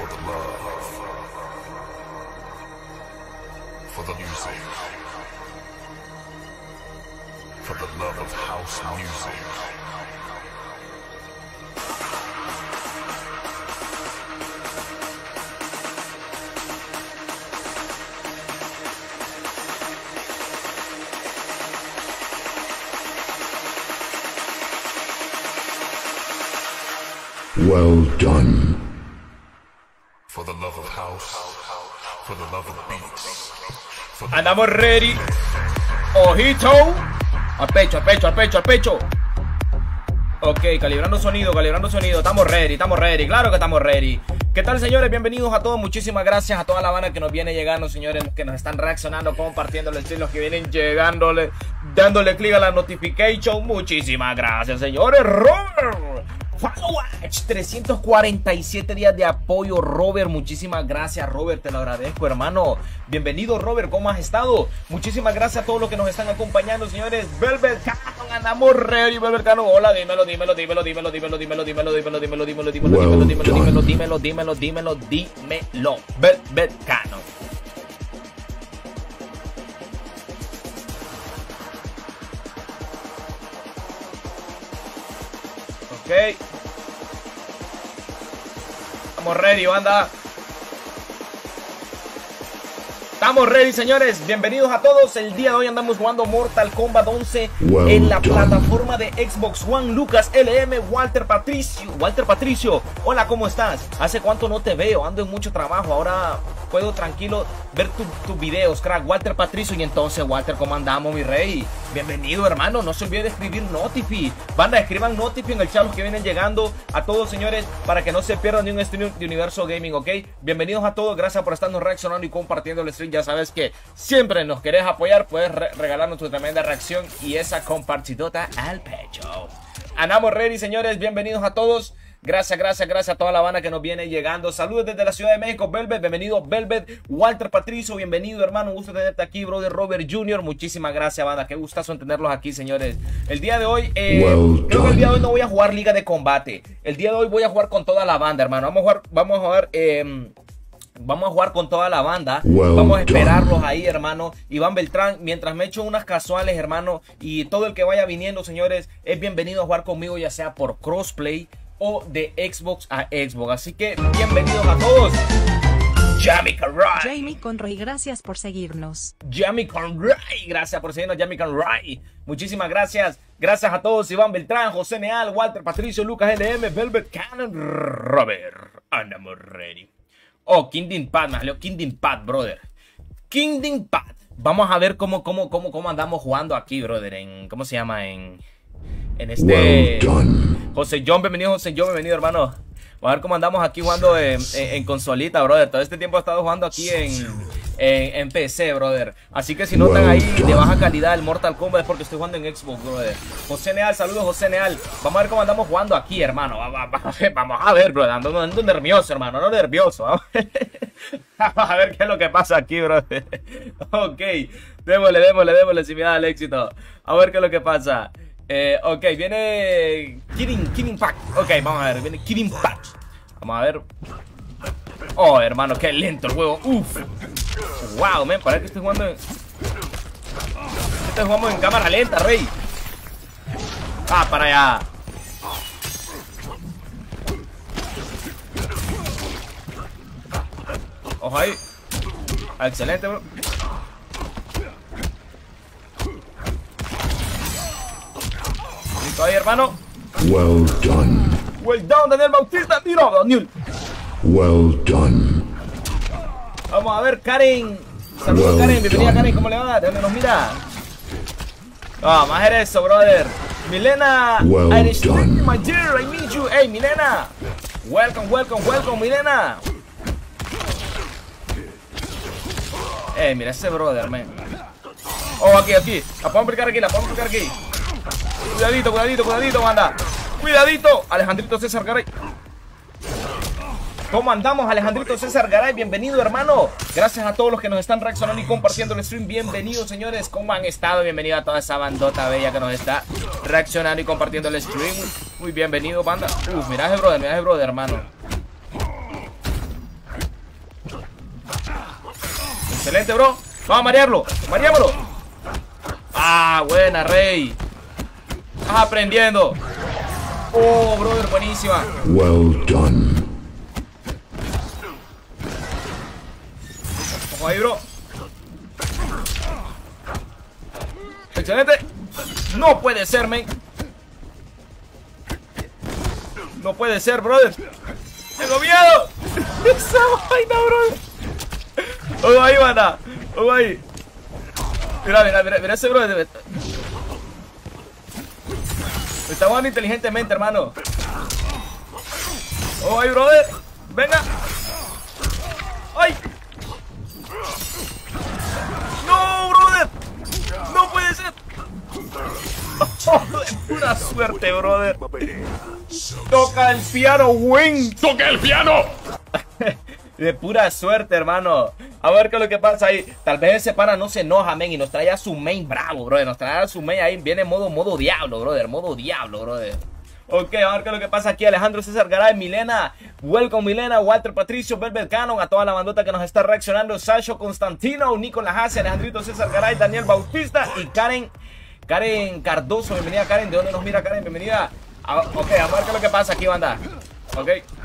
the love, for the music, for the love of house music. Well done. For the love of house, for the love of beats. Andamos ready. Ojito. Al pecho, al pecho, al pecho, al pecho. Ok, calibrando sonido, calibrando sonido. Estamos ready, claro que estamos ready. ¿Qué tal, señores? Bienvenidos a todos. Muchísimas gracias a toda la banda que nos viene llegando, señores, que nos están reaccionando, compartiendo el estilo, los que vienen llegándole, dándole clic a la notification. Muchísimas gracias, señores. Robert, 347 días de apoyo, Robert. Muchísimas gracias, Robert, te lo agradezco, hermano. Bienvenido, Robert, ¿cómo has estado? Muchísimas gracias a todos los que nos están acompañando, señores. Velvet Canon, andamos ready, Velvet Canon. Hola, dímelo, dímelo, dímelo, dímelo, dímelo, dímelo, dímelo, dímelo, dímelo, dímelo, dímelo, dímelo, dímelo, dímelo, dímelo, dímelo, dímelo, dímelo. Velvet Canon. Ok. Estamos ready, banda. Estamos ready, señores. Bienvenidos a todos. El día de hoy andamos jugando Mortal Kombat 11 en la plataforma de Xbox One. Lucas LM, Walter Patricio. Walter Patricio, hola, ¿cómo estás? ¿Hace cuánto no te veo? Ando en mucho trabajo. Ahora puedo tranquilo ver tus videos, crack. Walter Patricio. Y entonces, Walter, ¿cómo andamos, mi rey? Bienvenido, hermano. No se olvide de escribir Notifi. Banda, escriban Notifi en el chat los que vienen llegando. A todos, señores, para que no se pierdan ni un stream de Universo Gaming, ¿ok? Bienvenidos a todos. Gracias por estarnos reaccionando y compartiendo el stream. Ya sabes que siempre nos querés apoyar. Puedes regalarnos tu tremenda reacción y esa compartidota al pecho. Andamos ready, señores. Bienvenidos a todos. Gracias, gracias, gracias a toda la banda que nos viene llegando. Saludos desde la Ciudad de México, Velvet. Bienvenido, Velvet. Walter Patricio, bienvenido, hermano. Un gusto tenerte aquí, brother. Robert Jr., muchísimas gracias, banda. Qué gustazo en tenerlos aquí, señores. El día de hoy, creo que el día de hoy no voy a jugar Liga de Combate. El día de hoy voy a jugar con toda la banda, hermano. Vamos a jugar con toda la banda. Vamos a esperarlos ahí, hermano. Iván Beltrán, mientras me echo unas casuales, hermano. Y todo el que vaya viniendo, señores, es bienvenido a jugar conmigo, ya sea por crossplay o de Xbox a Xbox. Así que bienvenidos a todos. Jamie Conroy, gracias por seguirnos. Jamie Conroy, gracias por seguirnos, Jamie Conroy. Muchísimas gracias. Gracias a todos. Iván Beltrán, José Neal, Walter Patricio, Lucas LM, Velvet Canon, Robert. Andamos ready. Oh, Kingdom Path, me salió Kingdom Path, brother. Kingdom Path. Vamos a ver cómo andamos jugando aquí, brother. ¿Cómo se llama? En este... José John, bienvenido, José John, bienvenido, hermano. Vamos a ver cómo andamos aquí jugando en consolita, brother. Todo este tiempo he estado jugando aquí en PC, brother. Así que si notan ahí de baja calidad el Mortal Kombat es porque estoy jugando en Xbox, brother. José Neal, saludos, José Neal. Vamos a ver cómo andamos jugando aquí, hermano. Vamos a ver, brother. Ando nervioso, hermano, no nervioso. Vamos a ver qué es lo que pasa aquí, brother. Ok, démosle, si me da el éxito. A ver qué es lo que pasa. Ok, viene Killing Pack. Ok, vamos a ver, viene Killing Pack. Vamos a ver. Oh, hermano, qué lento el juego. Uf. Wow, man, parece que estoy jugando en cámara lenta, rey. Ah, para allá. Ojo ahí. Ah, excelente, bro. Listo ahí, hermano. Well done. Well done, Daniel Bautista. Tiro, Daniel. Well done. Vamos a ver, Karen. Saludos, Karen. Bienvenida, Karen. ¿Cómo le va? ¿De dónde nos mira? Ah, más eres eso, brother. Milena. Irish Stream, my dear. I need you. Hey, Milena. Welcome, Milena. Mira ese brother, man. Oh, aquí. La podemos aplicar aquí, Cuidadito, banda. Cuidadito. Alejandrito César Garay. ¿Cómo andamos, Alejandrito César Garay? Bienvenido, hermano. Gracias a todos los que nos están reaccionando y compartiendo el stream. Bienvenidos, señores. ¿Cómo han estado? Bienvenido a toda esa bandota bella que nos está reaccionando y compartiendo el stream. Muy bienvenido, banda. Mira ese brother, hermano. Excelente, bro. Vamos a marearlo. Mareámoslo. Ah, buena, Rey. Estás aprendiendo. Oh, brother, buenísima. Well done. Ojo ahí, bro. Excelente. No puede ser, men. No puede ser, brother. Tengo miedo. Esa vaina, brother. Ojo ahí, banda. Ojo ahí. Mira, mira, mira, mira ese brother. Me está jugando inteligentemente, hermano. Ojo ahí, brother. Venga. ¡Ay! ¡No, brother! ¡No puede ser! Oh, de pura suerte, brother. Toca el piano, Wing. ¡Toque el piano! De pura suerte, hermano. A ver qué es lo que pasa ahí. Tal vez ese pana no se enoja, men, y nos trae a su main bravo, brother. Nos trae a su main ahí. Viene modo diablo, brother. Modo diablo, brother. Ok, a ver qué es lo que pasa aquí. Alejandro César Garay, Milena, welcome Milena, Walter Patricio, Velvet Cannon, a toda la bandota que nos está reaccionando, Sacho Constantino, Nicolás Hace, Alejandrito César Garay, Daniel Bautista y Karen Cardoso. Bienvenida, Karen. ¿De dónde nos mira, Karen? Bienvenida. Ok, a ver qué es lo que pasa aquí, banda. Ok.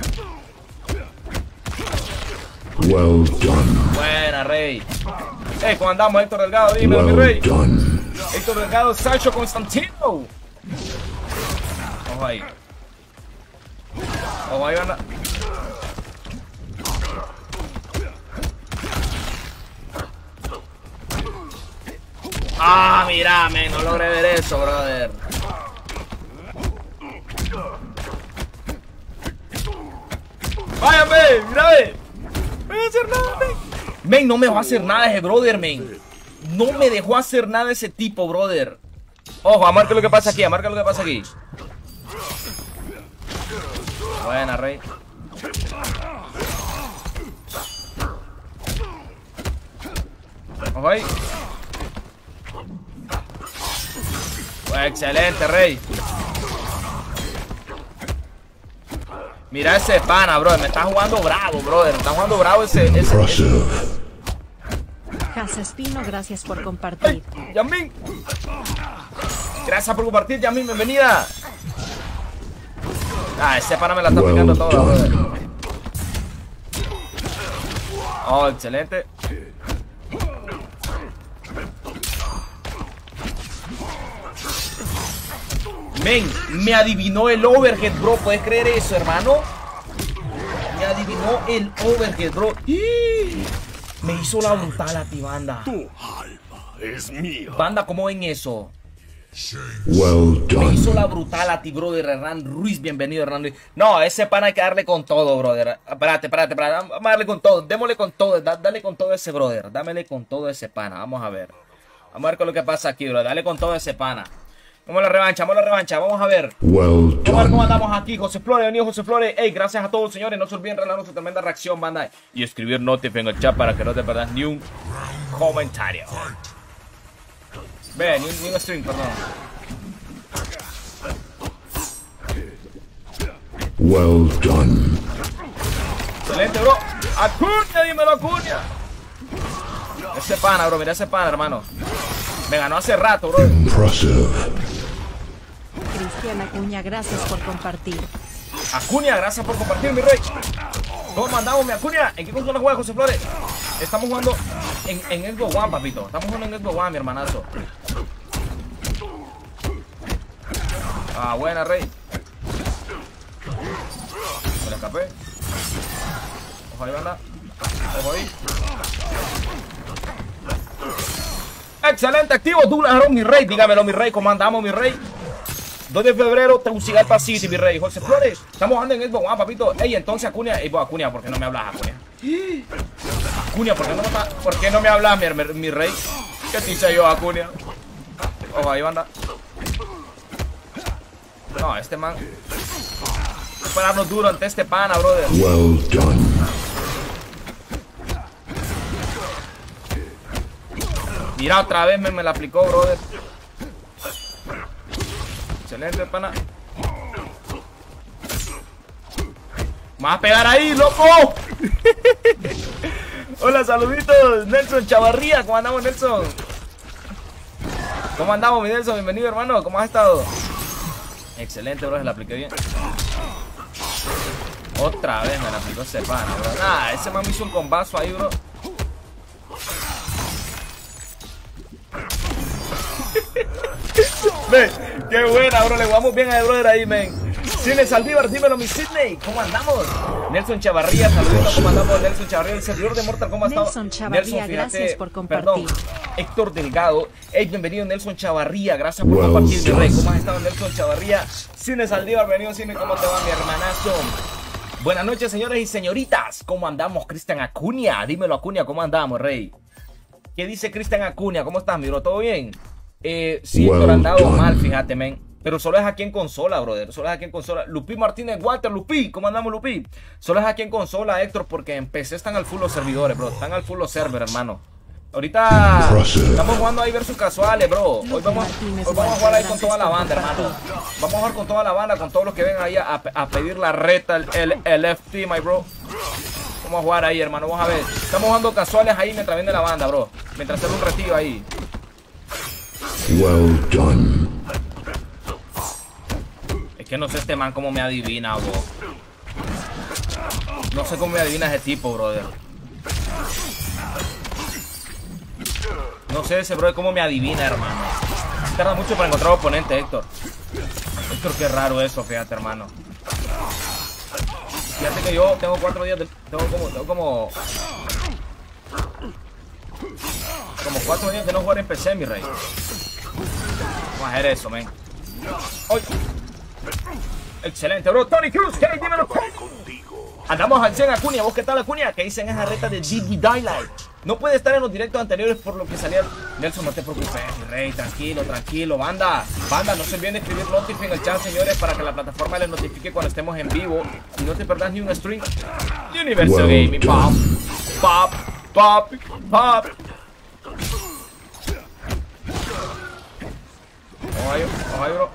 Well done. Buena, Rey. Hey, ¿cómo andamos, Héctor Delgado? Dímelo, mi Well Rey. done. Héctor Delgado, Sacho Constantino. Ojo ahí. Ojo ahí, banda. Ah, mira, men, no logré ver eso, brother. Váyame, mira, ve. No me voy a hacer nada, men. Men, no me dejó hacer nada ese brother, men. No me dejó hacer nada ese tipo, brother. Ojo, amarca lo que pasa aquí, amarca lo que pasa aquí. Buena, Rey. Ojo ahí. Excelente, Rey. Mira ese pana, brother. Me está jugando bravo, brother. Me está jugando bravo ese. Impressive. Casa Espino, gracias por compartir. ¡Ay, Yamin! Gracias por compartir, Yamin. Bienvenida. Ah, ese pana me la está picando Well toda, brother. done. Oh, excelente. Men, me adivinó el overhead, bro. ¿Puedes creer eso, hermano? Me adivinó el overhead, bro. ¡Y! Me hizo la brutal a ti, banda. Tu alma es mía. Banda, ¿cómo ven eso? Well Me hizo done. la brutal a ti, brother. Hernán Ruiz, bienvenido, Hernán Ruiz. No, ese pana hay que darle con todo, brother. Espérate. Vamos a darle con todo. Démosle con todo. Dale con todo a ese brother. Dámele con todo a ese pana. Vamos a ver. Vamos a ver con lo que pasa aquí, brother. Dale con todo a ese pana. Vamos a la revancha, Vamos a ver. Well Vamos a ver cómo done. andamos aquí. José Flores, bienvenido José Flores. Hey, gracias a todos, señores. No se olviden regalarnos su tremenda reacción, banda. Y escribir notif en el chat para que no te perdas ni un comentario. Ve, ni un stream, perdón. Well done. Excelente, bro. Acuña, dímelo, Acuña. Ese pana, bro. Mira ese pana, hermano. Me ganó hace rato, bro. Impressive. Cristiana Acuña, gracias por compartir. Acuña, gracias por compartir, mi rey. ¿Cómo andamos, mi Acuña? ¿En qué consola juega José Flores? Estamos jugando en Xbox One, papito. Estamos jugando en Xbox One, mi hermanazo. Ah, buena, rey. Me la escapé. Ojo ahí, banda. Ojo ahí. Excelente, activo. Douglas, mi rey. Dígamelo, mi rey. ¿Cómo andamos, mi rey? 2 de febrero, Tegucigalpa City, mi rey. José Flores, estamos jugando en Xbox One, papito. Ey, entonces Acuña. Ey, Acuña, ¿por qué no me hablas, Acuña? Acuña, ¿por qué no me hablas, mi rey? ¿Qué te hice yo, Acuña? Ojo ahí, banda. No, este man. Esperarnos duro ante este pana, brother. Well done. Mira, otra vez me la aplicó, brother. Excelente, pana. ¿Me vas a pegar ahí, loco? Hola, saluditos, Nelson Chavarría. ¿Cómo andamos, Nelson? ¿Cómo andamos, mi Nelson? Bienvenido, hermano. ¿Cómo has estado? Excelente, bro. Se la apliqué bien. Otra vez me la aplicó ese pana, bro. Nah, ese man me hizo un combazo ahí, bro. Men, qué buena, bro. Le jugamos bien al brother ahí, men. Cine Saldívar, dímelo, mi Sidney. ¿Cómo andamos? Nelson Chavarría, saludos. ¿Cómo andamos? Nelson Chavarría, el servidor de Mortal Kombat. Nelson Chavarría, gracias por compartir. Perdón, Héctor Delgado. Hey, bienvenido, Nelson Chavarría. Gracias por compartir, mi rey. ¿Cómo has estado, Nelson Chavarría? Cine Saldívar, bienvenido, Cine. ¿Cómo te va, mi hermanazo? Buenas noches, señores y señoritas. ¿Cómo andamos, Cristian Acuña? Dímelo, Acuña, ¿cómo andamos, rey? ¿Qué dice Cristian Acuña? ¿Cómo estás, mi bro? ¿Todo bien? Sí, Héctor, andado mal, fíjate, men. Pero solo es aquí en consola, brother. Solo es aquí en consola. Lupi Martínez, Walter, Lupi. ¿Cómo andamos, Lupi? Solo es aquí en consola, Héctor, porque en PC están al full los servidores, bro. Están al full los servers, hermano. Ahorita estamos jugando ahí versus casuales, bro. Hoy vamos a jugar ahí con toda la banda, hermano. Vamos a jugar con toda la banda, con todos los que vengan ahí a pedir la reta, el FT, my bro. Vamos a jugar ahí, hermano. Vamos a ver. Estamos jugando casuales ahí mientras viene la banda, bro. Mientras hace un retiro ahí. Well done. Es que no sé este man cómo me adivina, bro. No sé cómo me adivina ese tipo, brother. No sé ese brother cómo me adivina, hermano. Tarda mucho para encontrar oponente, Héctor. Héctor, qué raro eso, fíjate, hermano. Fíjate que yo tengo 4 días de... Tengo como 4 días de no jugar en PC, mi rey. Vamos a hacer eso, men. ¡Ay! Excelente, bro. Tony Cruz, ¿qué hay? Dímelo. Andamos al 100, Acuña. ¿Vos qué tal, Acuña? ¿Qué dicen esa reta de Did We Die Live? No puede estar en los directos anteriores por lo que salía. Nelson, no te preocupes, mi rey. Tranquilo, tranquilo. Banda, no se olviden de escribir notification en el chat, señores, para que la plataforma les notifique cuando estemos en vivo y no te perdás ni un stream. Universo Gaming, pop, pop, pop, pop. Ojo ahí, bro.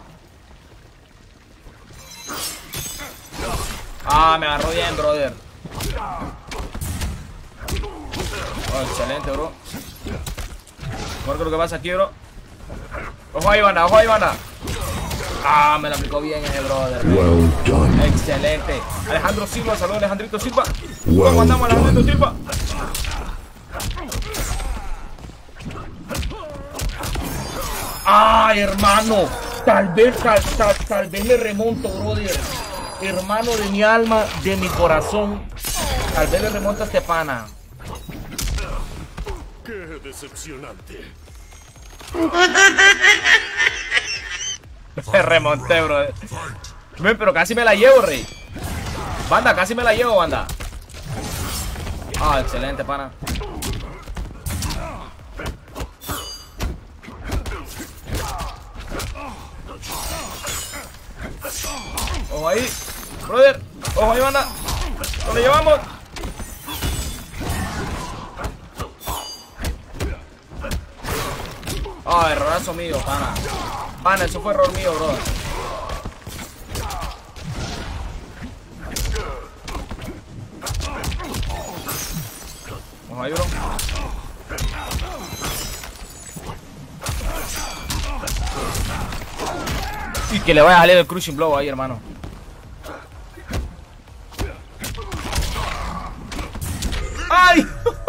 Ah, me agarró bien, brother. Oh, excelente, bro. Marco lo que pasa aquí, bro. Ojo ahí, banda, ojo ahí, banda. Ah, me la aplicó bien ese brother. Well done. Excelente. Alejandro Silva, saludos, Alejandrito Silva. Well ¿Cómo andamos, Alejandrito done. Silva? Ay, hermano. Tal vez le remonto, brother. Hermano de mi alma, de mi corazón. Tal vez le remonto a este pana. ¡Qué decepcionante! Se remonté, brother. Ven, pero casi me la llevo, rey. Banda, casi me la llevo, banda. Ah, excelente, pana. Ojo ahí, brother. Ojo ahí, banda. Lo llevamos. Ah, errorazo mío, pana. Pana, eso fue error mío, bro. Ojo ahí, bro. Y que le vaya a salir el crushing blow ahí, hermano. ¡Ay!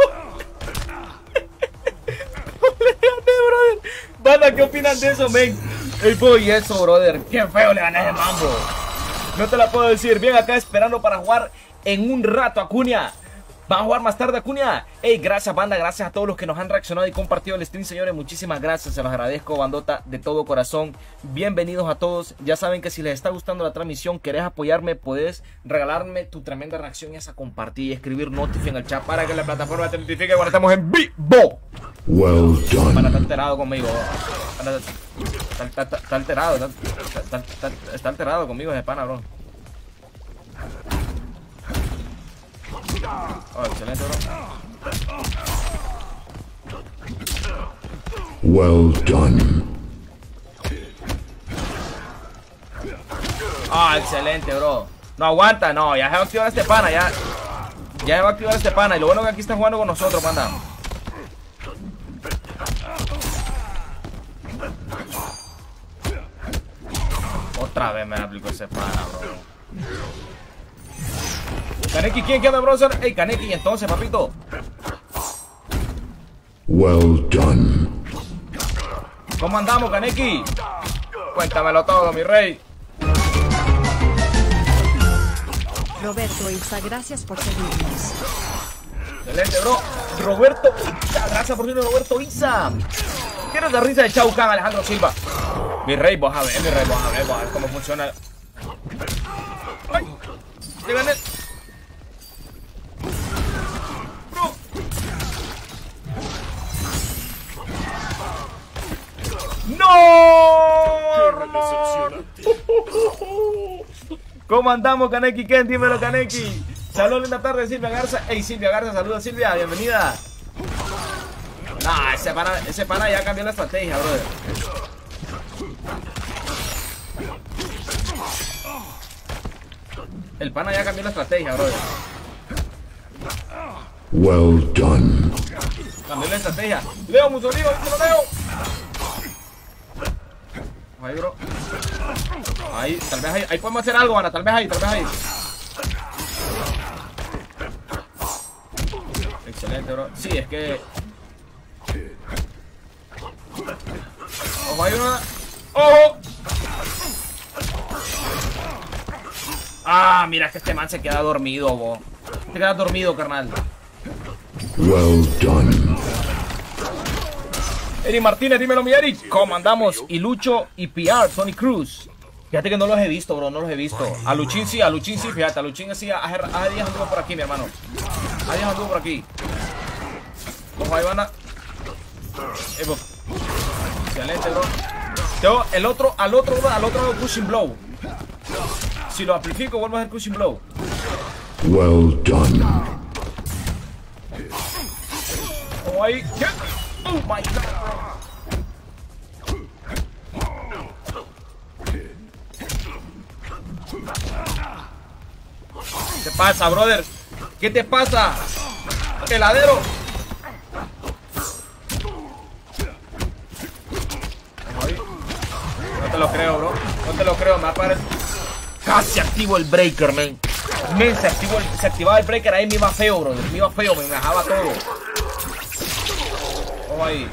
Brother. Banda, ¿qué opinan de eso, men? Ey, boy, eso, brother. Qué feo le gané ese mambo. No te la puedo decir. Bien, acá esperando para jugar en un rato, Acuña. ¿Va a jugar más tarde, Acuña? Ey, gracias, banda. Gracias a todos los que nos han reaccionado y compartido el stream, señores. Muchísimas gracias. Se los agradezco, bandota, de todo corazón. Bienvenidos a todos. Ya saben que si les está gustando la transmisión, querés apoyarme, podés regalarme tu tremenda reacción y esa compartir y escribir notification en el chat para que la plataforma te notifique cuando estamos en vivo. Well Para done. estar alterado conmigo. Está alterado. Está alterado conmigo ese pana, bro. Oh, excelente, bro. Well done. Ah, excelente, bro. No aguanta, no. Ya se activó este pana, ya. Ya se va a activar este pana. Y lo bueno es que aquí está jugando con nosotros, pana. Otra vez me aplicó ese pana, bro. Kaneki, ¿quién anda, bro? Ey, Kaneki, entonces, papito. Well done. ¿Cómo andamos, Kaneki? Cuéntamelo todo, mi rey. Roberto Isa, gracias por seguirnos. Excelente, bro. Roberto Isa, gracias por seguirnos, Roberto Isa. ¿Quieres la risa de Shao Kahn, Alejandro Silva? Mi rey, vos a ver, mi rey, vos a ver cómo funciona. ¡Ay! ¡Le gané! ¡Bro! ¡No! ¡Qué decepcionante! ¿Cómo andamos, Kaneki Ken? Dímelo, Kaneki. Saludos, linda tarde, Silvia Garza. Ey, Silvia Garza, saludos, Silvia, bienvenida. Nah, ese pana ya cambió la estrategia, brother. El pana ya cambió la estrategia, brother. Well done. Cambió la estrategia. Leo Mussolini, ¿viste lo Leo? Ahí, bro. Ahí, tal vez ahí podemos hacer algo, Ana. Tal vez ahí. Excelente, bro. Sí, es que... Ojo, ahí una... ¡Ojo! Ah, mira que este man se queda dormido, bo. Se queda dormido, carnal. Well done. Eri Martínez, dímelo, mi Eri. ¿Cómo andamos? Y Lucho y PR, Tony Cruz. Fíjate que no los he visto, bro, no los he visto. A Luchín sí, fíjate. A Luchín sí, hace días anduvo por aquí, mi hermano. Hace días anduvo por aquí. Ojo, ahí van a... Excelente, bro. Tengo al otro hago Crushing Blow. Si lo amplifico, vuelvo a hacer Crushing Blow. Well done. Ojo ahí. ¿Qué? Oh my god. ¿Qué te pasa, brother? ¿Qué te pasa? Heladero. No te lo creo, bro. No te lo creo, me aparece. Casi activo el breaker, man. Se activaba el breaker, ahí me iba feo, bro. Me iba feo, me bajaba todo. Ojo ahí.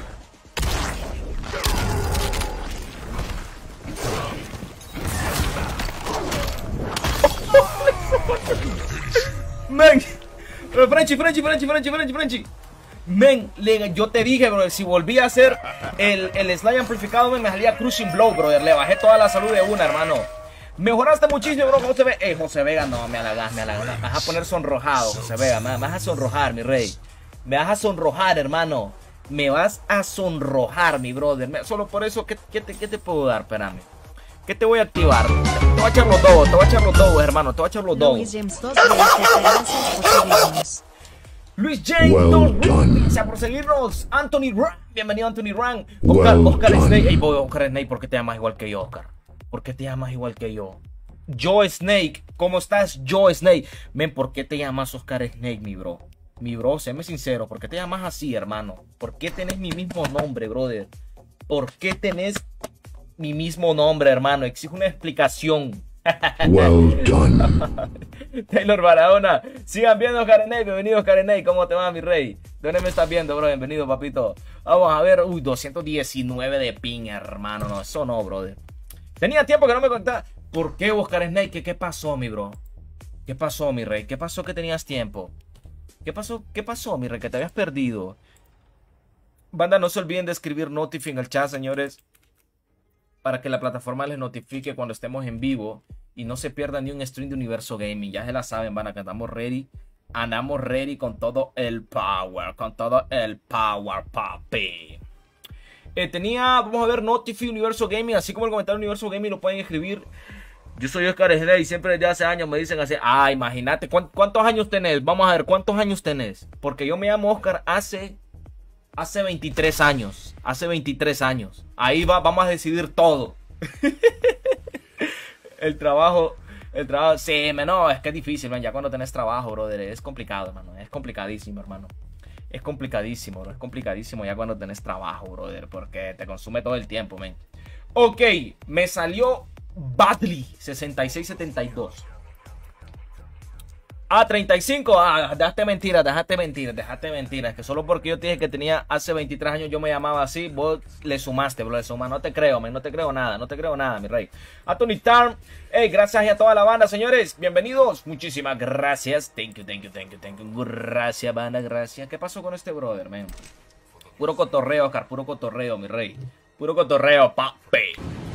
Men, pero Frenchy. Men, yo te dije, bro, si volví a hacer el slide amplificado, me salía Crushing Blow, brother. Le bajé toda la salud de una, hermano. Mejoraste muchísimo, bro, José Vega. José Vega, no, me halagas. Me vas a poner sonrojado, José Vega. Me vas a sonrojar, mi rey. Me vas a sonrojar, hermano. Me vas a sonrojar, mi brother. Solo por eso, ¿qué te puedo dar? Espérame. ¿Qué te voy a activar? Te voy a echar los dos, hermano. Te voy a echar los dos. Luis James 2, gracias por seguirnos. Luis James, gracias por seguirnos. Anthony Run, bienvenido Anthony Run. Oscar Snake. Hey, boy, Oscar Snake, ¿por qué te llamas igual que yo, Oscar? ¿Por qué te llamas igual que yo? Joe Snake, ¿cómo estás, Joe Snake? Men, ¿por qué te llamas Oscar Snake, mi bro? Mi bro, séme sincero, ¿por qué te llamas así, hermano? ¿Por qué tenés mi mismo nombre, brother? ¿Por qué tenés mi mismo nombre, hermano? Exijo una explicación. Well done. Taylor Barahona, sigan viendo Karenay, bienvenido Karenay, ¿cómo te va, mi rey? ¿De dónde me estás viendo, bro? Bienvenido, papito. Vamos a ver, 219 de ping, hermano, no, eso no, brother. Tenía tiempo que no me contaba. ¿Por qué buscar Snake? ¿Qué pasó, mi bro? ¿Qué pasó, mi rey? ¿Qué pasó que tenías tiempo? ¿Qué pasó, mi rey? Que te habías perdido. Banda, no se olviden de escribir notify en el chat, señores, para que la plataforma les notifique cuando estemos en vivo y no se pierdan ni un stream de Universo Gaming. Ya se la saben, van a que andamos ready. Andamos ready con todo el power. Con todo el power, papi. Vamos a ver, Notify Universo Gaming, así como el comentario Universo Gaming lo pueden escribir. Yo soy Oscar Slay y siempre desde hace años me dicen así. Ah, imagínate, ¿cuántos años tenés? Vamos a ver, ¿cuántos años tenés? Porque yo me llamo Oscar hace 23 años. Hace 23 años. Ahí vamos a decidir todo. El trabajo El trabajo, sí, no, es que es difícil, man. Ya cuando tenés trabajo, brother, es complicado, hermano. Es complicadísimo, hermano. Es complicadísimo, bro. Es complicadísimo ya cuando tenés trabajo, brother, porque te consume todo el tiempo, man. Ok, me salió Badly 6672. Ah, 35. Ah, dejaste mentiras. Que solo porque yo te dije que tenía hace 23 años yo me llamaba así, vos le sumaste, bro. Le sumas. No te creo, man. No te creo nada, mi rey. Anthony Tarn. Hey, gracias a toda la banda, señores. Bienvenidos. Muchísimas gracias. Thank you. Gracias, banda, gracias. ¿Qué pasó con este brother, man? Puro cotorreo, Oscar. Puro cotorreo, mi rey. Puro cotorreo, papi.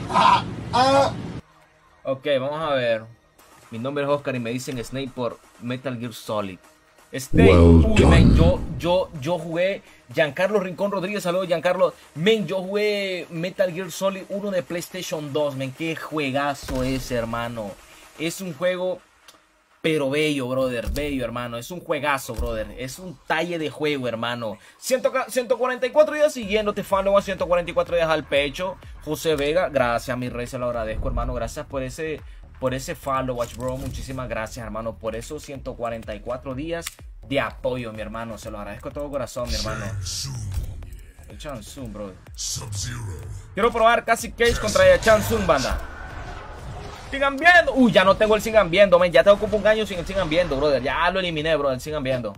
Ok, vamos a ver. Mi nombre es Oscar y me dicen Snake por Metal Gear Solid. Snake, uy, man, yo jugué Giancarlo Rincón Rodríguez, saludos Giancarlo. Men, yo jugué Metal Gear Solid 1 de PlayStation 2, men, qué juegazo ese, hermano. Es un juego, pero bello, brother, bello, hermano. Es un juegazo, brother. Es un talle de juego, hermano. 144 días siguiéndote, follow a 144 días al pecho. José Vega, gracias, mi rey, se lo agradezco, hermano. Gracias por ese follow, watch, bro. Muchísimas gracias, hermano, por esos 144 días de apoyo, mi hermano. Se lo agradezco de todo corazón, mi hermano. El Chansung, bro. Quiero probar Cassie Cage contra el Chansung, banda. Sigan viendo. Uy, ya no tengo el sigan viendo, man. Ya te ocupo un año sin el sigan viendo, brother. Ya lo eliminé, bro, el sigan viendo.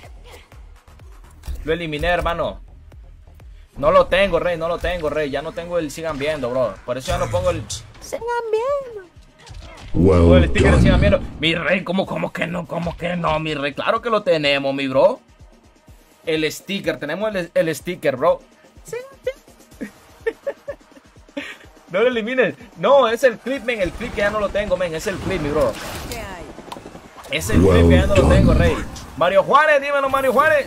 Lo eliminé, hermano. No lo tengo, rey, Ya no tengo el sigan viendo, bro. Por eso ya no pongo el sigan viendo. El sticker sigan viendo. Mi rey, ¿cómo que no, mi rey? Claro que lo tenemos, mi bro. El sticker, tenemos el sticker, bro. No lo elimines. No, es el clip, men. El clip que ya no lo tengo, men. Es el clip, mi bro. Es el clip que ya no lo tengo, rey. Mario Juárez, dímelo, Mario Juárez.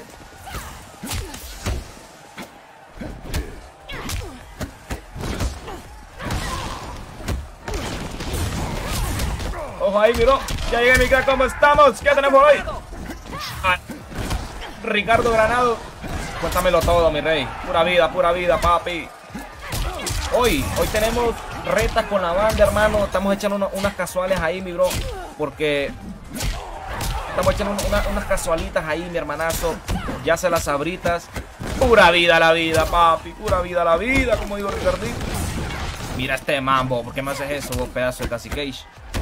Ojo ahí, bro. Ya llegué, mi crack. ¿Cómo estamos? ¿Qué tenemos hoy? Ah, Ricardo Granado. Cuéntamelo todo, mi rey. Pura vida, papi. Hoy tenemos retas con la banda, hermano. Estamos echando unas casuales ahí, mi bro. Porque estamos echando unas casualitas ahí, mi hermanazo. Ya se las sabritas. Pura vida la vida, papi. Pura vida la vida, como digo Ricardito. Mira este mambo. ¿Por qué me haces eso, vos, pedazo de Cassie Cage?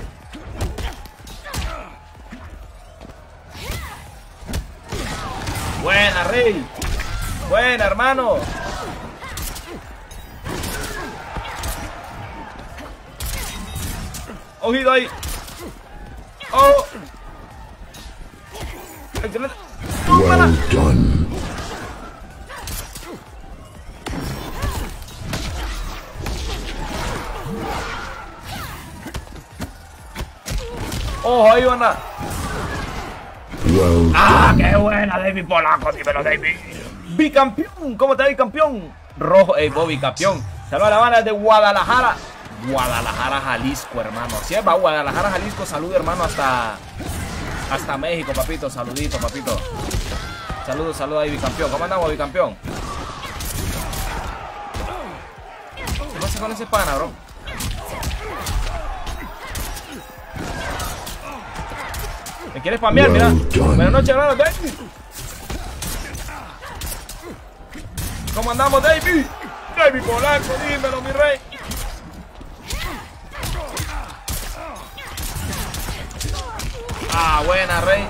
Buena, rey. Buena, hermano. Ojito ahí. Oh. Excelente. Well done. Ojo ahí, banda. Well Ah, done. qué buena, David Polanco. Dímelo, David. Bicampeón. ¿Cómo te va, bicampeón? Rojo, Bobby, campeón. Saludos a la banda de Guadalajara. Guadalajara, Jalisco, hermano. Si es va Guadalajara, Jalisco, saludo, hermano, hasta México, papito. Saludito, papito. Saludos ahí, bicampeón. ¿Cómo andamos, bicampeón? ¿Qué pasa con ese pana, bro? ¿Me quieres spamear? Mira. Buenas noches, hermano, David. ¿Cómo andamos, David? David Polanco, dímelo, mi rey. Ah, buena, rey.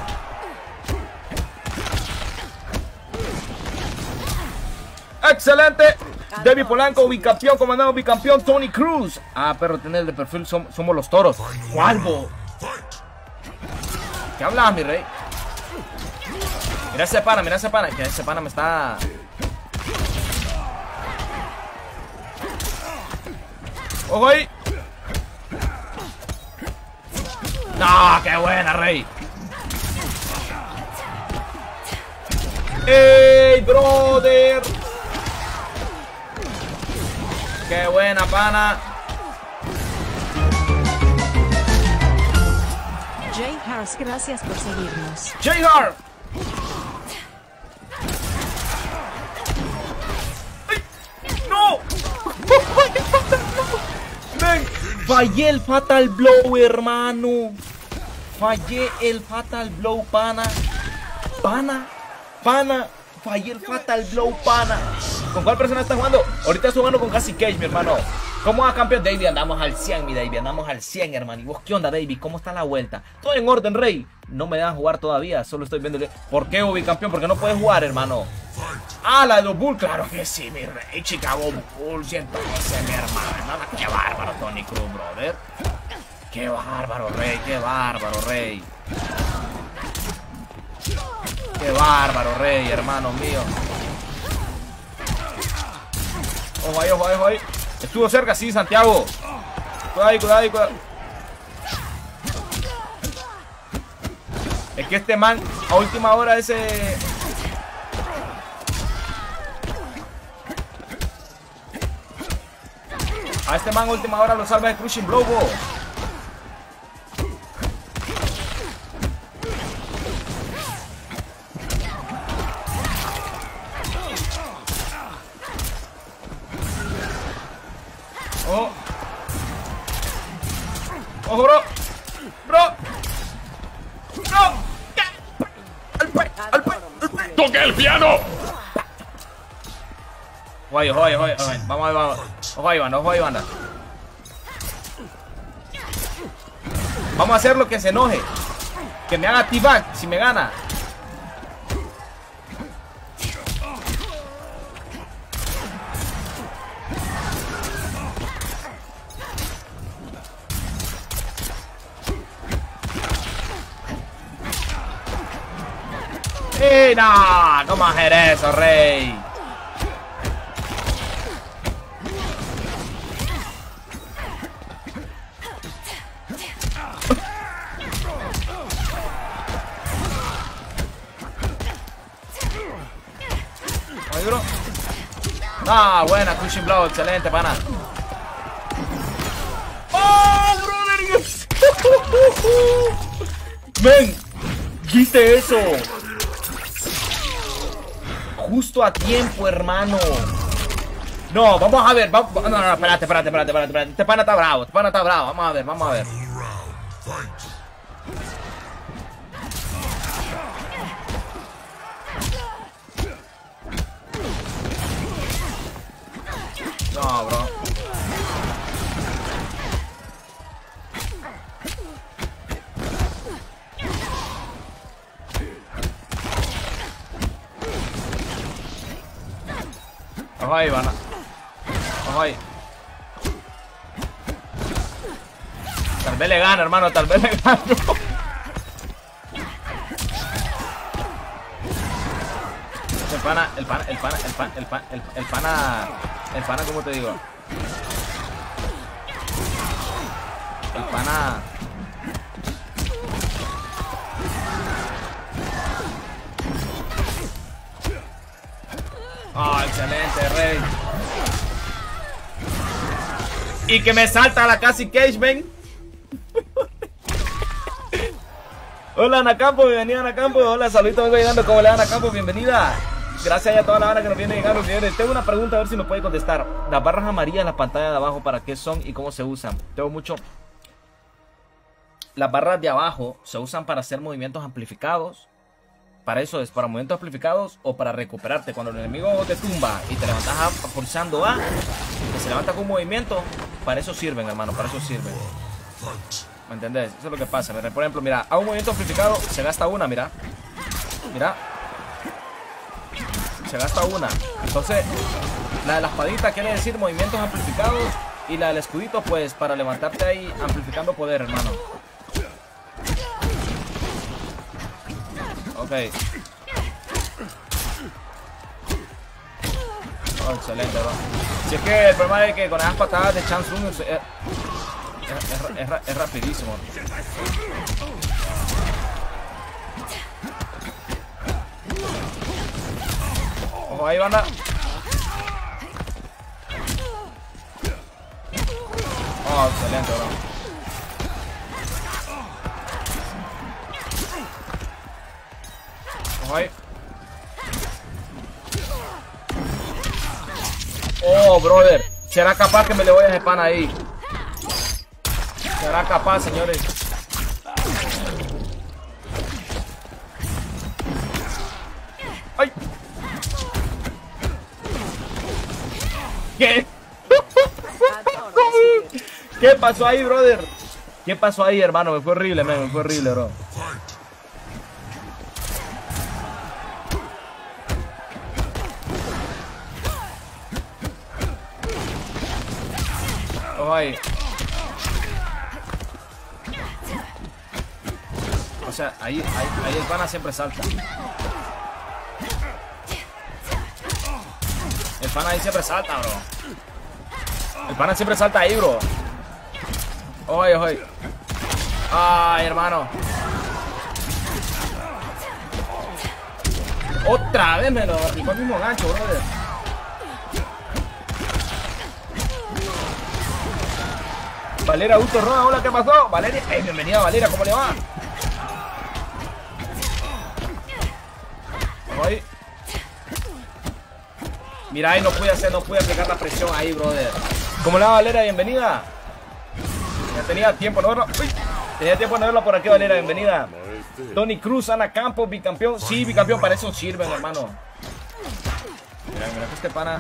Excelente. David Polanco, bicampeón, comandado bicampeón, Tony Cruz. Ah, pero tener de perfil somos los toros. ¿Cuál? ¿Qué hablas, mi rey? Mira ese pana, que ese pana me está... Ojo ahí. No, qué buena, rey. ¡Ey, brother! ¡Qué buena, pana! Jay Hars, gracias por seguirnos. ¡J-Hart! ¡No! ¡Ven! Fallé el Fatal Blow, hermano. Fallé el Fatal Blow, pana. Fallé el Fatal Blow, pana. ¿Con cuál persona estás jugando? Ahorita estoy jugando con Cassie Cage, mi hermano. ¿Cómo va, campeón? David, andamos al 100, mi David. Andamos al 100, hermano. ¿Y vos qué onda, David? ¿Cómo está la vuelta? Todo en orden, rey. No me dejan jugar todavía. Solo estoy viendo. ¿Por qué, Obi, campeón? ¿Por qué no puedes jugar, hermano? Ah, la de los Bulls. Claro que sí, mi rey. Chicago Bulls. Y entonces, mi hermano. Qué bárbaro, Tony Cruz, brother. Qué bárbaro, rey. Qué bárbaro, rey. Qué bárbaro, rey, hermano mío. Ojo ahí, ojo ahí, ojo ahí. Estuvo cerca, sí, Santiago. Cuidado ahí, cuidado ahí, cuidado. Es que este man a última hora ese... A este man a última hora lo salva de Crushing Blow, bo. Oh. Ojo, bro. ¡Toque el piano! Ojo, vamos a ver, vamos. Ojo ahí, banda, Vamos a hacer lo que se enoje. Que me haga T-Back si me gana. ¡No! ¿Cómo hacer eso, rey? Oye, bro. Ah, buena, Crushing Blow, excelente, pana. ¡Oh, brother! ¡Men! ¿Viste eso? Justo a tiempo, hermano. No, vamos a ver. No, espérate. Este pana está bravo. Vamos a ver. No, bro. Ojo ahí, van. Ojo ahí. Tal vez le gano, hermano. El pana, ¿cómo te digo? El pana. Oh, excelente, rey. Y que me salta la Cassie Cage, ven. Hola, Ana Campo, bienvenida, Ana Campo. Hola, saluditos, vengo llegando. ¿Cómo le dan, Ana Campo? Bienvenida. Gracias a toda la banda que nos viene llegando, señores. Tengo una pregunta, a ver si nos puede contestar. Las barras amarillas en la pantalla de abajo, ¿para qué son y cómo se usan? Tengo mucho... Las barras de abajo se usan para hacer movimientos amplificados. Para eso es, para movimientos amplificados o para recuperarte. Cuando el enemigo te tumba y te levantas pulsando A, que se levanta con un movimiento, para eso sirven, hermano, para eso sirven. ¿Me entendés? Eso es lo que pasa. Por ejemplo, mira, a un movimiento amplificado se gasta una, mira. Mira. Se gasta una. Entonces, la de la espadita quiere decir movimientos amplificados. Y la del escudito, pues, para levantarte ahí amplificando poder, hermano. Ok. Oh, excelente, bro. Si es que el problema es que con esas patadas de Chance Room es rapidísimo. Ojo ahí, banda. Oh, excelente, bro. Ojo ahí. Oh, brother. ¿Será capaz que me le voy a ese pan ahí? ¿Será capaz, señores? ¡Ay! ¿Qué? ¿Qué pasó ahí, brother? ¿Qué pasó ahí, hermano? Me fue horrible, me fue horrible, bro. Oh, ahí. O sea, ahí el pana siempre salta. El pana ahí siempre salta, bro. El pana siempre salta ahí, bro. Oye, oye. Ay, hermano. Otra vez me lo aplicó el mismo gancho, brother. Valeria Auto Roa, hola, ¿qué pasó? Valeria, bienvenida Valeria, ¿cómo le va? Ahí. Mira, ahí no pude aplicar la presión ahí, brother. ¿Cómo le va, Valeria? Bienvenida. Ya tenía tiempo de no verlo. Uy, tenía tiempo de no verlo por aquí, Valeria, bienvenida. Tony Cruz, Ana Campos, bicampeón. Sí, bicampeón, para eso sirven, hermano. Mira, mira que este pana.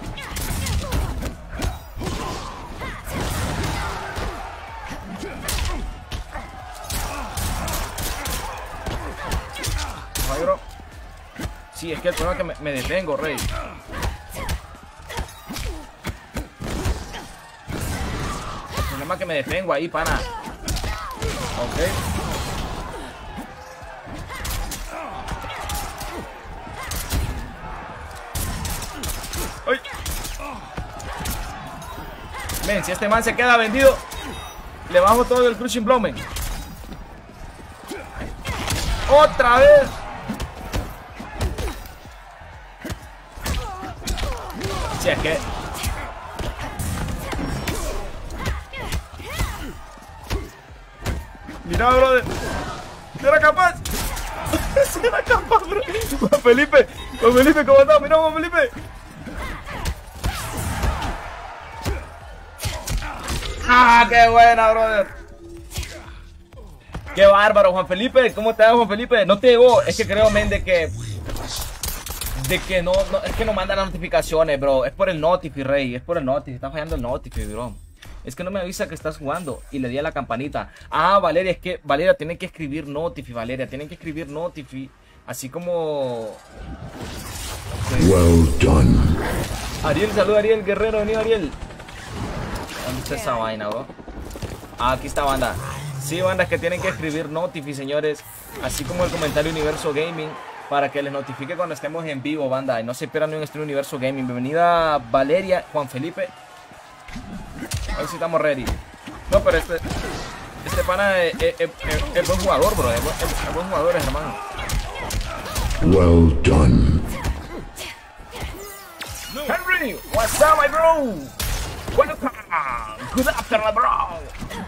Sí, es que el problema es que me detengo, rey. El problema es que me detengo ahí, pana. Ok. ¡Ay! Ven, si este man se queda vendido, le bajo todo el crushing blow, men. ¡Otra vez! Si es que... Mira, brother. ¿Será capaz? ¿Será capaz, bro? Juan Felipe, ¿cómo estás? Mira, Juan Felipe. ¡Ah, qué buena, brother! ¡Qué bárbaro, Juan Felipe! ¿Cómo te va, Juan Felipe? No te llegó. Es que creo, men, de que no, es que no manda las notificaciones, bro. Es por el Notify, rey. Es por el Notify. Está fallando el Notify, bro. Es que no me avisa que estás jugando. Y le di a la campanita. Ah, Valeria, es que Valeria tiene que escribir Notify, Valeria. Tiene que escribir Notify. Así como... Okay. Well done. Ariel, saluda, Ariel Guerrero. Venido, Ariel. ¿Dónde está esa vaina, bro? Ah, aquí está, banda. Sí, banda, es que tienen que escribir Notify, señores. Así como el comentario Universo Gaming, para que les notifique cuando estemos en vivo, banda. Y no se pierdan ni un stream Universo Gaming. Bienvenida Valeria, Juan Felipe. Hoy sí estamos ready. No, pero este pana es buen jugador, bro. Es buen jugador, hermano. Well done. Henry, what's up, my bro? Welcome. Good afternoon, bro.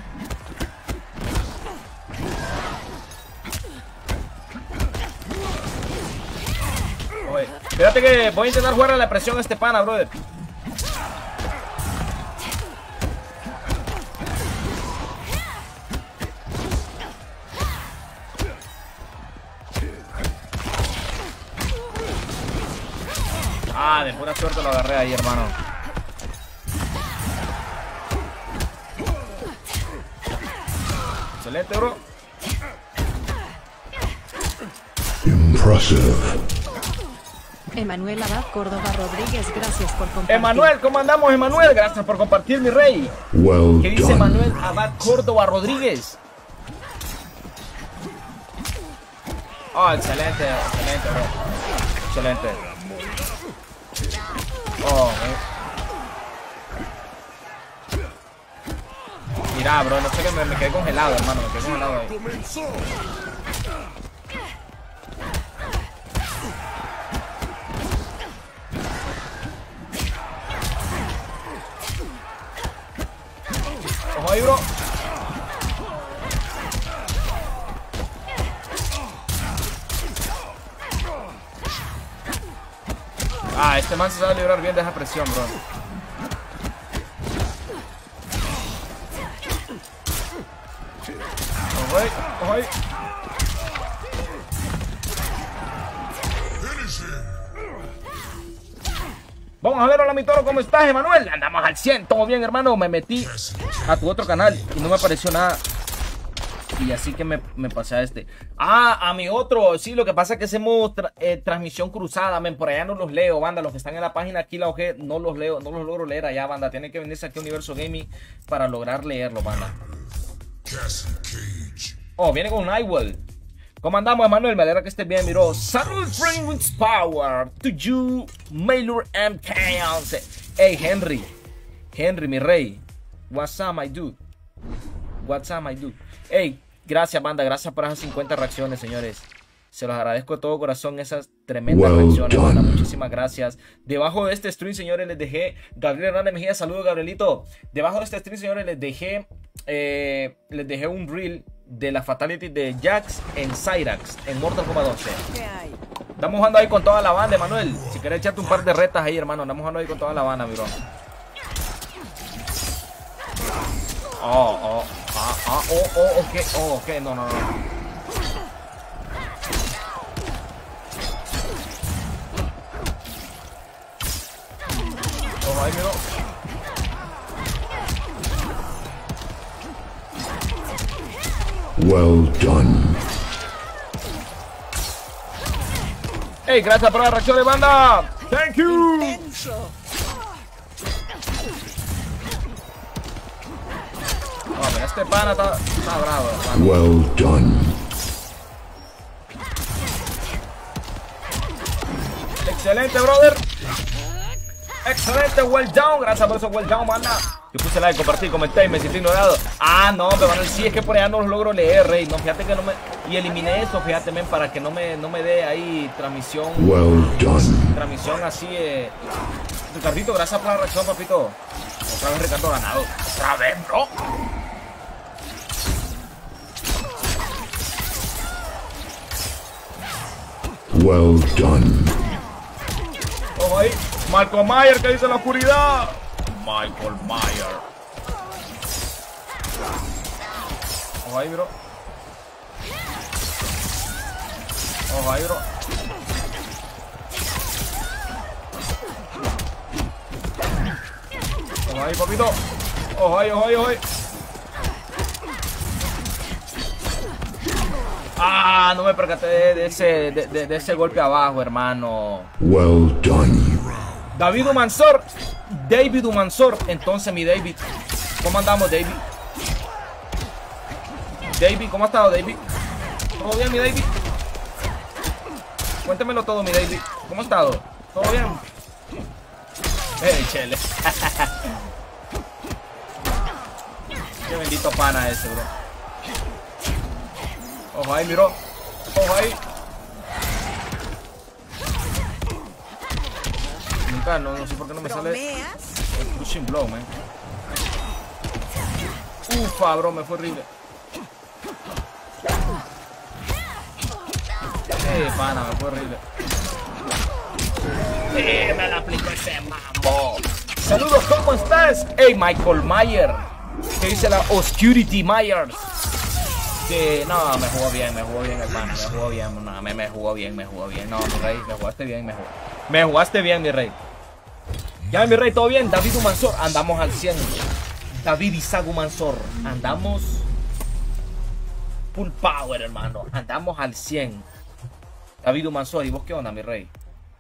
Oye, espérate que voy a intentar jugar a la presión a este pana, brother. Ah, de pura suerte lo agarré ahí, hermano. Excelente, bro. Impressive. Emanuel Abad Córdoba Rodríguez, gracias por compartir. Emanuel, ¿cómo andamos, Emanuel? Gracias por compartir, mi rey. Well ¿Qué dice done. Emanuel Abad Córdoba Rodríguez? Oh, excelente, bro. Excelente. Oh, mira, bro, no sé qué me quedé congelado, hermano. Me quedé congelado ahí. Ojo ahí, bro. Ah, este man se sabe librar bien de esa presión, bro. Ojo ahí. Vamos a ver, hola mi toro, ¿cómo estás, Emanuel? Andamos al 100, todo bien, hermano. Me metí a tu otro canal y no me apareció nada. Y así que me pasé a este. Ah, a mi otro. Sí, lo que pasa es que hacemos transmisión cruzada, men. Por allá no los leo, banda. Los que están en la página aquí, la OG, no los leo, no los logro leer allá, banda. Tienen que venirse aquí a Universo Gaming para lograr leerlo, banda. Oh, viene con Nightwell. ¿Cómo andamos, Emanuel? Me alegra que estés bien, miro. Salud, Prince Power. To you, Maylor MK11. Hey, Henry. Henry, mi rey. What's up, my dude? What's up, my dude? Hey, gracias, banda. Gracias por esas 50 reacciones, señores. Se los agradezco de todo corazón, esas tremendas reacciones, banda. Muchísimas gracias. Debajo de este stream, señores, les dejé... Gabriel Hernández Mejía, saludos, Gabrielito. Debajo de este stream, señores, les dejé un reel de la fatality de Jax en Cyrax, en Mortal Kombat 12. Estamos jugando ahí con toda la banda, Emanuel. Si querés echarte un par de retas ahí, hermano. Estamos jugando ahí con toda la banda, mi bro. Ok, no. Ojo ahí, miro. Well done. Hey, gracias por la reacción de banda. Thank you. Oh, pero este pana está bravo, hermano. Well done. Excelente, brother. Excelente, well down. Gracias por eso, well down, banda. Yo puse like, compartí, comenté y me sentí ignorado. Ah, no, pero bueno, sí, es que por allá no los logro leer, rey. No, fíjate que no me... Y eliminé eso, fíjate, men, para que no me dé ahí transmisión. Well done. Transmisión así, Ricardito, gracias por la reacción, papito. Otra vez Ricardo ganado. Otra vez, bro. Well done. Ojo ahí. Michael Myers, que dice en la oscuridad. Michael Myers. Ojo ahí, bro. Ojo ahí, bro. Ojo ahí, papito. Ojo ahí, ojo ahí, ojo ahí. Ah, no me percaté de ese golpe abajo, hermano. Well done. David Humansor. David Humansor. Entonces, mi David. ¿Cómo andamos, David? David, ¿cómo ha estado, David? ¿Todo bien, mi David? Cuéntemelo todo, mi David. ¿Cómo ha estado? ¿Todo bien? Chele. Qué bendito pana ese, bro. Ojo ahí, miro. Ojo ahí. Nunca, no sé por qué no me sale el crushing blow, man. Ufa, bro, me fue horrible. Pana, me fue horrible. Me la aplicó ese mambo. Saludos, ¿cómo estás? Hey, Michael Myers. ¿Qué dice la Oscurity Myers? Que no, me jugó bien el pana, me jugó bien, no, me jugó bien. No, mi rey, me jugaste bien, me jugaste bien, mi rey. Ya, mi rey, todo bien. David Humansor, andamos al 100. David Isaac Humansor, andamos full power, hermano. Andamos al 100. David Humansor, ¿y vos qué onda, mi rey?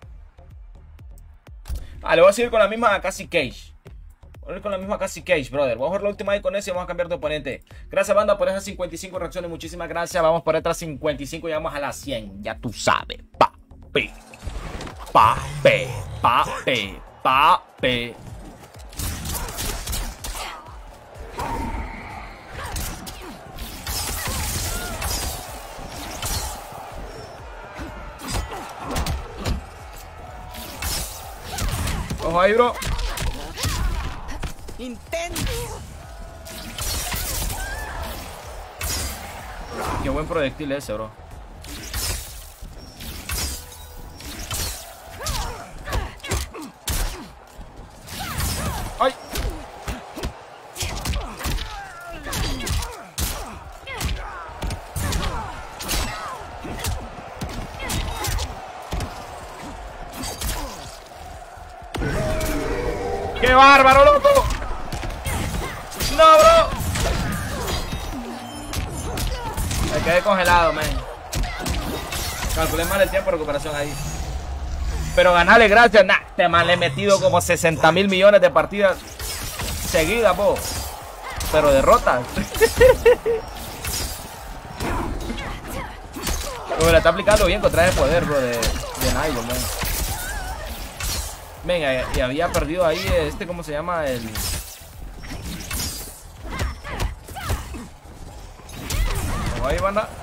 Le voy a seguir con la misma Cassie Cage. Voy a ir con la misma Cassie Cage, brother. Vamos a jugar la última ahí con ese y vamos a cambiar de oponente. Gracias, banda, por esas 55 reacciones. Muchísimas gracias. Vamos por otras 55 y vamos a las 100. Ya tú sabes. Papi. Ojo ahí, bro. Intenso. Qué buen proyectil ese, bro. ¡Ay! ¡Qué bárbaro, loco! ¡No, bro! Me quedé congelado, man. Calculé mal el tiempo de recuperación ahí. Pero ganarle gracias, nah, este man le he metido como 60.000 millones de partidas seguidas, po. Pero derrotas. Pero le está aplicando bien contra ese poder, bro, de Nylon, man. Venga, y había perdido ahí ¿cómo se llama? Ahí van a...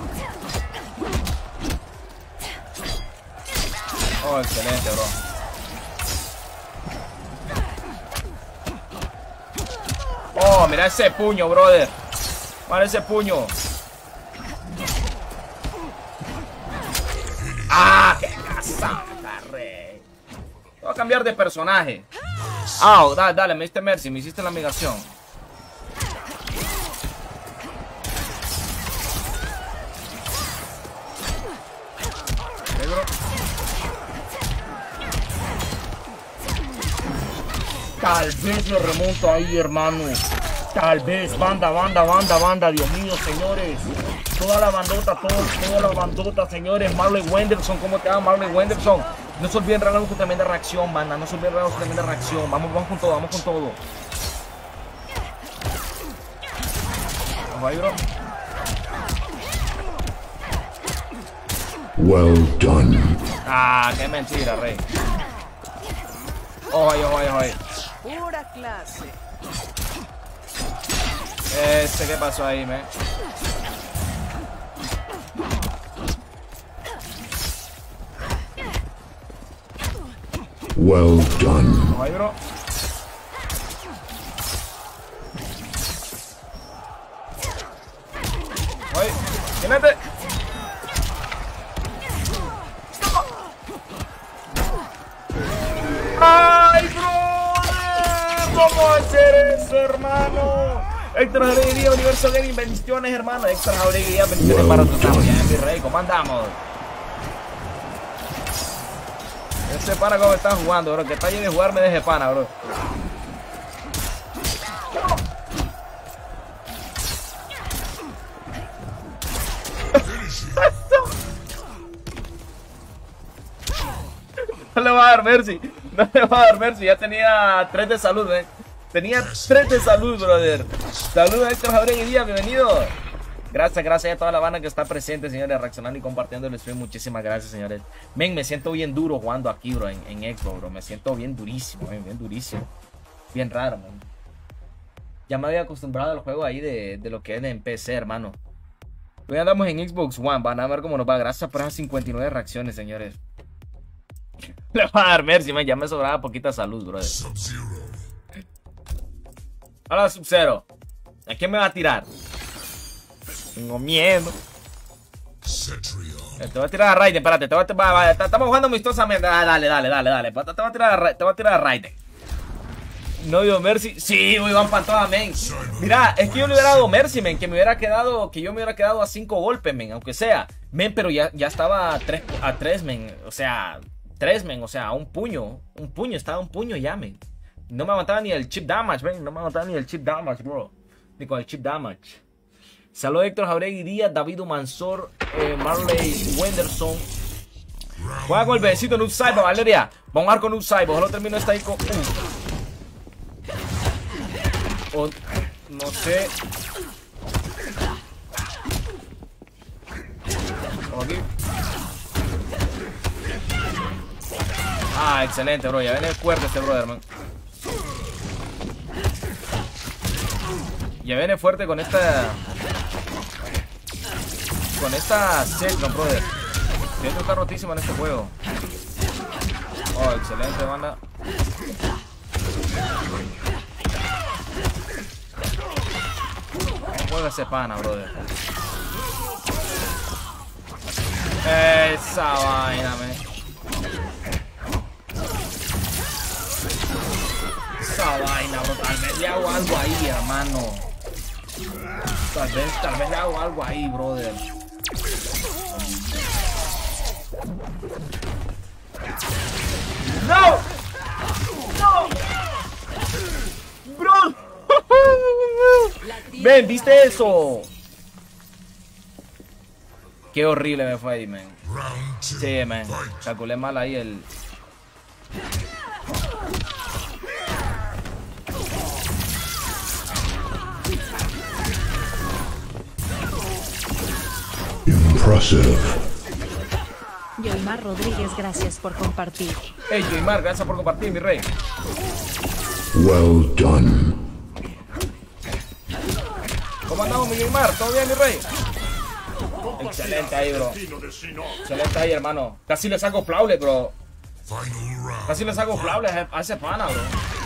Oh, excelente, bro. Oh, mira ese puño, brother. Mira ese puño. ¡Ah! ¡Qué casaca, rey! Voy a cambiar de personaje. Ah, dale, me diste Mercy, me hiciste la migración. Tal vez lo remonto ahí, hermano. Tal vez, banda, Dios mío, señores. Toda la bandota, señores. Marley Wenderson, ¿cómo te va, Marley Wenderson? No se olviden regalarnos su tremenda reacción, banda. No se olviden regalarnos su tremenda reacción. Vamos con todo, vamos con todo. Vamos ahí, bro. Well done. Ah, qué mentira, rey. Ojo ahí, ojo ahí, ojo ahí. Pura clase. ¿Qué pasó ahí, man? Well done. Ojo ahí, bro. Ojo ahí. ¡Quémate! ¡Ay, brother! ¿Cómo hacer eso, hermano? Héctor Jauregui, Universo Gaming, bendiciones, hermano. Héctor Jauregui, bendiciones para tu familia, mi rey. ¿Cómo andamos? Ese pana como está jugando, bro. Que está lleno de jugar me deje pana, bro. No le va a dar Mercy. No le va a dar Mercy. Ya tenía 3 de salud, Tenía 3 de salud, brother. Saludos, Héctor Jauregui Díaz, bienvenido. Gracias a toda la banda que está presente, señores, reaccionando y compartiendo el stream. Muchísimas gracias, señores. Men, me siento bien duro jugando aquí, bro, en Xbox, bro. Me siento bien durísimo, bien durísimo. Bien raro, man. Ya me había acostumbrado al juego ahí de lo que es en PC, hermano. Hoy andamos en Xbox One, van a ver cómo nos va. Gracias por esas 59 reacciones, señores. Le va a dar Mercy, man. Ya me sobraba poquita salud, brother. Hola, Sub-Zero. ¿A quién me va a tirar? Tengo miedo. Te voy a tirar a Raiden, espérate. Estamos jugando amistosamente. Dale. Te voy a tirar a Raiden. No dio Mercy. Sí, Iván Pantoja, men. Mira, es que yo le hubiera dado Mercy, men. Que yo me hubiera quedado a 5 golpes, men. Aunque sea. Men, pero ya estaba a 3, men. O sea, 3, men. O sea, a un puño. Estaba a un puño ya, men. No me aguantaba ni el chip damage, men. No me aguantaba ni el chip damage, bro. Ni con el chip damage. Saludos, Héctor Jauregui Díaz, David Mansor, Marley Wenderson. Juega con el besito Noob Saibot, Valeria. Vamos a jugar con Noob Saibot. Ojalá termino esta ahí con... no sé. Aquí. Ah, excelente, bro. Ya viene fuerte este brother, man. Ya viene fuerte con esta... set, no, brother. Esto está rotísimo en este juego. Oh, excelente, banda. ¿Cómo juega ese pana, brother? Esa vaina, man. Esa vaina, bro. Tal vez le hago algo ahí, hermano. Tal vez le hago algo ahí, brother. ¡No! ¡No! Ven, ¿viste eso? Qué horrible me fue ahí, man. Sí, man. Calculé mal ahí el... Impressive. Yoimar Rodríguez, gracias por compartir. Hey, Yoimar, gracias por compartir, mi rey. Well done. ¿Cómo andamos, mi Yoimar? ¿Todo bien, mi rey? Excelente ahí, bro. Excelente ahí, hermano. Casi le saco flawless, bro. Casi le saco flawless a ese pana, bro.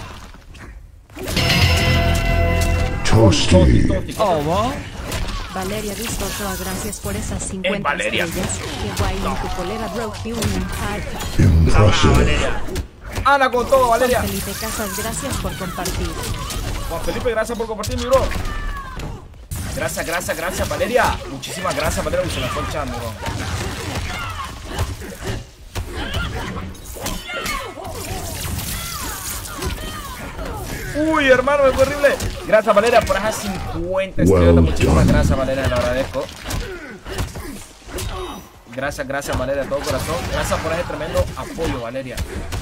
Toasty. Valeria Distortoa, gracias por esas 50 Valeria. estrellas. Qué guay en tu polera, bro. Impressive. Ana con todo, Valeria. Felipe Casas, gracias por compartir. Juan Felipe, gracias por compartir, mi bro. Gracias, Valeria. Muchísimas gracias, Valeria, que se la fue echando, bro. Uy, hermano, me fue horrible. Gracias, Valeria, por esas 50 estrellas. Muchísimas gracias, Valeria, le agradezco. Gracias, Valeria, de todo corazón. Gracias por ese tremendo apoyo, Valeria.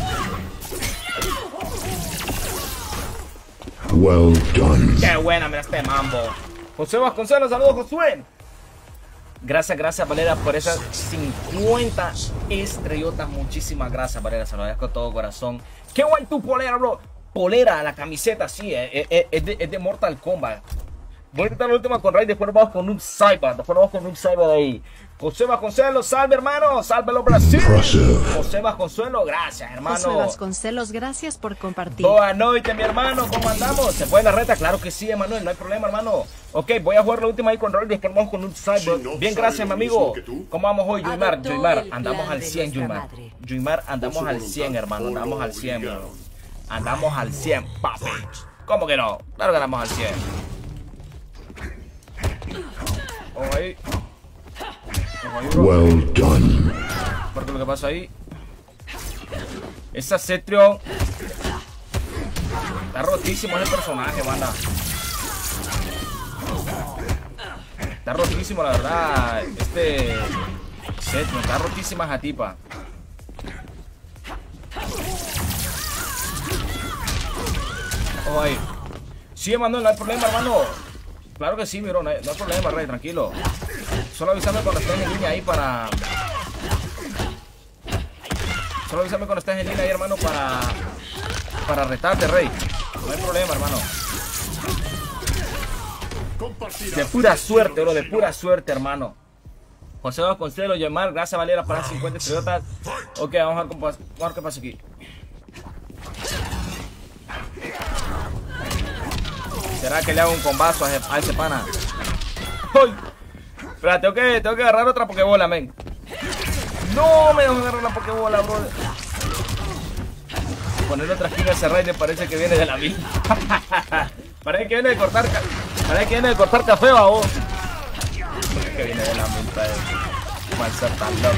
Well done. Qué buena, mira este mambo. José Vasconcelos, saludos, Josué. Gracias, Valeria, por esas 50 estrellotas. Muchísimas gracias, Valeria, se lo agradezco de todo corazón. Qué guay tu polera, bro. Polera, la camiseta, sí, es de Mortal Kombat. Voy a intentar la última con Ray, después vamos con un Cyber. De ahí. José Vasconcelos, salve, hermano. Sálvelo, Brasil. Impressive. José Vasconcelos, gracias, hermano. José Vasconcelos, gracias por compartir. Buenas noches, mi hermano. ¿Cómo andamos? ¿Se puede la reta? Claro que sí, Emanuel. No hay problema, hermano. Ok, voy a jugar la última ahí con Ray, después vamos con un Cyber. Bien, gracias, mi amigo. ¿Cómo vamos hoy, Yoimar? Yoimar, andamos al 100, Yoimar. Yoimar, andamos al 100, hermano. Andamos al 100, bro. Andamos al 100, papi. ¿Cómo que no? Claro que andamos al 100. Ojo ahí. Ojo ahí, bro. Well done. Porque lo que pasa ahí. Esa Cetrion. Está rotísimo ese personaje, banda. Está rotísimo, la verdad. Cetrion, está rotísima esa tipa. Ojo ahí. Sí, Emanuel, no hay problema, hermano. Claro que sí, mi bro, no hay problema, Rey, tranquilo. Solo avísame cuando estés en línea ahí para... Solo avísame cuando estés en línea ahí, hermano, para retarte, Rey. No hay problema, hermano. De pura suerte, bro, de pura suerte, hermano. José Vasconcelos, Yoimar, gracias, Valera, para las 50 estrellotas. Ok, vamos a ver qué pasa aquí. ¿Será que le hago un combazo a ese pana? ¡Uy! Espera, tengo que agarrar otra pokebola, men. No me dejo agarrar la pokebola, bro. Ponerle otra esquina a ese Raiden parece que viene de la misma. Parece que viene de cortar café, babo. Parece que viene de la misma. No va a ser tan loco,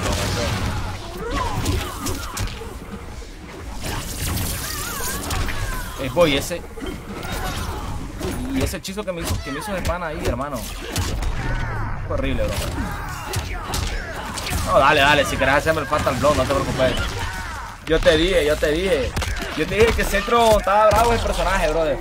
no sé. Voy, ese. Y ese hechizo que me hizo de pana ahí, hermano. Fue horrible, bro. No, dale, si querés hacerme el Fatal Blow, no te preocupes. Yo te dije que Centro estaba bravo el personaje, brother.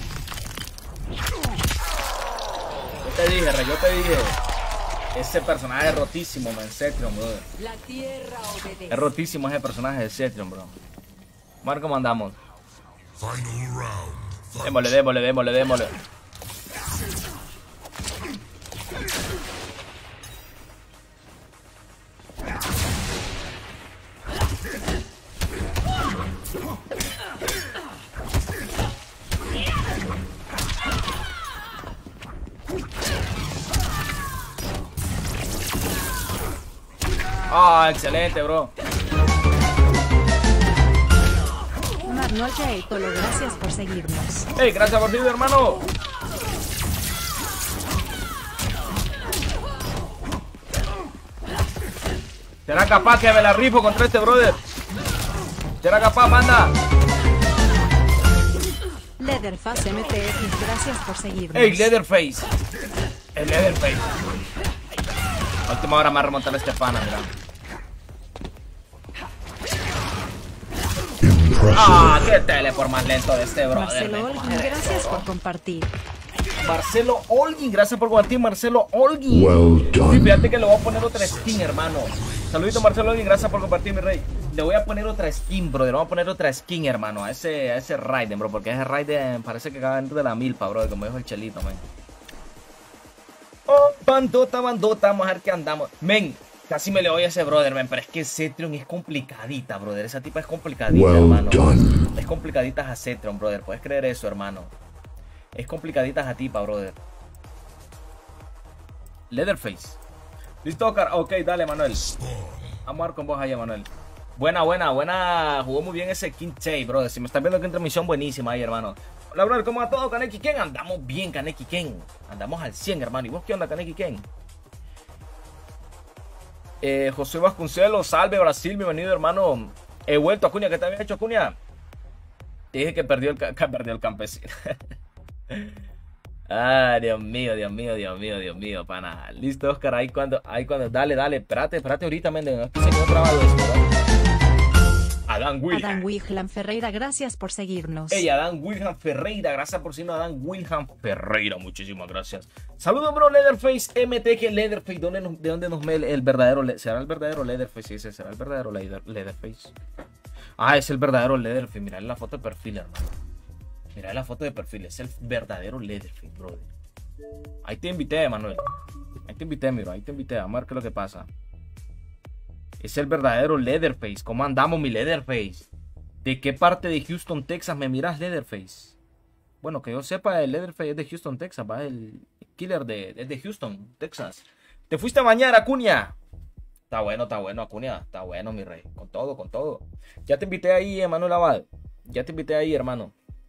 Yo te dije. Ese personaje es rotísimo, man, Cetrion, brother. Es rotísimo ese personaje de Cetrion, bro. Vamos a ver cómo andamos. Démosle. Ah, excelente, bro. Marnol Gaetolo, gracias por seguirnos. Hey, gracias por ti, hermano. ¿Será capaz que me la rifo contra este brother? ¿Será capaz, manda? Leatherface MTX, gracias por seguirnos. ¡Ey, Leatherface! El Leatherface. A última hora me va a remontar a Estefana, mira. ¡Ah, qué teleport más lento de este brother! Marcelo Olguín, gracias por compartir. Marcelo Olguín, gracias por compartir, Marcelo Olguín. Well done. Sí, fíjate que le voy a poner otra skin, hermano. Saludito, Marcelo Olguín, gracias por compartir, mi rey. Le voy a poner otra skin, brother. Le voy a poner otra skin, hermano, a ese Raiden, bro. Porque ese Raiden parece que acaba dentro de la milpa, bro. Como dijo el Chelito, man. Oh, bandota, vamos a ver qué andamos. Men, casi me le doy a ese brother, men. Pero es que Cetrion es complicadita, brother. Esa tipa es complicadita, hermano. Es complicadita a Cetrion, brother. ¿Puedes creer eso, hermano? Es complicadita a tipa, brother. Leatherface. ¿Listo, Oscar? Ok, dale, Manuel. Vamos a ver con vos ahí, Manuel. Buena. Jugó muy bien ese King Tay, brother. Si me están viendo, que transmisión buenísima ahí, hermano. Hola, brother, ¿cómo va todo, Kaneki Ken? Andamos bien, Kaneki Ken. Andamos al 100, hermano. ¿Y vos qué onda, Kaneki Ken? José Vasconcelos, salve, Brasil, bienvenido, hermano. He vuelto, Acuña. ¿Qué te había hecho, Acuña? Te dije que perdió el campesino. Ah, Dios mío, pana. Listo, Oscar, ahí cuando, dale, espérate ahorita, men, aquí se quedó grabado esto, ¿verdad? Adán Wilhelm Ferreira, gracias por seguirnos. Ey, Adán Wilhelm Ferreira, gracias por seguirnos, Adán Wilhelm Ferreira, muchísimas gracias. Saludos, bro, Leatherface MTG, Leatherface, ¿de dónde nos ve el verdadero? ¿Será el verdadero Leatherface? Sí, ese será el verdadero Leatherface. Ah, es el verdadero Leatherface, mirá la foto de perfil, hermano. Mirá la foto de perfil, es el verdadero Leatherface, brother. Ahí te invité, Manuel. Ahí te invité, miro, ahí te invité. Vamos a ver qué es lo que pasa. Es el verdadero Leatherface. ¿Cómo andamos, mi Leatherface? ¿De qué parte de Houston, Texas me miras, Leatherface? Bueno, que yo sepa, el Leatherface es de Houston, Texas, va. El killer es de Houston, Texas. ¿Te fuiste a bañar, Acuña? Está bueno, Acuña. Está bueno, mi rey. Con todo. Ya te invité ahí, Manuel Abad. Ya te invité ahí, hermano.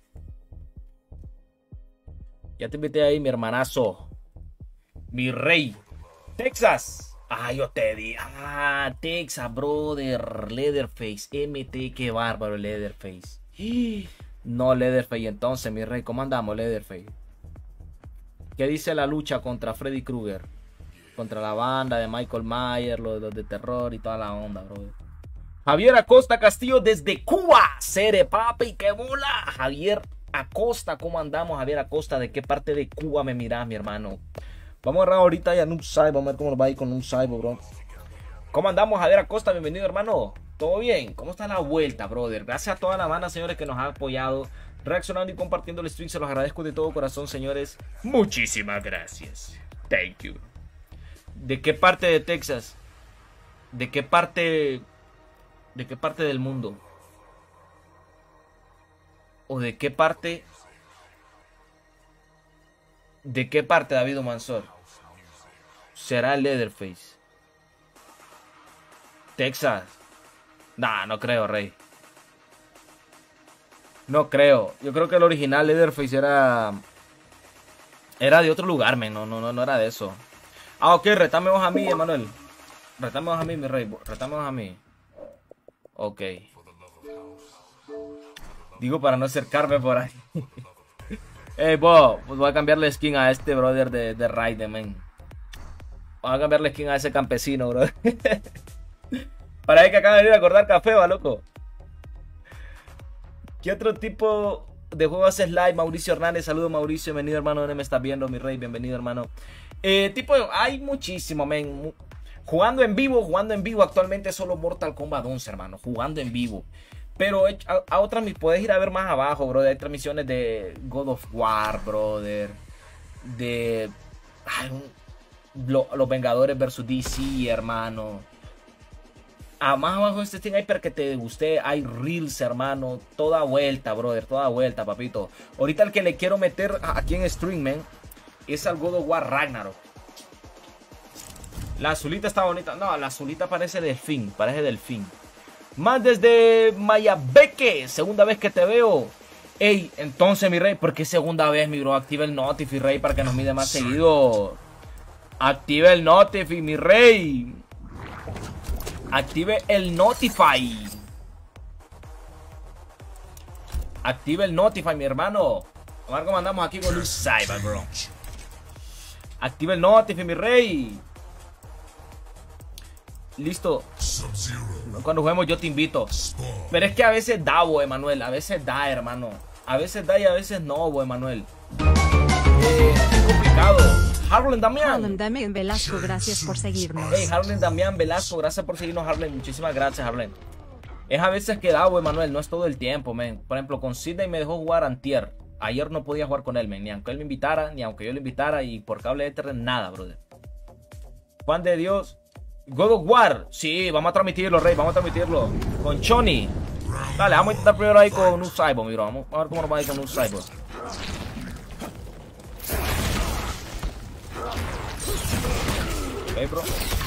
Ya te invité ahí, mi hermanazo. Mi rey. Texas. Ah, yo te di. Ah, Texas, brother. Leatherface. MT, qué bárbaro, Leatherface. No, Leatherface, entonces, mi rey. ¿Cómo andamos, Leatherface? ¿Qué dice la lucha contra Freddy Krueger? Contra la banda de Michael Myers, los de terror y toda la onda, brother. Javier Acosta Castillo desde Cuba. Cere, papi, qué bola. Javier Acosta, ¿cómo andamos, Javier Acosta? ¿De qué parte de Cuba me mirás, mi hermano? Vamos a agarrar ahorita ya Noob Saibo. Vamos a ver cómo nos va a ir con Noob Saibo, bro. ¿Cómo andamos, Javier Acosta? Bienvenido, hermano. ¿Todo bien? ¿Cómo está la vuelta, brother? Gracias a toda la banda, señores, que nos ha apoyado, reaccionando y compartiendo el stream. Se los agradezco de todo corazón, señores. Muchísimas gracias. Thank you. ¿De qué parte de Texas? ¿De qué parte del mundo? ¿O de qué parte? ¿De qué parte, David Mansor? ¿Será el Leatherface? ¿Texas? Nah, no creo, rey. No creo. Yo creo que el original Leatherface era de otro lugar, men. No era de eso. Ah, ok, retame vos a mí, Emanuel. Retame vos a mí, mi rey. Retame vos a mí. Ok. Digo para no acercarme por ahí. Hey, pues voy a cambiarle skin a este brother de Raiden, man. Voy a cambiarle skin a ese campesino, bro. Para ahí que acaba de venir a acordar café, va, loco. ¿Qué otro tipo de juego haces live? Mauricio Hernández, saludos, Mauricio. Bienvenido, hermano. ¿Dónde me estás viendo, mi rey? Bienvenido, hermano. Hay muchísimo, men. Jugando en vivo actualmente solo Mortal Kombat 11, hermano. Jugando en vivo. Pero a otras puedes ir a ver más abajo, brother. Hay transmisiones de God of War, brother. De los Vengadores versus DC, hermano. Más abajo de este stream hay para que te guste. Hay reels, hermano. Toda vuelta, brother. Toda vuelta, papito. Ahorita el que le quiero meter aquí en stream, man, es al God of War Ragnarok. La azulita está bonita. No, la azulita parece delfín. Parece delfín. Más desde Mayabeque. Segunda vez que te veo. Ey, entonces, mi rey, ¿por qué segunda vez, mi bro? Activa el Notify, rey, para que nos mide más seguido. Activa el Notify, mi rey. Active el Notify. Activa el Notify, mi hermano. A ver cómo andamos aquí con Noob Saibot, bro. Activa el Notify, mi rey. Listo. Cuando juguemos yo te invito. Pero es que a veces da, bo, Emanuel. A veces da, hermano. A veces da y a veces no, bo, Emanuel. Es complicado. Harlan Damián Velasco, gracias por seguirnos. Hey, Harlan Damián Velasco, gracias por seguirnos, Harlan. Muchísimas gracias, Harlan. Es a veces que da, bo, Emanuel. No es todo el tiempo, men. Por ejemplo, con Sidney me dejó jugar antier. Ayer no podía jugar con él, men. Ni aunque él me invitara, ni aunque yo lo invitara. Y por cable Ethernet, nada, brother. Juan de Dios. God of War, sí, vamos a transmitirlo, Rey, vamos a transmitirlo con Choni. Dale, vamos a intentar primero ahí con Noob Saibot, mi bro. Vamos a ver cómo nos va a ir con Noob Saibot. Ok, bro.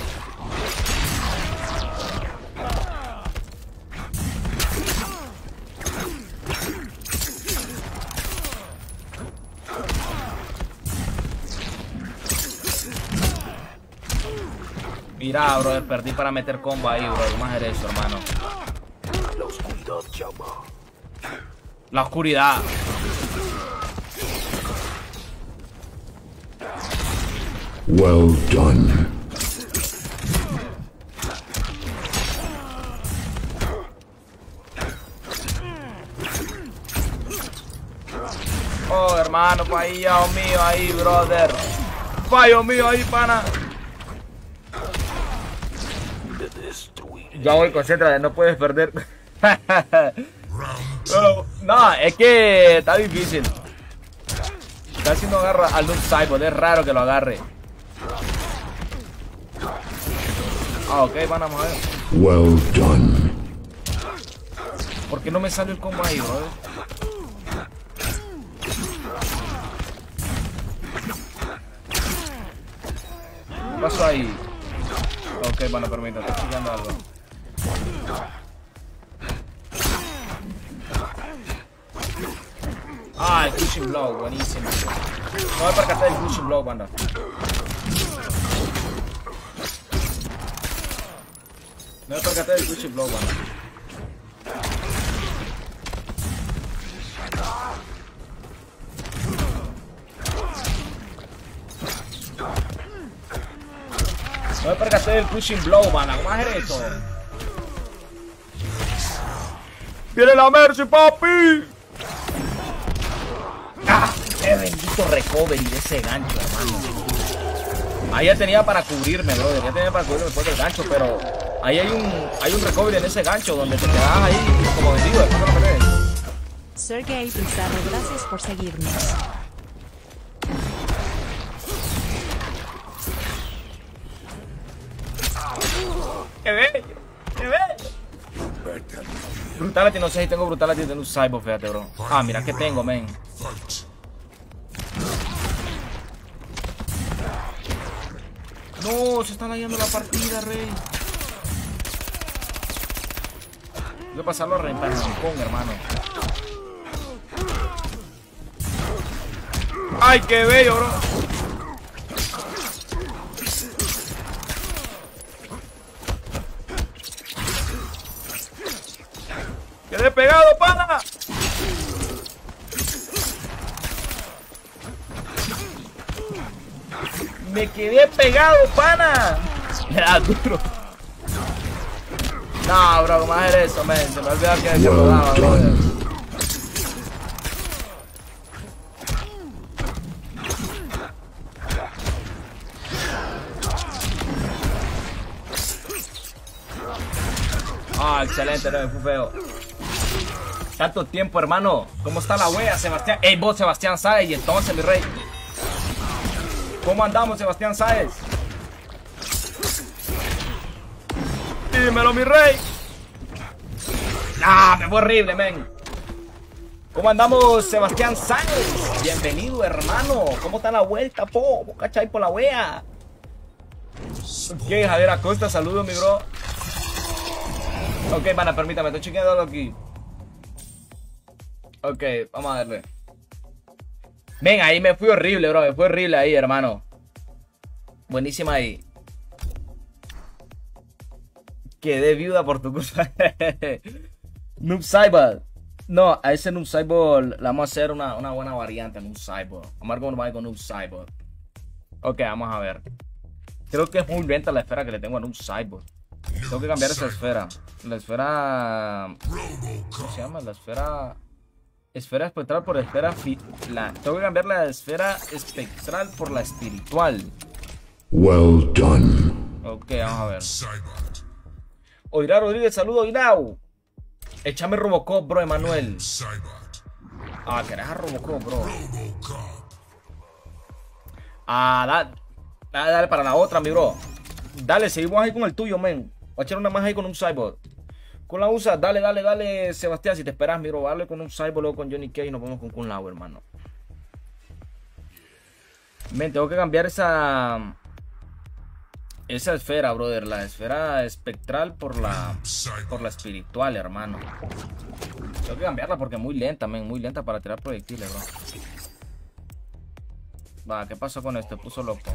Mira, brother, perdí para meter combo ahí, bro. ¿Cómo hacer eso, hermano? La oscuridad llama. La oscuridad. Well done. Oh, hermano, fallo mío ahí, brother. Fallo mío ahí, pana. Ya voy, concéntrate, no puedes perder. No, es que está difícil. Casi no agarra al Noob Saibot, es raro que lo agarre. Ah, ok, vamos a ver. Well done. ¿Por qué no me sale el combo ahí, bro? ¿Qué pasó ahí? Ok, bueno, permítame, estoy chingando algo. Ah, el Crushing Blow, buenísimo. No me percaté del Crushing Blow, banda. No me percaté del Crushing Blow, banda. No me percaté del Crushing Blow, banda. ¿Cómo hacer eso? ¡Viene la Mercy, papi! ¡Ah! ¡Qué bendito recovery de ese gancho, hermano! Ahí ya tenía para cubrirme, brother. Ya tenía para cubrirme después del gancho, pero ahí hay un recovery en ese gancho donde te quedas ahí como vendido después de lo que te des. Sergey Pizarro, gracias por seguirnos. ¡Qué bello! ¡Qué bello! Brutality, no sé si tengo Brutality de Noob Saibot, fíjate, bro. Ah, mira que tengo, men. No, se está layando la partida, rey. Voy a pasarlo a rentar con hermano. ¡Ay, qué bello, bro! ¡Quedé pegado, pana! ¡Me quedé pegado, pana! Me da duro. No, bro, ¿cómo hacer eso, men? Se me olvidó que se lo daba, brother. Ah, excelente, no me fue feo. Tanto tiempo, hermano. ¿Cómo está la wea, Sebastián? Ey, vos, Sebastián Sáez. Y entonces, mi rey, ¿cómo andamos, Sebastián Sáez? Dímelo, mi rey. Ah, me fue horrible, men. ¿Cómo andamos, Sebastián Sáez? Bienvenido, hermano. ¿Cómo está la vuelta, po? ¿Vos cachai por la wea? Ok, Javier Acosta, saludos, mi bro. Ok, pana, permítame, estoy chequeando algo aquí. Ok, vamos a darle. Ven, ahí me fui horrible, bro. Me fui horrible ahí, hermano. Buenísima ahí. Quedé viuda por tu culpa. Noob Saibot. No, a ese Noob Saibot le vamos a hacer una buena variante en Noob Saibot. Vamos a ver cómo va con Noob Saibot. Ok, vamos a ver. Creo que es muy lenta la esfera que le tengo a Noob Saibot. Tengo que cambiar esa esfera. La esfera... ¿Cómo se llama? La esfera... Esfera espectral por esfera... Tengo que cambiar la esfera espectral por la espiritual. Well done. Ok, vamos a ver. Oirá Rodríguez, saludo, Oirao. Échame Robocop, bro, Emanuel. Ah, ¿querés a Robocop, bro? Ah, dale para la otra, mi bro. Dale, seguimos ahí con el tuyo, men. Voy a echar una más ahí con un Saibot. Con la USA, dale, Sebastián, si te esperas, mi bro. Dale con un Saibot, luego con Johnny Cage y nos vamos con Kun Lao, hermano. Men, tengo que cambiar esa esfera, brother. La esfera espectral por la espiritual, hermano. Tengo que cambiarla porque es muy lenta, men. Muy lenta para tirar proyectiles, bro. Va, ¿qué pasó con esto? Puso loco.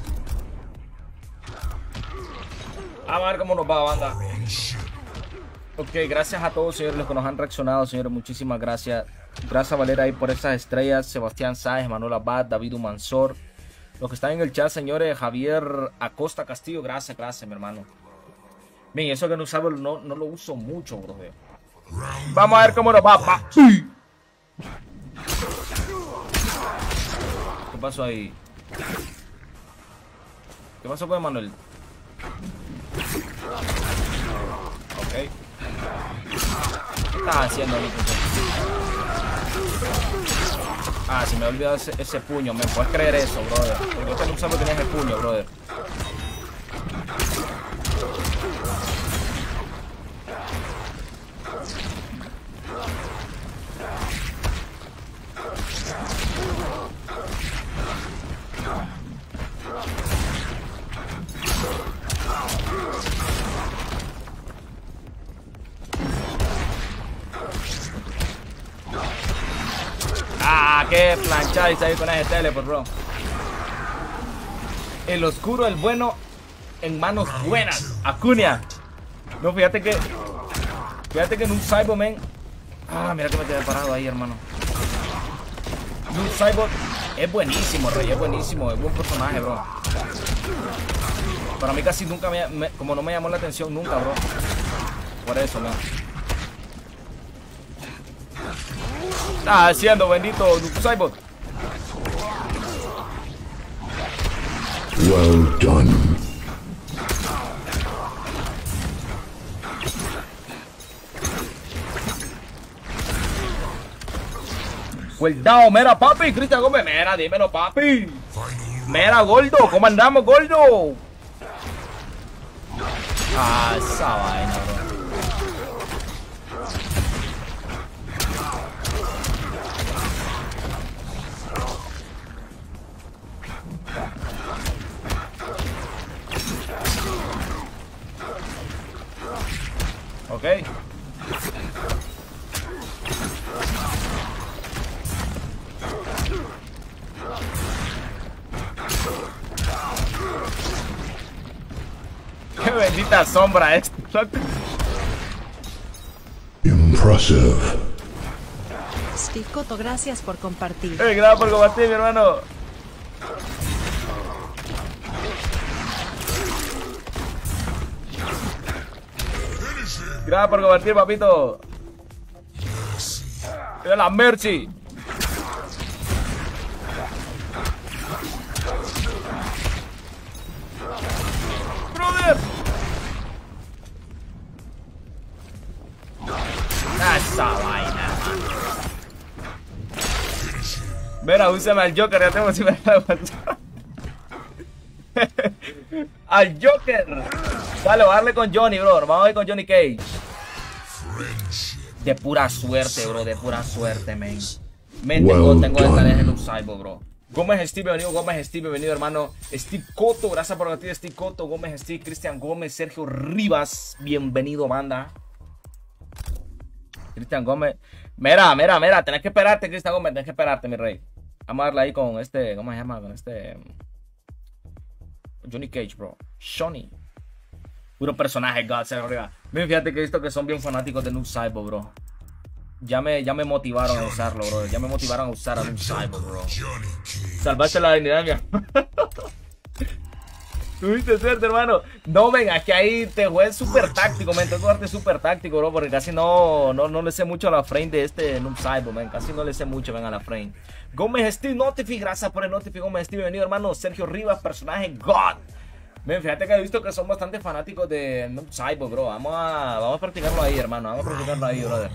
Vamos a ver cómo nos va, banda. Ok, gracias a todos, señores, los que nos han reaccionado, señores. Muchísimas gracias. Gracias, Valera, ahí por esas estrellas. Sebastián Sáez, Manuel Abad, David Humansor. Los que están en el chat, señores. Javier Acosta Castillo. Gracias, mi hermano. Bien, eso que no sabe, no lo uso mucho, bro. Vamos a ver cómo nos va. ¿Qué pasó ahí? ¿Qué pasó con Manuel? Ok. ¿Qué estás haciendo, Nico? Ah, se me ha olvidado ese puño. ¿Me puedes creer eso, brother? Porque yo no sabía que tenía ese puño, brother. Ah, qué planchada está ahí con ese teleport, bro. El oscuro, el bueno, en manos buenas. Acuña. No, fíjate que en un Saibot, man. Ah, mira que me quedé parado ahí, hermano. Un Saibot es buenísimo, rey. Es buenísimo. Es buen personaje, bro. Para mí casi nunca como no me llamó la atención nunca, bro. Por eso, man. Está haciendo, bendito Saibot. Well done. Well down, mira, papi. Cristian Gómez, mira, dímelo, papi. Mira, gordo, ¿cómo andamos, gordo? Ah, esa vaina, bro. Ok. Qué bendita sombra esta. Impressive. Steve Cotto, gracias por compartir. Gracias por compartir, mi hermano. Gracias por compartir, papito. Mira la Mercy. Brother. Esa vaina, man. Mira, úsame al Joker, ya tengo si me da al Joker. Dale, voy a darle con Johnny, bro. Vamos a ir con Johnny Cage. De pura suerte, bro. De pura suerte, men. Tengo esta en un Saibot, bro. Gómez Steve, bienvenido, hermano. Steve Cotto, gracias por compartir, Steve Cotto. Gómez Steve, Cristian Gómez, Sergio Rivas. Bienvenido, banda. Cristian Gómez. Mira. Tenés que esperarte, Cristian Gómez. Tenés que esperarte, mi rey. Vamos a darle ahí con este. ¿Cómo se llama? Con este. Johnny Cage, bro. Shawnee. Puro personaje, God, se arriba. Fíjate que he visto que son bien fanáticos de Noob Saibot, bro. Ya me motivaron a usarlo, bro. Ya me motivaron a usar a un Cyborg, bro. Salvaste la dignidad, mi hermano. Tuviste suerte, hermano. No, venga, que ahí te juegues súper táctico, men. Tengo que jugarte súper táctico, bro. Porque casi no le sé mucho a la frame de este Noob Cyborg, men. Casi no le sé mucho, ven, a la frame. Gómez Steve Notifi, gracias por el Notifi, Gómez Steve. Bienvenido, hermano. Sergio Rivas, personaje God. Ven, fíjate que he visto que son bastante fanáticos de Noob Cyborg, bro. Vamos a practicarlo ahí, hermano. Vamos a practicarlo ahí, brother.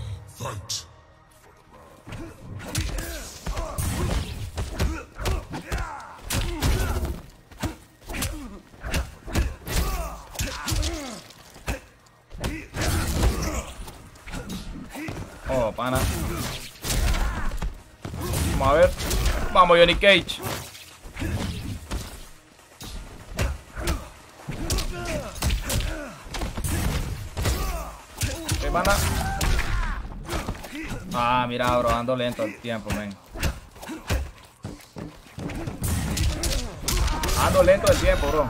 Oh, pana. Vamos a ver. Vamos, Johnny Cage. ¿Qué pana? Ah, mira, bro, ando lento el tiempo, men. Ando lento el tiempo, bro.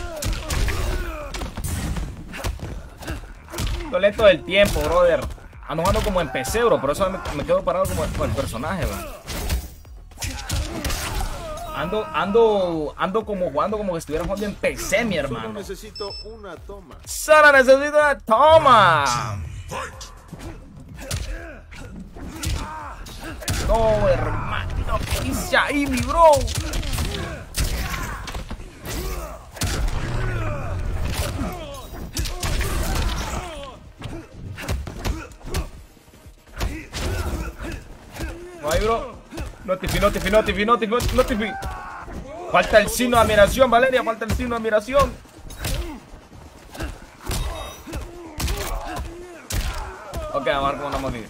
Ando lento del tiempo, brother. Ando jugando como en PC, bro. Por eso me quedo parado como el personaje, bro. Ando como jugando como que estuviera jugando en PC, mi hermano. Solo necesito una toma. Solo necesito una toma. No, hermano, ¿qué hice ahí, mi bro? No hay, bro. Notifi. Falta el signo de admiración, Valeria. Falta el signo de admiración. Ok, vamos a ver cómo andamos aquí.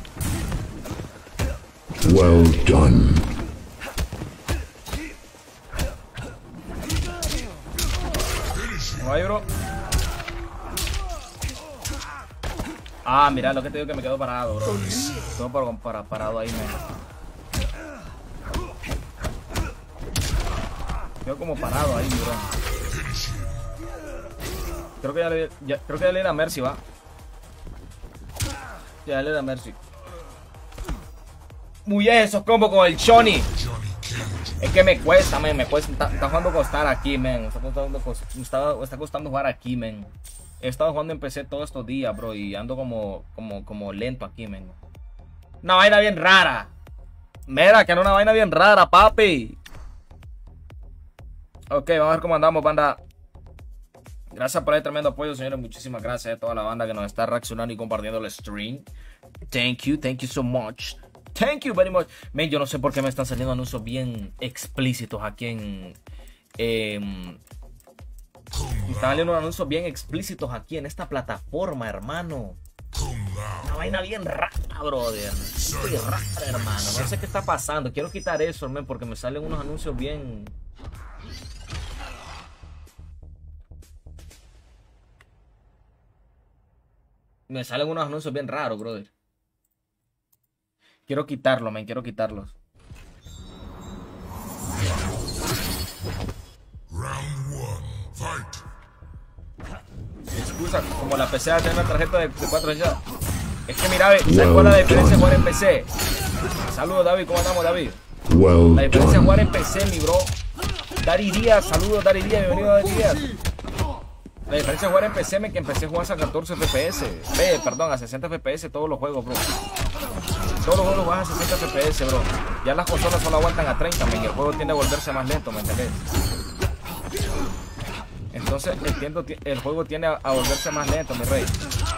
Well done. No hay, bro. Ah, mira, lo que te digo que me quedo parado, bro. Quedo parado ahí, man. Quedo como parado ahí, bro. Creo que ya le da Mercy, va. Ya le da Mercy. Muy bien, esos combos con el Johnny. Es que me cuesta, men. Me cuesta. Está jugando costar aquí, men. Está costando jugar aquí, men. He estado jugando en PC todos estos días, bro. Y ando como lento aquí, men. Una vaina bien rara. Mira, que era una vaina bien rara, papi. Ok, vamos a ver cómo andamos, banda. Gracias por el tremendo apoyo, señores. Muchísimas gracias a toda la banda que nos está reaccionando y compartiendo el stream. Thank you so much. Thank you very much. Man, yo no sé por qué me están saliendo anuncios bien explícitos aquí en... me están saliendo anuncios bien explícitos aquí en esta plataforma, hermano. Una vaina bien rara, brother. Muy rara, hermano. No sé qué está pasando. Quiero quitar eso, man, porque me salen unos anuncios bien... Me salen unos anuncios bien raros, brother. Quiero quitarlo, man. Quiero quitarlos. Round 1, fight. Excusa, como la PC tiene una tarjeta de 4 ya. Es que mira, ¿sabes cuál es la diferencia de jugar en PC? Saludos, David. ¿Cómo andamos, David? La diferencia de jugar en PC, mi bro. Dari Díaz, saludos, Dari Díaz. Bienvenido, Dari Díaz. La diferencia de jugar en PC es que empecé a jugar a 14 FPS. Perdón, a 60 FPS todos los juegos, bro. Todos los juegos van a 60 FPS, bro. Ya las consolas solo aguantan a 30, men. Y el juego tiende a volverse más lento, ¿me entendés? Entonces, entiendo, el juego tiende a volverse más lento, mi rey.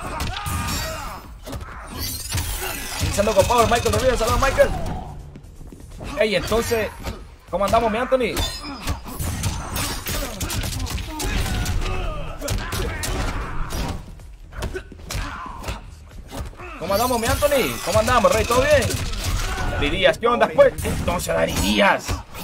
Iniciando con Power, Michael Rodríguez. Saludos, Michael. Ey, entonces, ¿cómo andamos, mi Anthony? ¿Cómo andamos, mi Anthony? ¿Cómo andamos, rey? ¿Todo bien? Dari Díaz, ¿qué onda, pues? Entonces, Dari Díaz.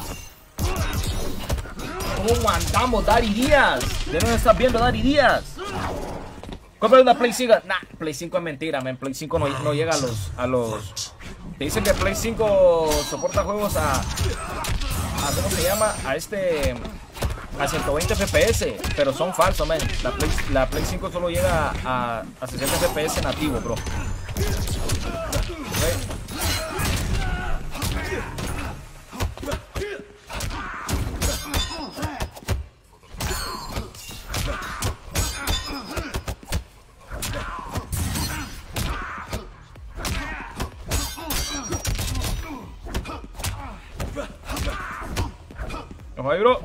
¿Cómo andamos, Dari Díaz? ¿De dónde estás viendo, Dari Díaz? Compra una Play 5. Nah, Play 5 es mentira, man. Play 5 no llega a los... Te dicen que Play 5 soporta juegos a ¿cómo se llama? A 120 FPS, pero son falsos, man. La Play 5 solo llega a 60 FPS nativo, bro. ¿Okay? ahí, bro.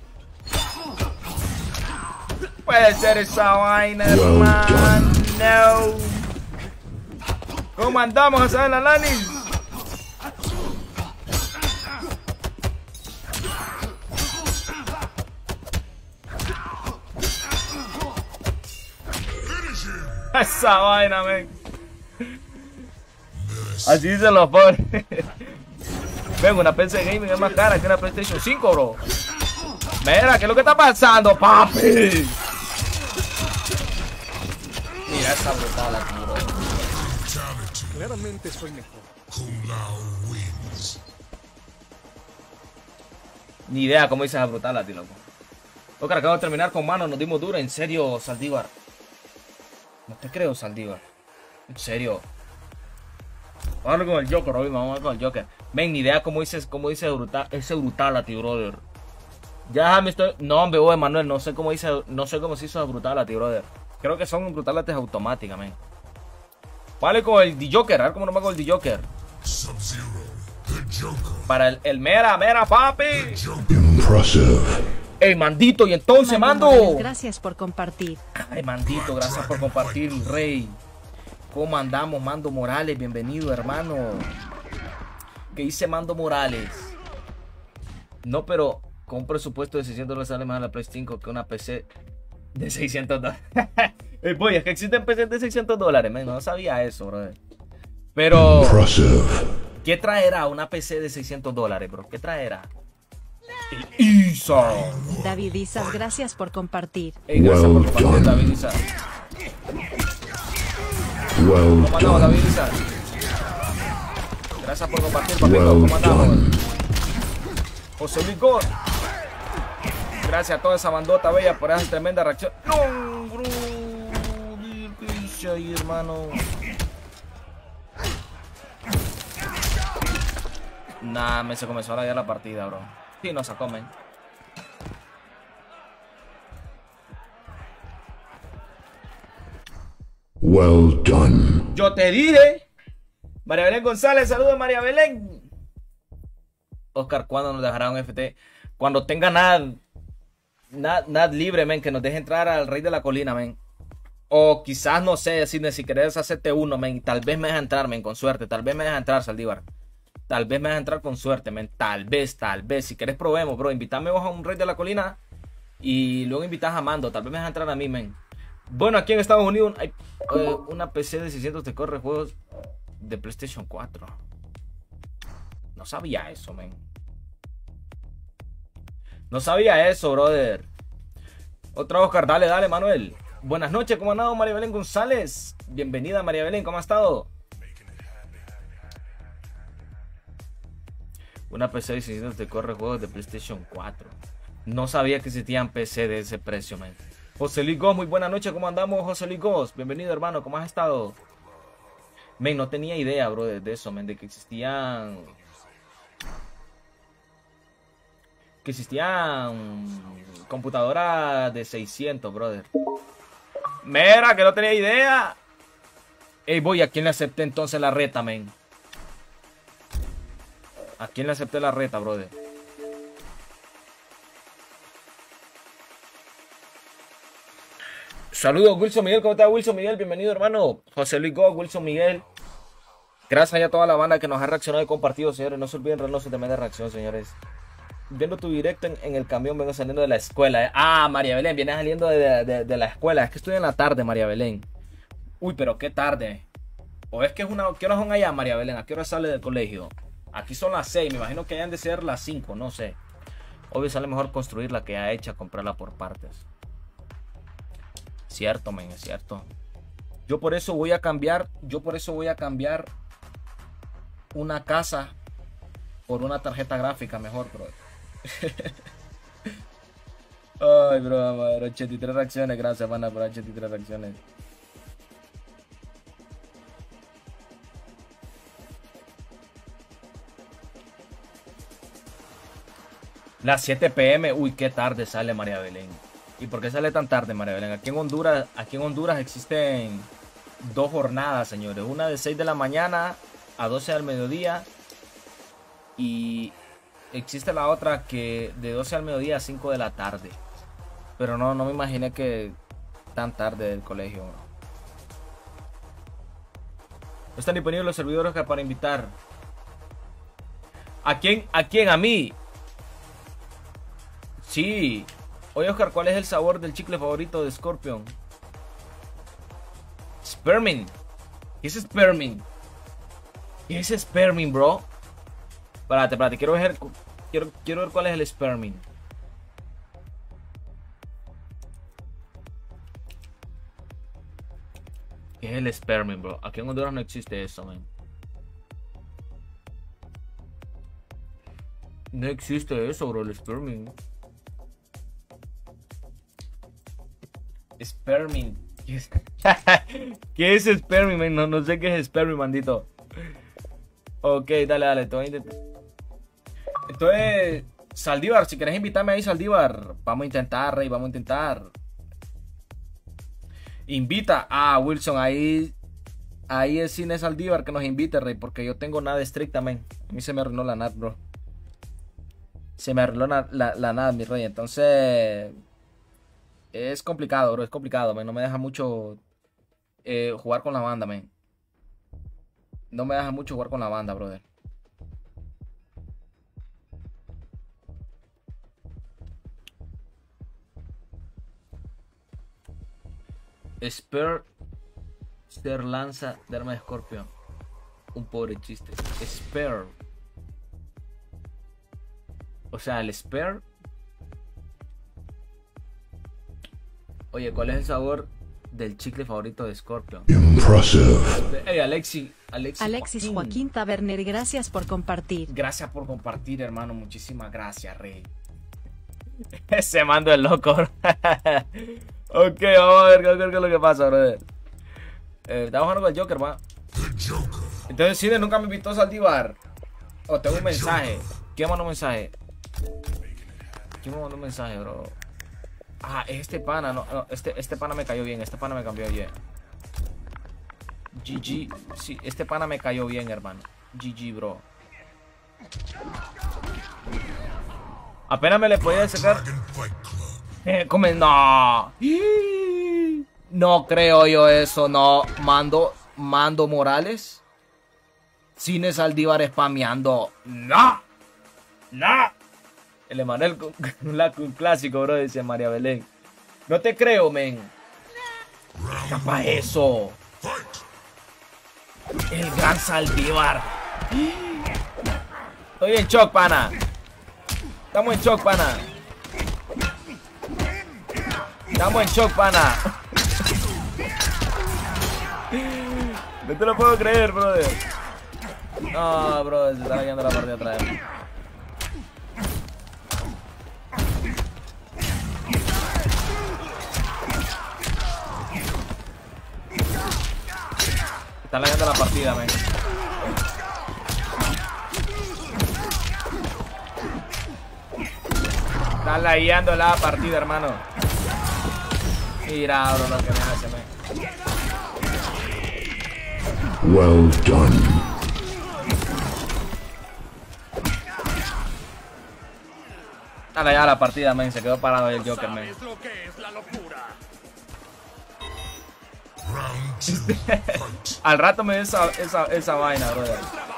Puede ser esa vaina, hermano. ¿Cómo andamos, Hassan Alanis? Esa vaina, men. Así dicen los pobres. Ven, una PC Gaming es más cara que una PlayStation 5, bro. Mira, ¿qué es lo que está pasando, papi? Mira esa brutal aquí, bro. Claramente soy mejor. Ni idea cómo dice esa brutal a ti, loco. Loco, acabo de terminar con mano, nos dimos duro. En serio, Saldívar. No te creo, Saldívar. En serio. Vamos con el Joker, hoy vamos con el Joker. Ven, ni idea cómo dice brutal, ese brutal a ti, brother. Ya me estoy. No, hombre, oye, Manuel, no sé cómo dice, no sé cómo se hizo brutal a ti, brother. Creo que son brutalates automáticamente. Vale con el D-Joker, a ver cómo nos va con el D-Joker. Para el mera, papi. Impressive. Ey, mandito, y entonces, Mando mando. Morales, gracias por compartir. Ay, mandito, gracias por compartir, mi rey. ¿Cómo andamos, Mando Morales? Bienvenido, hermano. ¿Qué dice Mando Morales? No, pero con un presupuesto de $600 sale más a la Play 5 que una PC de $600. Voy, es que existen PCs de $600, man. No sabía eso, brother. Pero, Impressive. ¿qué traerá una PC de $600, bro? ¿Qué traerá? El ISA. David Isas, gracias por compartir. Ey, gracias por Well compartir, done. David Isa. Well ¿Cómo andamos, David done. Isa? Gracias por compartir, papito. Well ¿Cómo andamos? done. José Luis Gómez. Gracias a toda esa bandota bella por esa tremenda reacción. No, bro. ¿Qué hice ahí, hermano? Nah, me se comenzó a laguear la partida, bro. Sí, nos sacó, men. Well done. Yo te diré. María Belén González, saludos, María Belén. Oscar, ¿cuándo nos dejará un FT? Cuando tenga nada libre, men, que nos deje entrar al Rey de la Colina, men. O quizás, no sé, si querés hacerte uno, men. Tal vez me deja entrar, men, con suerte. Tal vez me deja entrar, Saldívar. Tal vez me deja entrar con suerte, men. Tal vez. Si querés, probemos, bro. Invítame vos a un Rey de la Colina. Y luego invitas a Mando. Tal vez me deja entrar a mí, men. Bueno, aquí en Estados Unidos hay una PC de 600 te corre juegos de PlayStation 4. No sabía eso, men. No sabía eso, brother. Otra Oscar, dale, Manuel. Buenas noches, ¿cómo ha andado María Belén González? Bienvenida, María Belén, ¿cómo ha estado? Una PC de 600 te corre juegos de PlayStation 4. No sabía que existían PC de ese precio, men. José Luis Gómez, muy buenas noches, ¿cómo andamos, José Luis Gómez? Bienvenido, hermano, ¿cómo has estado? Men, no tenía idea, bro, de eso, men, de que existían... computadoras de 600, brother. Mira, que no tenía idea. Ey, voy, ¿a quién le acepté entonces la reta, men? ¿A quién le acepté la reta, brother? Saludos, Wilson Miguel, ¿cómo está Wilson Miguel? Bienvenido, hermano. José Luis Gómez, Wilson Miguel. Gracias a toda la banda que nos ha reaccionado y compartido, señores. No se olviden reírnos de tremenda reacción, señores. Viendo tu directo en el camión, vengo saliendo de la escuela. Ah, María Belén, vienes saliendo de la escuela. Es que estoy en la tarde, María Belén. Uy, pero qué tarde. O es que es una... ¿Qué horas son allá, María Belén? ¿A qué hora sale del colegio? Aquí son las 6, me imagino que hayan de ser las 5, no sé. Obvio sale mejor construirla que ya hecha, comprarla por partes. Cierto, men, es cierto. Yo por eso voy a cambiar una casa por una tarjeta gráfica mejor, bro. Ay, bro, madre, 83 reacciones, gracias, banda, por 83 reacciones. Las 7 p.m. Uy, qué tarde sale María Belén. ¿Y por qué sale tan tarde, María Belén? Aquí en Honduras existen 2 jornadas, señores. Una de 6 de la mañana a 12 del mediodía. Y existe la otra que de 12 al mediodía a 5 de la tarde. Pero no me imaginé que tan tarde del colegio. No están disponibles los servidores para invitar. ¿A quién? ¿A quién? ¿A mí? Sí. Oye, Oscar, ¿cuál es el sabor del chicle favorito de Scorpion? Spearmint. ¿Qué es Spearmint? ¿Qué es Spearmint, bro? Espérate, quiero ver cuál es el Spearmint. ¿Qué es el Spearmint, bro? Aquí en Honduras no existe eso, man. No existe eso, bro, el Spearmint. Spearmint. ¿Qué es Spearmint, man? No sé qué es Spearmint, mandito. Ok, dale, te voy a intentar. Entonces, Saldívar, si querés invitarme ahí, Saldívar, vamos a intentar, Rey, vamos a intentar. Invita a Wilson, ahí es Cine Saldívar que nos invite, Rey, porque yo tengo nada estricta, man. A mí se me arruinó la NAT, bro. Se me arruinó la NAT, mi Rey, entonces es complicado, bro, es complicado, man. No me deja mucho jugar con la banda, man. No me deja mucho jugar con la banda, brother. Spear Ser lanza de arma de escorpión. Un pobre chiste. Spear. O sea, el Spear. Oye, ¿cuál es el sabor del chicle favorito de Scorpion? Impressive. Hey, Alexis Joaquín Taberner, gracias por compartir. Gracias por compartir, hermano. Muchísimas gracias, Rey. Ese mando es loco. Ok, vamos a ver qué es lo que pasa, brother. Estamos jugando con el Joker, va. Entonces, Cine nunca me invitó a Saldívar. Oh, tengo un mensaje. ¿Quién me mandó un mensaje? ¿Quién me mandó un mensaje, bro? Ah, es este pana. No, este pana me cayó bien. Este pana me cambió bien. GG. Sí, este pana me cayó bien, hermano. GG, bro. Apenas me le podía sacar. No. No creo yo eso, no. Mando Morales. Cine Saldívar spameando. No. El Emanuel un clásico, bro, dice María Belén. No te creo, men. Capaz eso. El gran Saldívar. Estoy en shock, pana. Estamos en shock, pana. Estamos en shock, pana. No te lo puedo creer, brother. No, brother, se está cayendo la partida otra vez. Está lagueando la partida, men. Está lagueando la partida, hermano. Mira, bro, lo que me hace, men. Well done. Está lagueada la partida, men. Se quedó parado ahí el Joker, men. Al rato me dio esa vaina, brother.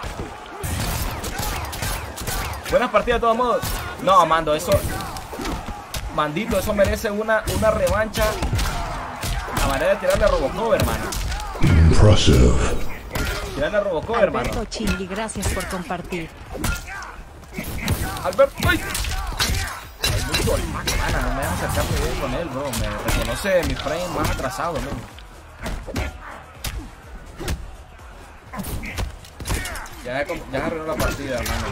Buenas partidas de todos modos. No, Mando, eso. Mandito, eso merece una revancha. A manera de tirarle a Robocop, hermano. Impressive. Tirarle a Robocop, hermano. Alberto Chingui, gracias por compartir. Alberto, ¡ay! Hay mucho mana, no me dejan acercarme bien con él, bro. Me reconoce mi frame más atrasado, ¿no? Ya arruinó la partida, hermano.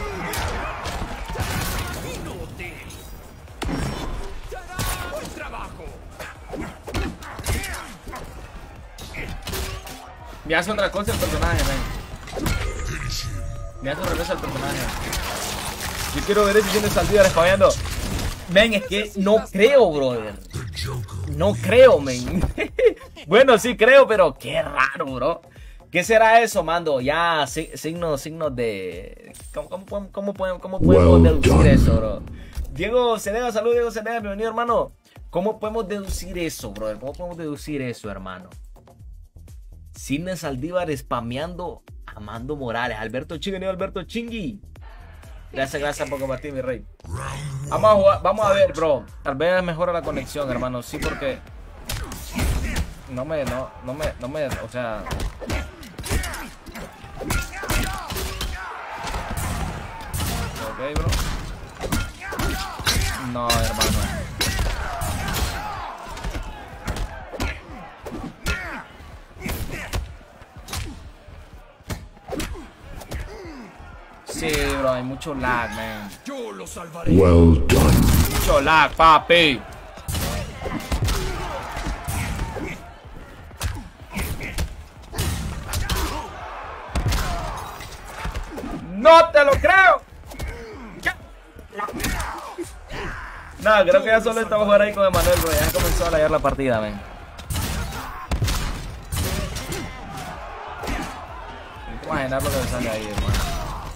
Me hace otra cosa el personaje, man. Me hace otra cosa el personaje. Yo quiero ver ese de Saldívar spameando. Men, es que no creo, brother. No creo, men. Bueno, sí creo, pero qué raro, bro. ¿Qué será eso, mando? Ya, signos de... ¿Cómo podemos deducir eso, bro? Diego Ceneda, saludos, Diego Ceneda, bienvenido, hermano. ¿Cómo podemos deducir eso, brother? ¿Cómo podemos deducir eso, hermano? Sidney Saldívar spameando a Mando Morales. Alberto Chingui, Alberto Chingui. Gracias por compartir, mi rey. Vamos a jugar, vamos a ver, bro. Tal vez mejora la conexión, hermano. Sí, porque no me, o sea. Ok, bro. No, hermano. Sí, bro, hay mucho lag, man. Yo lo salvaré. Well done. Mucho lag, papi. ¡No te lo creo! Nada, creo que ya solo estamos jugando ahí con Emanuel, bro. Ya comenzó a layar la partida, man. Imaginar lo que me sale ahí, hermano.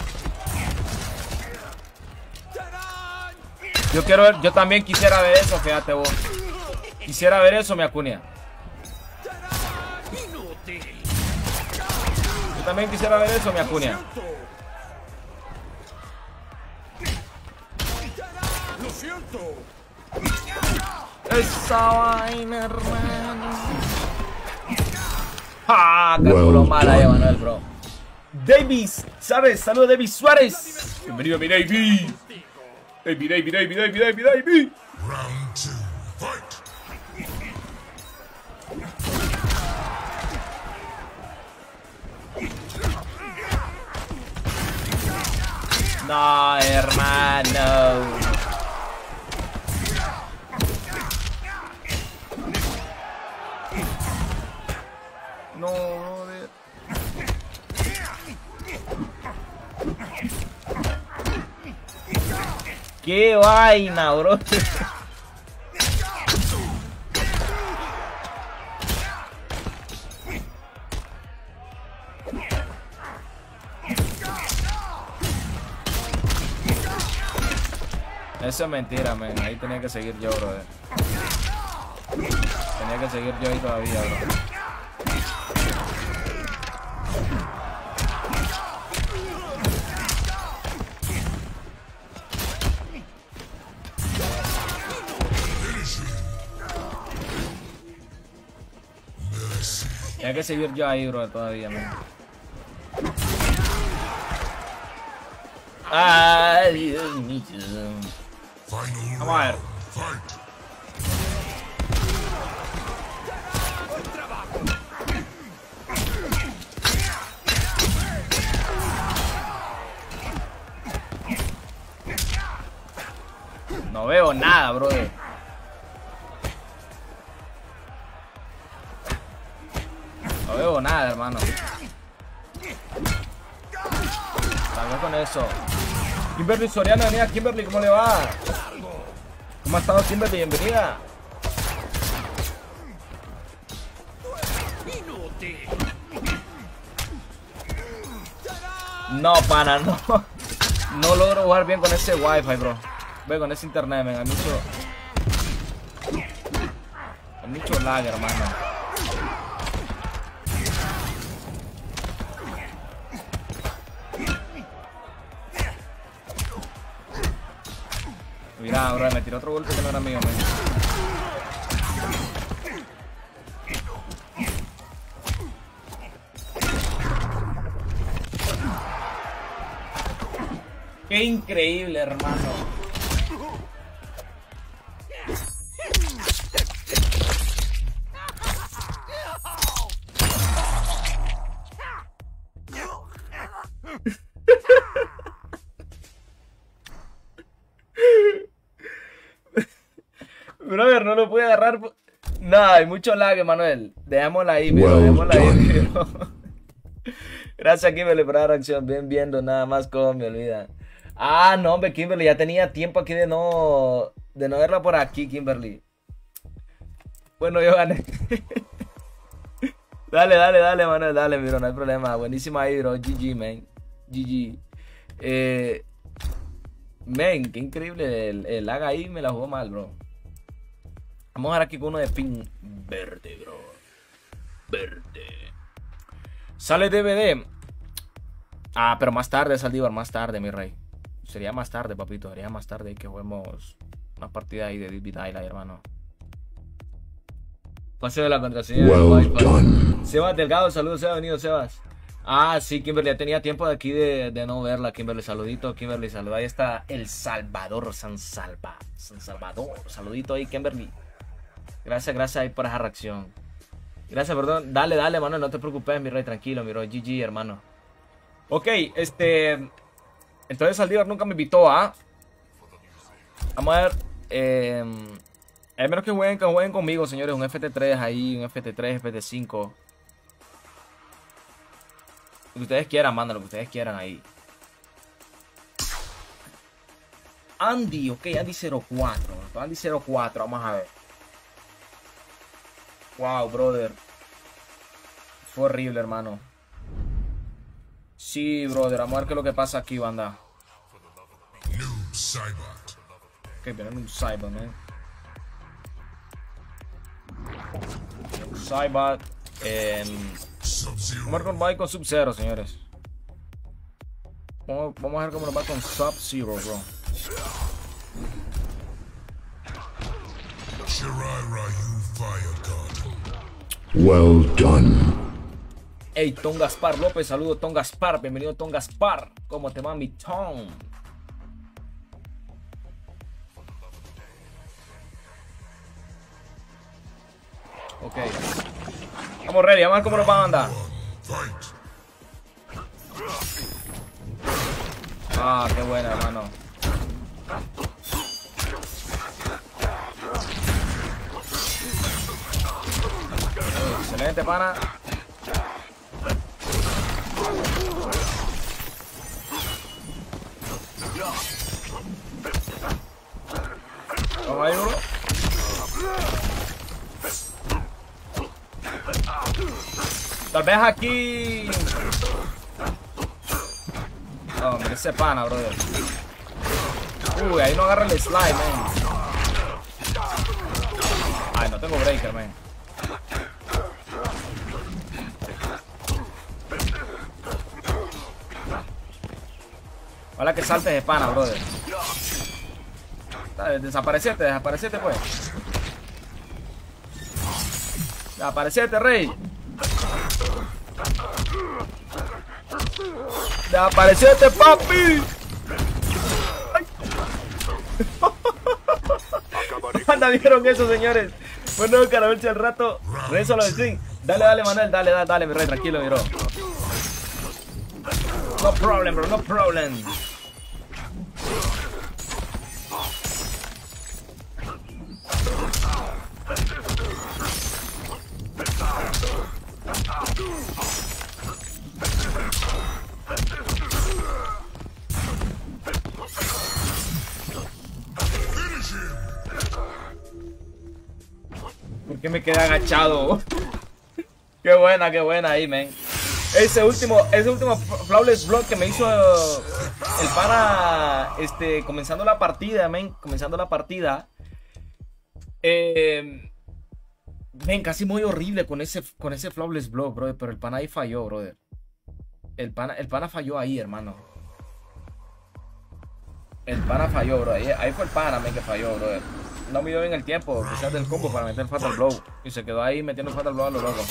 Yo también quisiera ver eso, fíjate vos. Quisiera ver eso, mi Acuña. Yo también quisiera ver eso, mi Acuña. Lo siento. Esa vaina, hermano. ¡Ah! ¡Qué culo mala, Emanuel, bro! Davis, ¿sabes? Saludos, Davis Suárez. Bienvenido, mi Davis. David. Round 2, fight! No, hermano. No, brother. Qué vaina, bro. Eso es mentira, man. Ahí tenía que seguir yo, bro. Tenía que seguir yo ahí todavía, bro. Hay que seguir yo ahí, bro, todavía, man. Ay, Dios mío. Vamos a ver. No veo nada, brother. No veo nada, hermano. Tal vez con eso. Kimberly Soriano, venida. Kimberly, ¿cómo le va? ¿Cómo ha estado, Kimberly? Bienvenida. No, pana, no. No logro jugar bien con ese wifi, bro. Ve, con ese internet, man. Hay mucho lag, hermano. Mira, bro, me tiró otro golpe que no era mío, man. Qué increíble, hermano. Brother, no lo pude agarrar. No, hay mucho lag, Manuel. Dejémosla ahí, pero dejémosla ahí, pero. Gracias, Kimberly, por la reacción. Bien viendo, nada más como me olvidan. Ah, no, hombre, Kimberly, ya tenía tiempo aquí de no verla por aquí, Kimberly. Bueno, yo gané. Dale, Manuel, dale, bro, no hay problema. Buenísima ahí, bro. GG, man. GG. Men, qué increíble el lag ahí, me la jugó mal, bro. Vamos a ver aquí con uno de pin verde, bro. Verde. Sale DVD. Ah, pero más tarde, Saldívar, más tarde, mi rey. Sería más tarde, papito. Sería más tarde que juguemos una partida ahí de Dead by Daylight, hermano. Pase de la contraseña. Well done. Sebas Delgado, saludos, Sebas, venido, Sebas. Ah, sí, Kimberly, ya tenía tiempo de aquí de no verla, Kimberly. Saludito, Kimberly, saludos. Ahí está El Salvador, San Salvador. Saludito ahí, Kimberly. Gracias ahí por esa reacción. Gracias, perdón. Dale, Manuel, no te preocupes, mi rey, tranquilo, mi rey. GG, hermano. Ok, entonces Saldívar nunca me invitó a... Vamos a ver. A menos que jueguen conmigo, señores. Un FT3 ahí, un FT3, FT5. Lo que ustedes quieran, manda, lo que ustedes quieran ahí. Andy, ok, Andy 04. Andy 04, vamos a ver. Wow, brother. Fue horrible, hermano. Sí, brother, vamos a ver qué es lo que pasa aquí, banda. Ok, viene un Cybot, man. Cybot. Vamos a ver cómo va con Sub-Zero, señores. Vamos a ver cómo nos va con Sub-Zero, bro. Well done. Hey, Ton Gaspar López, saludo Ton Gaspar, bienvenido Ton Gaspar. ¿Cómo te va mi Ton? Ok. Vamos ready, vamos a ver cómo nos va a andar. Ah, qué buena, hermano. Excelente, pana. Vamos ahí, bro. Tal vez aquí... Oh, mira ese pana, brother. Uy, ahí no agarra el slide, man. Ay, no tengo breaker, man. Ojalá que saltes de pana, brother. Desaparecete, pues. Desaparecete, rey. Desaparecete, papi. Anda, vieron eso, señores. Bueno, Caramelche al rato. Rezo lo del stream. Dale, Manuel, dale, mi rey, tranquilo, mi bro. No problem, bro, no problem. ¿Por qué me quedé agachado? Qué buena ahí, man. Ese último flawless block que me hizo el pana comenzando la partida, man. Comenzando la partida. Ven, casi muy horrible con ese flawless block, brother. Pero el pana ahí falló, brother. El pana falló ahí, hermano. El pana falló, bro. Ahí fue el pana, man, que falló, brother. No midió bien el tiempo, quizás del combo para meter Fatal Blow. Y se quedó ahí metiendo Fatal Blow a lo loco.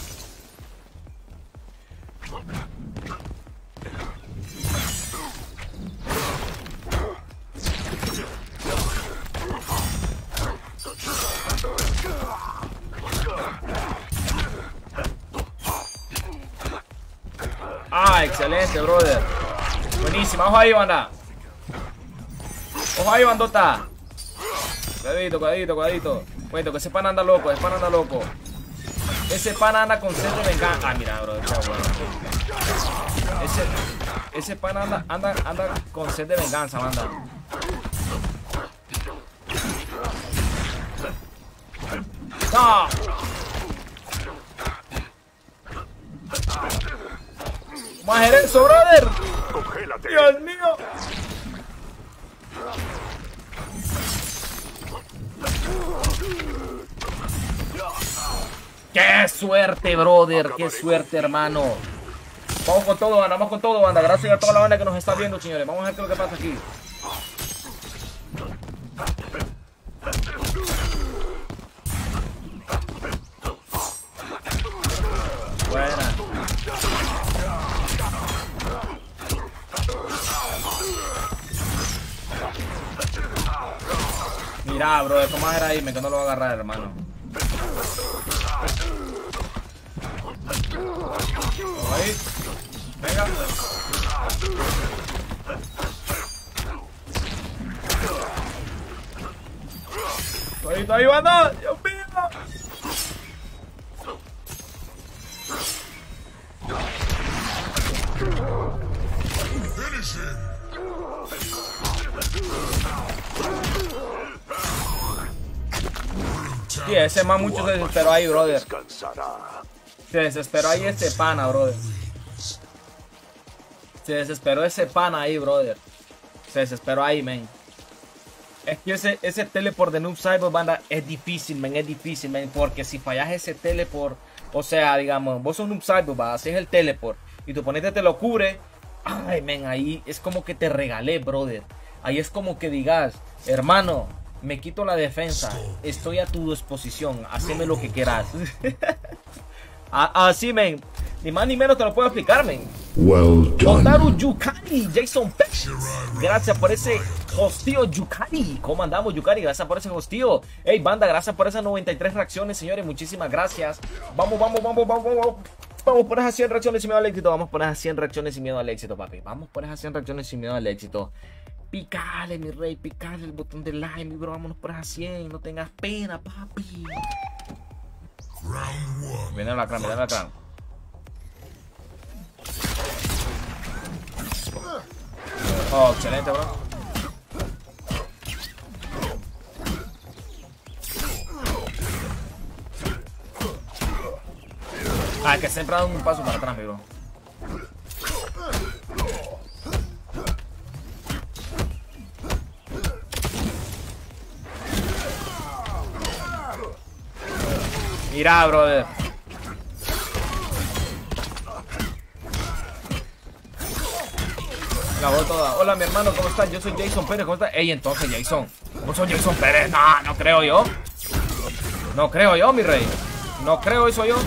Ah, excelente, brother. Buenísima, ojo ahí, banda. Ojo ahí, bandota. Cuidadito. Cuento que ese pana anda loco, Ese pana anda con sed de venganza. Ah, mira, bro, está bueno. Ese pana anda con sed de venganza, banda. No. Vamos a hacer eso, brother. Congélate. Dios mío. ¡Qué suerte, brother! ¡Qué suerte, hermano! Vamos con todo, banda, vamos con todo, banda. Gracias a toda la banda que nos está viendo, señores. Vamos a ver qué es lo que pasa aquí. Buena. Mira, brother, ¿cómo era ahí? Me que no lo va a agarrar, hermano. Ahí. Venga. Estoy ahí, banda. Dios mío. Sí, ese man mucho se desesperó ahí, brother. Se desesperó ahí ese pana, brother. Se desesperó ese pana ahí, brother. Se desesperó ahí, man. Es que ese teleport de Noob Saibot, banda, es difícil, man. Es difícil, man. Porque si fallas ese teleport, o sea, digamos, vos sos Noob Saibot, haces el teleport y tu oponente te lo cubre. Ay, man, ahí es como que te regalé, brother. Ahí es como que digas, hermano, me quito la defensa. Estoy a tu disposición. Haceme lo que quieras. Así, men. Ni más ni menos te lo puedo explicar, men. Well done. Otaru Yukari, Jason Pérez. Gracias por ese hostío, Yukari. ¿Cómo andamos, Yukari? Gracias por ese hostío. Hey, banda, gracias por esas 93 reacciones, señores. Muchísimas gracias. Vamos. Vamos por esas 100 reacciones sin miedo al éxito. Vamos por esas 100 reacciones sin miedo al éxito, papi. Vamos por esas 100 reacciones sin miedo al éxito. Picale, mi rey, picale el botón de like, mi bro. Vámonos por esas 100. No tengas pena, papi. Viene la crán, viene la crán. Oh, excelente, bro. Ah, es que siempre ha dado un paso para atrás, mi bro. Mira, brother. La voy toda. Hola, mi hermano, ¿cómo estás? Yo soy Jason Pérez, ¿cómo estás? Ey, entonces, Jason. ¿Vos sos Jason Pérez? No, no creo yo. No creo yo, mi rey. No creo eso yo.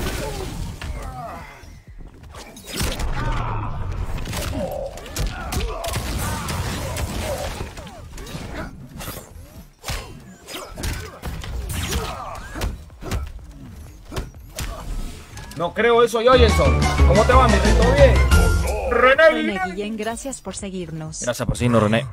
No creo eso yo, Jason. ¿Cómo te va, mi rey? ¿Todo bien? René Guillén, gracias por seguirnos. Gracias por seguirnos, René.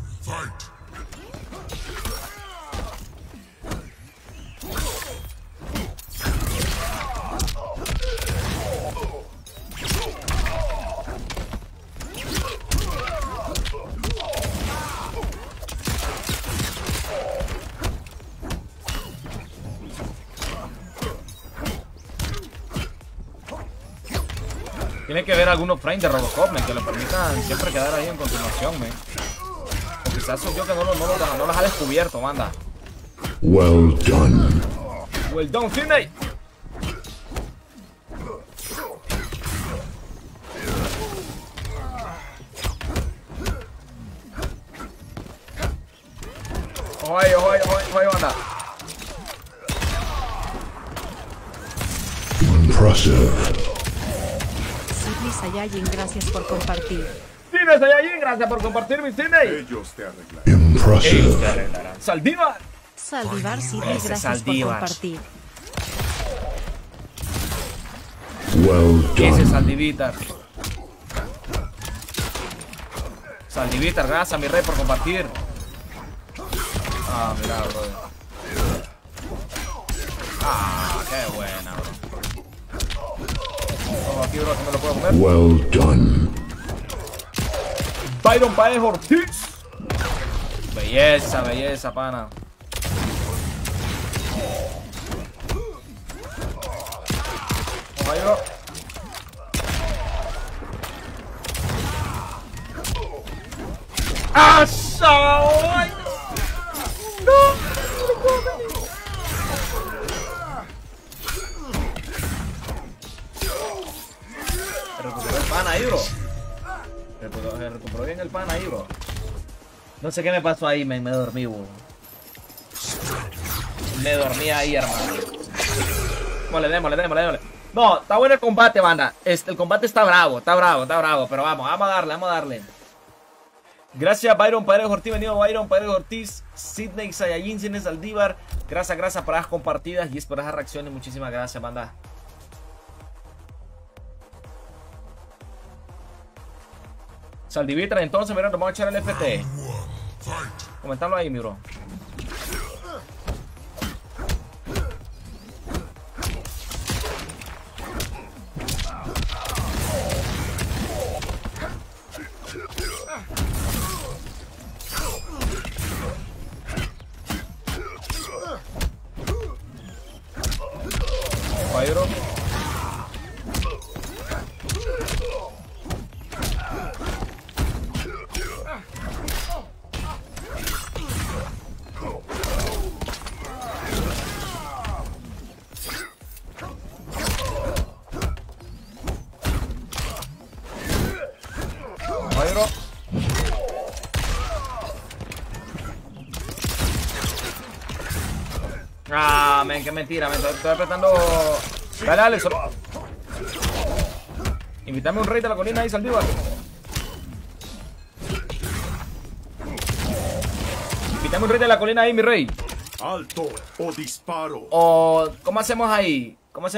Tiene que ver algunos frames de Robocop, que le permitan siempre quedar ahí en continuación, man. O quizás soy yo que no las ha descubierto, manda. Well done. Well done, Sidney. Oye, banda. Impressive. Sidney Saiyajin, gracias por compartir. Sidney Saiyajin, gracias por compartir, mi Sidney. Ellos te arreglarán. Impressive. Saldívar. Saldivar Sidney, Ese gracias Saldívar. por compartir. Well Ese done. Saldivitar. Saldivitar, gracias, mi rey, por compartir. Ah, mira, brother. Ah, qué buena, bro. Vamos aquí, bro, que me lo puedo comer. Well done. Byron Paez Ortiz. Belleza, belleza, pana. Vamos ahí, bro. ¡Ah! ¡Ay! ¡No! Recuperó el pan ahí, bro. Se recuperó bien el pan ahí, bro. No sé qué me pasó ahí, me dormí, bro. Me dormí ahí, hermano. Démosle. No, está bueno el combate, banda. El combate está bravo. Pero vamos a darle. Gracias, Byron Paredes Ortiz. Venido Byron Paredes Ortiz. Sidney Sayajin, Cines Aldívar. Gracias por las compartidas y por las reacciones. Muchísimas gracias, banda. Saldivitra, entonces, mira, nos vamos a echar el FT. Comentalo ahí, mi bro. Bayro. Ah, men, qué mentira, men. Estoy apretando. Dale, solo. Invítame un rey de la colina ahí, Saldívar. Invítame un rey de la colina ahí, mi rey. Alto o disparo. O, ¿cómo hacemos ahí? Vamos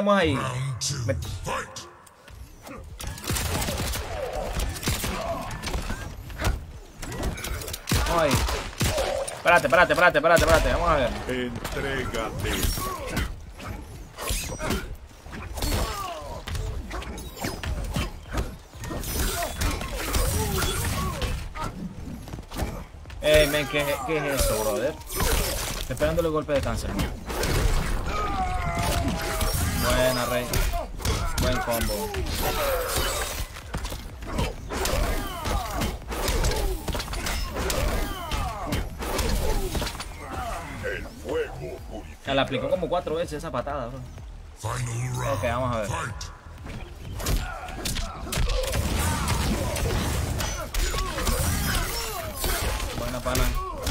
ahí. Espérate. Vamos a ver. Entrégate. Ey, men, ¿qué es eso, brother? Estoy pegándole el golpe de cáncer. Buena, rey. Buen combo. Se la aplicó como 4 veces esa patada, bro. Ok, vamos a ver. Buena pana.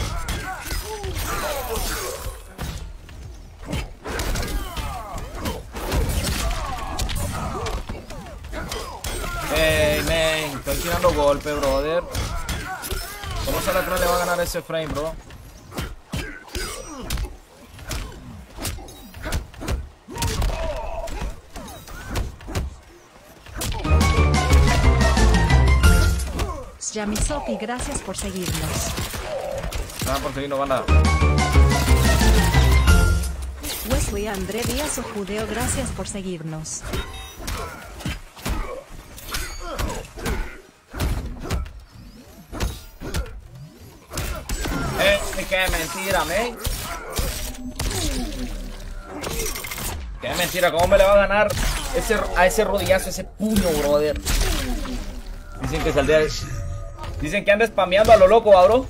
Ey, men, estoy tirando golpe, brother. ¿Cómo se le va a ganar ese frame, bro? Yamisopi, gracias por seguirnos. Nada por seguirnos, banda. Wesley André Díaz o Judeo, gracias por seguirnos. Qué mentira, men. Qué mentira, ¿cómo me le va a ganar a ese rodillazo, ese puño, brother? Dicen que saldría. Dicen que anda spameando a lo loco, bro.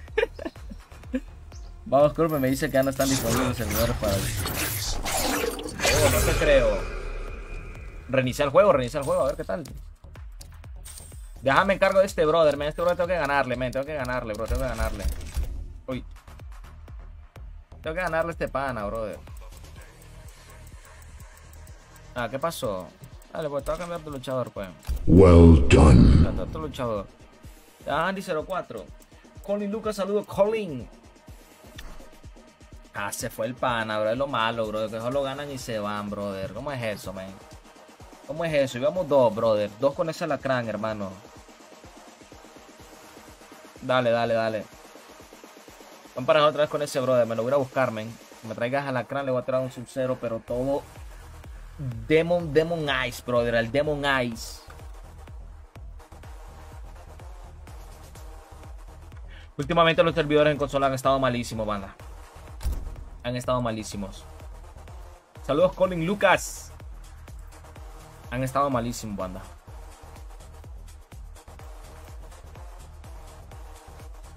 Vamos, Curve me dice que anda están disponibles servidores para. Oh, no te creo. Reiniciar el juego, a ver qué tal. Déjame encargo de este brother, men. Este brother tengo que ganarle, men. Tengo que ganarle, bro. Tengo que ganarle. Uy. Tengo que ganarle a este pana, brother. Ah, ¿qué pasó? Dale, pues tengo que cambiar de luchador, pues. Well done. Tu luchador. Andy 04. Colin Lucas, saludo, Colin. Ah, se fue el pana, bro. Es lo malo, bro. Que solo ganan y se van, brother. ¿Cómo es eso, man? ¿Cómo es eso? Íbamos 2, brother. 2 con ese alacrán, hermano. Dale. Van para otra vez con ese, brother. Me lo voy a buscar, man. Me traigas alacrán, le voy a traer un Sub-Zero, pero todo Demon Eyes, brother. El Demon Eyes. Últimamente los servidores en consola han estado malísimos, banda. Han estado malísimos. Saludos, Colin Lucas. Han estado malísimos, banda.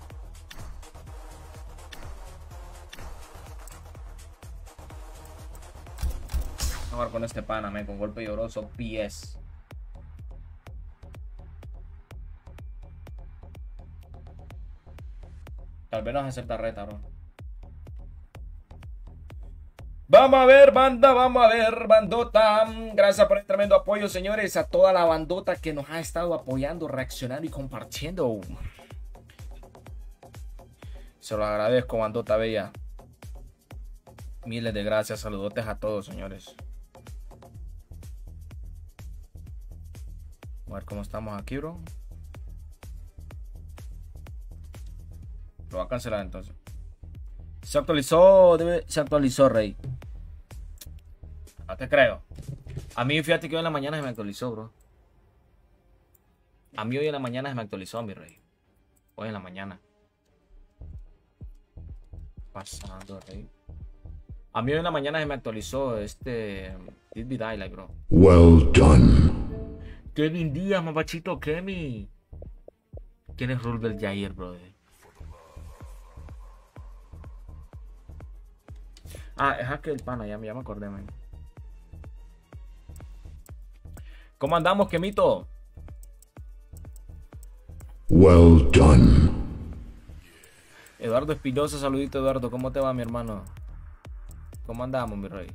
jugar con este pana, con golpe lloroso, PS. Tal vez nos acepta reta, bro. Vamos a ver, banda, vamos a ver, bandota. Gracias por el tremendo apoyo, señores. A toda la bandota que nos ha estado apoyando, reaccionando y compartiendo. Se lo agradezco, bandota bella. Miles de gracias, saludotes a todos, señores. A ver cómo estamos aquí, bro. Lo va a cancelar entonces. Se actualizó, Rey. No te creo. A mí, fíjate que hoy en la mañana se me actualizó, bro. A mí hoy en la mañana se me actualizó, mi Rey. Hoy en la mañana. Pasando, Rey. A mí hoy en la mañana se me actualizó Did Be Daylight, bro. Well done. Kevin Díaz, mapachito, Kemi. ¿Quién es Rulbel Jair, brother? Ah, es aquel pana, ya me acordé, man. ¿Cómo andamos, Kemito? Well done. Eduardo Espinosa, saludito, Eduardo. ¿Cómo te va, mi hermano? ¿Cómo andamos, mi rey?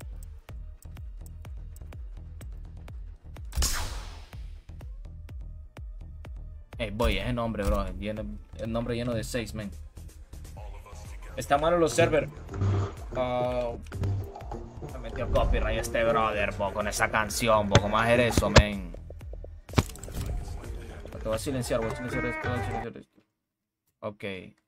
Voy, ese nombre, bro. El nombre lleno de 6, man. Está malo los servers. Me metió copyright este brother, po, con esa canción, po. ¿Cómo hacer eso, man? Te voy a silenciar, esto. Ok.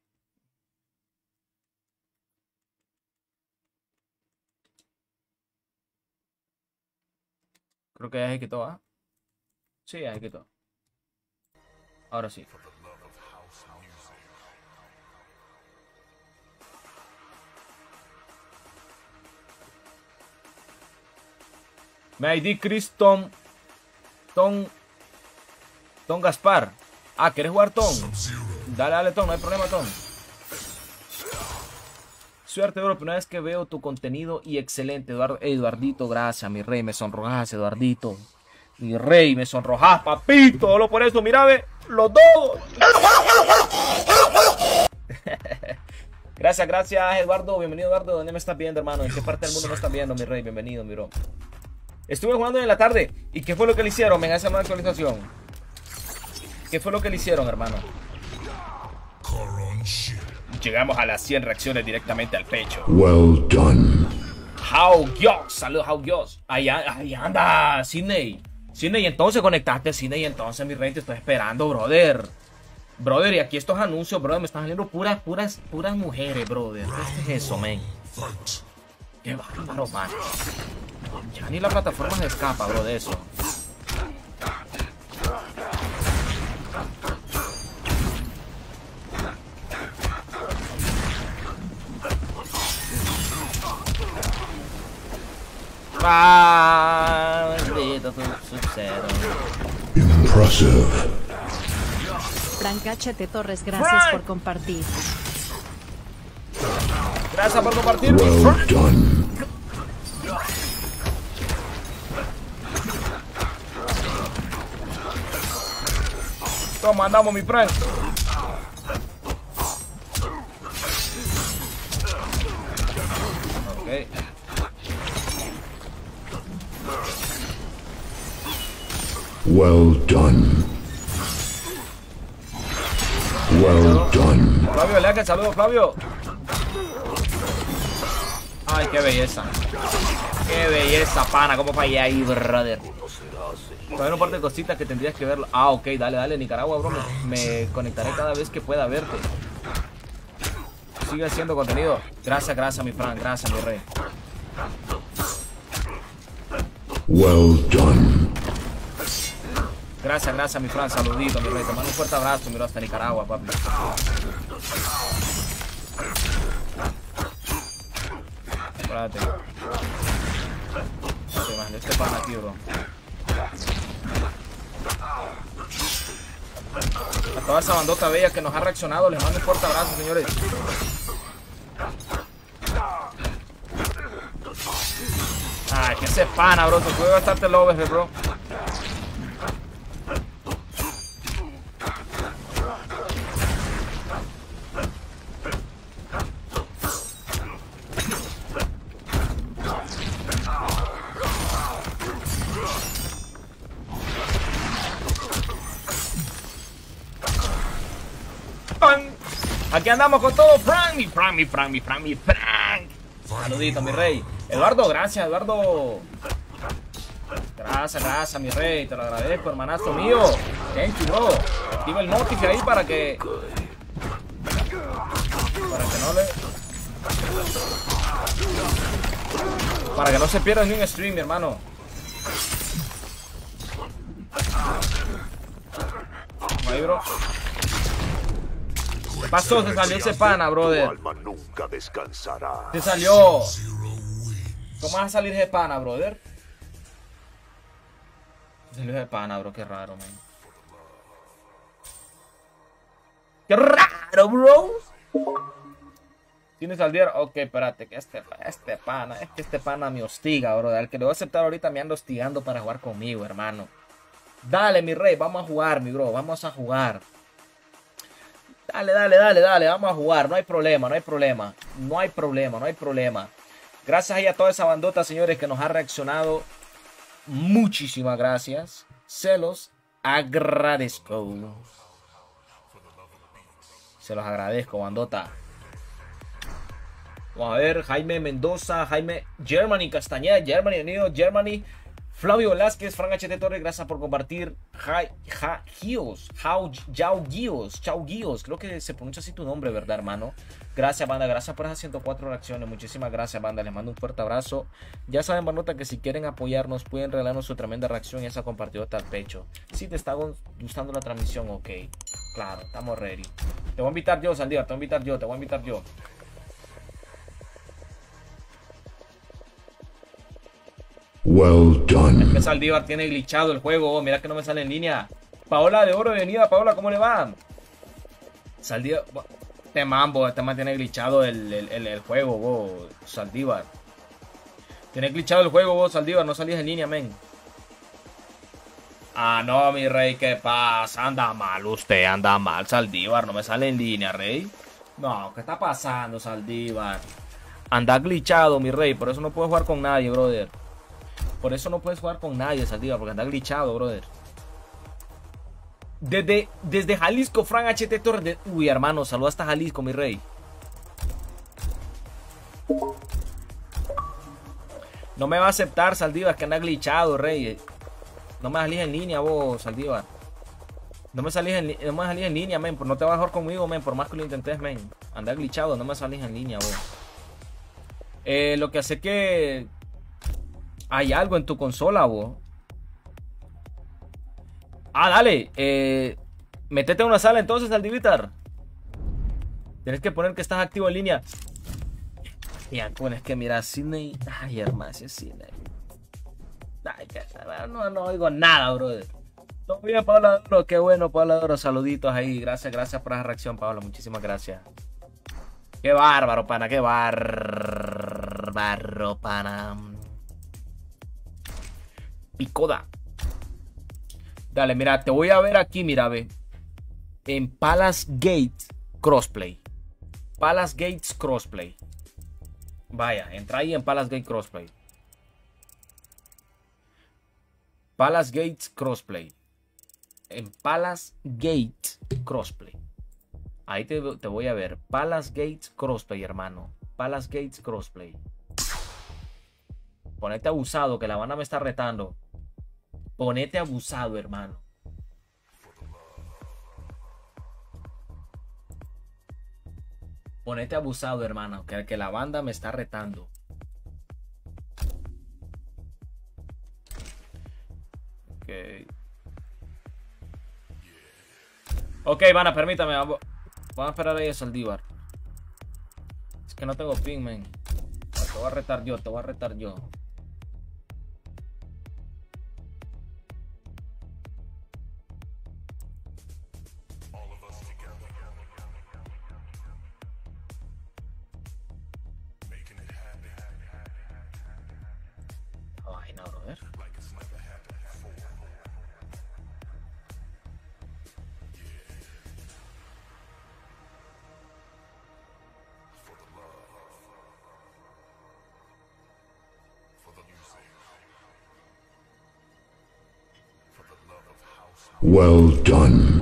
Creo que ya se quitó, ¿ah? Sí, ya se quitó. Ahora sí. Me ID Criston Ton Gaspar. Ah, ¿quieres jugar Ton? Dale, Ton, no hay problema, Ton. Suerte, bro, primera vez que veo tu contenido y excelente, Eduardito, gracias, mi rey, me sonrojas, Eduardito. Mi rey, me sonrojas, papito, solo por eso, mira, ve, los dos. Gracias, Eduardo, bienvenido, Eduardo, ¿dónde me estás viendo, hermano? ¿En qué parte del mundo me estás viendo, mi rey? Bienvenido, mi bro. Estuve jugando en la tarde, ¿y qué fue lo que le hicieron en esa nueva actualización? ¿Qué fue lo que le hicieron, hermano? Llegamos a las 100 reacciones directamente al pecho. Well done. How Gios, saludos How Gios. Ahí anda, Sidney. Sidney, entonces conectaste, Sidney, entonces mi rey, te estoy esperando, brother. Brother, y aquí estos anuncios, brother, me están saliendo puras mujeres, brother. ¿Qué es eso, man? Qué bárbaro, man. Ya ni la plataforma se escapa, bro, de eso. Impressive. Francachete Torres, gracias por compartir. Gracias por compartir. Well done. ¿Cómo andamos, mi friend? Ok. Well done. Well done. Flavio, le haga el saludo, Flavio. Ay, qué belleza. Qué belleza, pana. ¿Cómo para allá ahí, brother? Hay un par de cositas que tendrías que verlo. Ah, ok, dale, Nicaragua, bro. Me conectaré cada vez que pueda verte. Sigue haciendo contenido. Gracias, mi Fran. Gracias, mi rey. Well done. Gracias, mi Fran. Saludito, mi rey. Te mando un fuerte abrazo, miro, hasta Nicaragua, papi. Espérate. Este pana aquí, bro. A toda esa bandota bella que nos ha reaccionado, les mando un fuerte abrazo, señores. Ay, que ese pana, bro. Te puede gastarte el over, bro. Aquí andamos con todo, Frank. Saludito, mi rey. Eduardo, gracias, Eduardo. Gracias, mi rey. Te lo agradezco, hermanazo mío. Thank you, bro. Activa el notifique ahí para que no le... Para que no se pierda ni un stream, mi hermano. Ahí, bro. ¿Qué pasó? Se salió ese pana, brother. Nunca descansará. Se salió. ¿Cómo vas a salir ese pana, brother? Se salió ese pana, bro. Qué raro, man. ¡Qué raro, bro! ¿Tienes al día? Ok, espérate. Que este pana, es que este pana me hostiga, bro. Al que le voy a aceptar ahorita me anda hostigando para jugar conmigo, hermano. Dale, mi rey. Vamos a jugar, mi bro. Vamos a jugar. Dale, vamos a jugar, no hay problema. Gracias ahí a toda esa bandota, señores, que nos ha reaccionado. Muchísimas gracias. Se los agradezco. Se los agradezco, bandota. Vamos a ver, Jaime Mendoza, Jaime Germany Castañeda, Germany Unido, Germany. Flavio Velázquez, Frank HT Torres, gracias por compartir. Chao Guíos, creo que se pronuncia así tu nombre, ¿verdad, hermano? Gracias, banda, gracias por esas 104 reacciones. Muchísimas gracias, banda, les mando un fuerte abrazo. Ya saben, bandota, que si quieren apoyarnos, pueden regalarnos su tremenda reacción y esa compartidota al pecho. Si te está gustando la transmisión, ok, claro, estamos ready. Te voy a invitar yo, Saldívar, te voy a invitar yo. Well done. Es que Saldívar tiene glitchado el juego. Mira que no me sale en línea. Paola de Oro, bienvenida. Paola, ¿cómo le va? Saldívar. Este man tiene glitchado el juego, vos, Saldívar. Tiene glitchado el juego, vos, Saldívar. No salís en línea, men. Ah, no, mi rey, ¿qué pasa? Anda mal, Saldívar. No me sale en línea, rey. No, ¿qué está pasando, Saldívar? Anda glitchado, mi rey. Por eso no puedo jugar con nadie, brother. Por eso no puedes jugar con nadie, Saldívar, porque anda glitchado, brother. Desde Jalisco, Frank HT Torres. Uy, hermano, saluda hasta Jalisco, mi rey. No me va a aceptar, Saldívar, que anda glitchado, rey. No me salís en línea, vos, Saldívar. No me salís en línea, men. No te vas a jugar conmigo, men. Por más que lo intentes, men. Anda glitchado, no me salís en línea, vos. Lo que hace que... Hay algo en tu consola, vos. Ah, dale. Métete a una sala entonces, Saldivitar. Tienes que poner que estás activo en línea. Ya, pones que mira, Sidney. Ay, hermano, ese Sidney. Ay, no oigo nada, brother. Todo bien, Paola Doro. Qué bueno, Paola Doro. Saluditos ahí. Gracias por la reacción, Paola. Muchísimas gracias. Qué bárbaro, pana. Qué bárbaro, pana. Picoda. Dale, mira, te voy a ver aquí, mira, ve. En Palace Gates Crossplay. Palace Gates Crossplay. Vaya, entra ahí en Palace Gates Crossplay. Palace Gates Crossplay. En Palace Gates Crossplay. Ahí te voy a ver. Palace Gates Crossplay, hermano. Palace Gates Crossplay. Ponete abusado, que la banda me está retando. Ponete abusado, hermano. Ponete abusado, hermano, que la banda me está retando. Ok. Ok, banda, permítame. Vamos a esperar ahí a Saldívar. Es que no tengo ping, man. Te voy a retar yo, brother. Well done.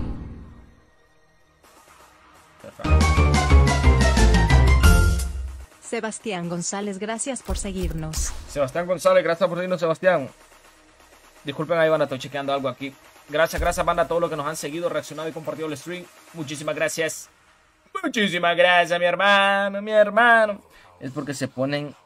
Sebastián González, gracias por seguirnos. Sebastián González, gracias por seguirnos, Sebastián. Disculpen ahí, banda, estoy chequeando algo aquí. Gracias, banda, a todos los que nos han seguido, reaccionado y compartido el stream. Muchísimas gracias. Muchísimas gracias, mi hermano. Es porque se ponen...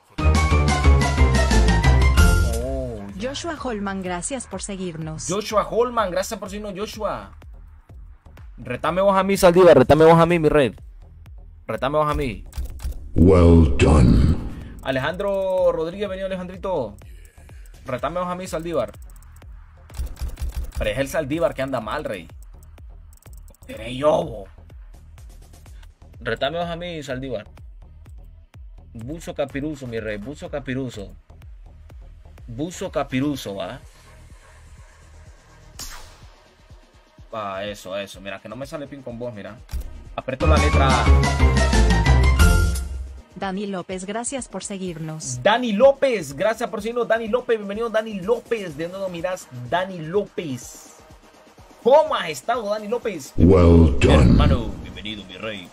Oh, Joshua Holman, gracias por seguirnos. Joshua Holman, gracias por seguirnos, Joshua. Retame vos a mí, Saldívar, retame vos a mí, mi rey. Retame vos a mí. Well done. Alejandro Rodríguez, venido Alejandrito. Retame vos a mí, Saldívar. Pero es el Saldívar que anda mal, rey. Eres yo, bo. Retame vos a mí, Saldívar. Buzo Capiruso, mi rey. Buzo Capiruso. Buzo Capiruso, va. Ah, eso. Mira, que no me sale pin con vos, mira. Aprieto la letra A. Dani López, gracias por seguirnos. Dani López, gracias por seguirnos, Dani López. Bienvenido, Dani López. ¿De dónde lo miras? Dani López. ¿Cómo has estado, Dani López? Well done. Hermano, bienvenido, mi rey.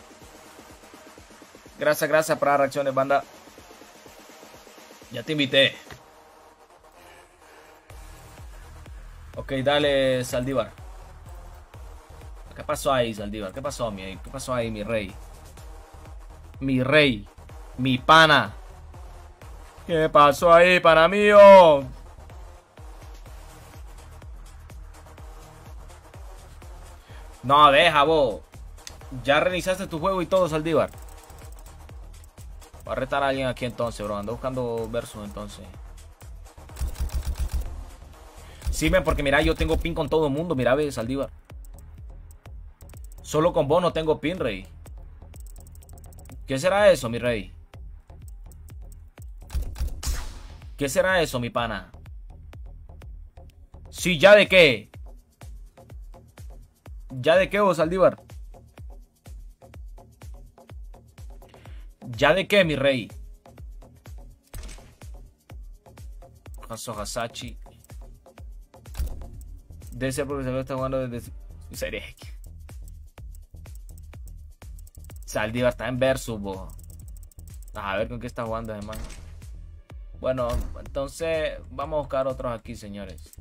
Gracias por las reacciones, banda. Ya te invité. Ok, dale, Saldívar. ¿Qué pasó ahí, Saldívar? ¿Qué pasó ahí, mi rey? Mi rey, mi pana. ¿Qué pasó ahí, pana mío? No, deja, vos. Ya reiniciaste tu juego y todo, Saldívar. Voy a retar a alguien aquí entonces, bro. Ando buscando versus entonces. Sí, porque mira, yo tengo pin con todo el mundo. Mira, ve, Saldívar. Solo con vos no tengo pin, rey. ¿Qué será eso, mi rey? ¿Qué será eso, mi pana? Sí, ¿ya de qué? ¿Ya de qué, vos, Saldívar? ¿Ya de qué, mi rey? Haso Hasachi. Debe ser porque se ve está jugando desde Serie X. Saldívar está en versus, bo. A ver con qué está jugando ese man. Bueno, entonces vamos a buscar otros aquí, señores.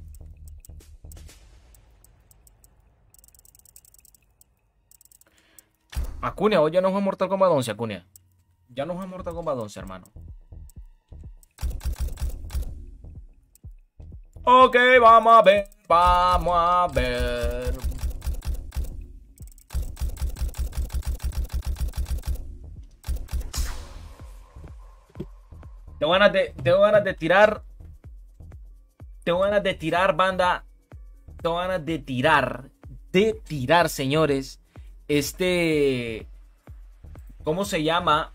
Acuña, hoy ya no juega Mortal Kombat 11, Acuña. Ya no juega Mortal Kombat 11, hermano. Ok, vamos a ver. Vamos a ver. Tengo ganas de tirar. Tengo ganas de tirar, banda. Tengo ganas de tirar, señores. ¿Cómo se llama?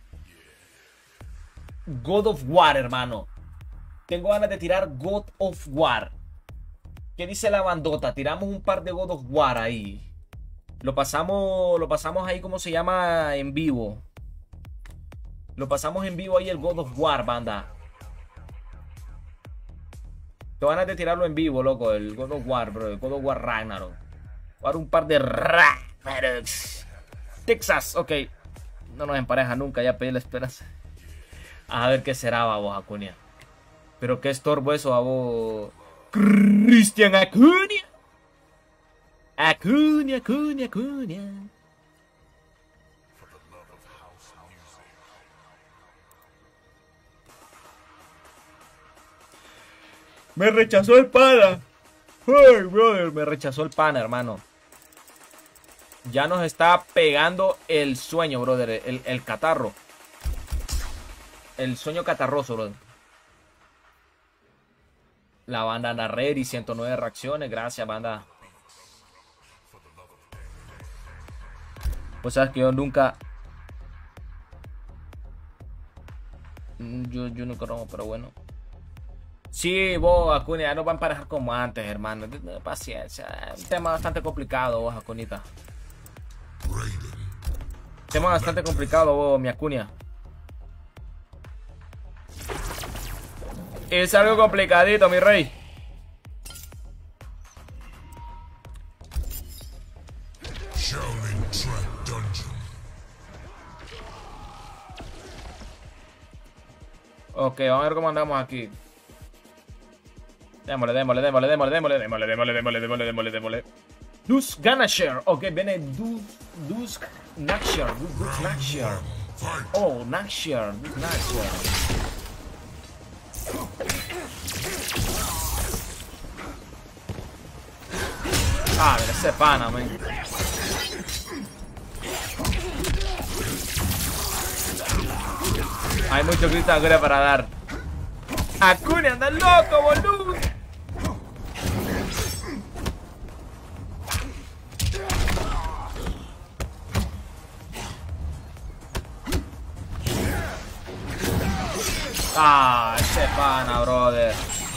God of War, hermano. Tengo ganas de tirar God of War. ¿Qué dice la bandota? Tiramos un par de God of War ahí. Lo pasamos ahí, ¿cómo se llama? En vivo. Lo pasamos en vivo ahí el God of War, banda. Tengo ganas de tirarlo en vivo, loco. El God of War, bro. El God of War Ragnarok. Para un par de Ragnarok. Texas, ok. No nos empareja nunca, ya pedí la esperanza. A ver qué será, babo, Acuña. Pero qué estorbo eso, babo. Cristian Acuña. Acuña. Me rechazó el pana. Hey, brother, me rechazó el pana, hermano. Ya nos está pegando el sueño, brother. El catarro. El sueño catarroso, brother. La banda Narreri, 109 reacciones. Gracias, banda. Pues sabes que yo nunca... Yo nunca robo, pero bueno. Sí, vos, Acuña, ya no van a emparejar como antes, hermano. Paciencia. Un tema bastante complicado, vos, Acunita. Tema bastante complicado, vos, mi Acuña. Es algo complicadito, mi rey. Ok, vamos a ver cómo andamos aquí. Démosle. Dusk Ganasher. Ok, viene Dusk Naksher. Oh, Naksher. Ah, mira ese pana, man. Hay mucho grito de Acuña para dar. Acuña, anda loco, boludo. Ah, ese pana, brother.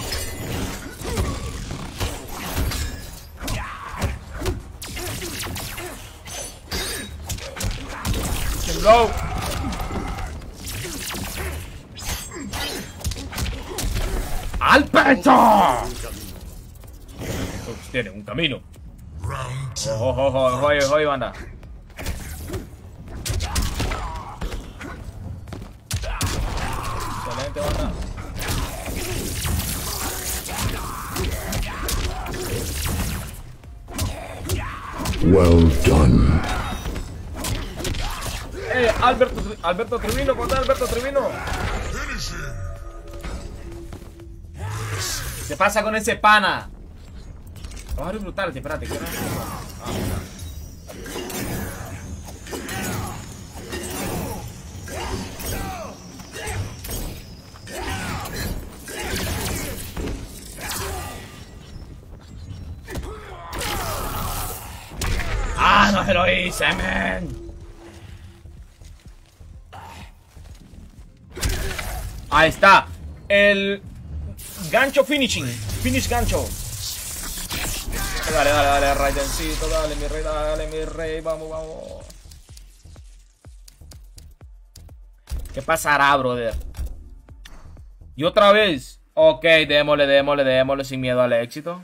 Tembló. ¡Al pecho! Tiene un camino. Ojo, banda. Excelente, banda. Well done. Alberto Trevino, ¿cómo está Alberto Trevino? ¿Qué pasa con ese pana? Vamos a ver brutal, espérate. ¿Qué no se lo hice, man. Ahí está. El gancho finishing. Finish gancho. Dale, Raidencito. Dale, mi rey. Vamos. ¿Qué pasará, brother? Y otra vez. Ok, démosle sin miedo al éxito.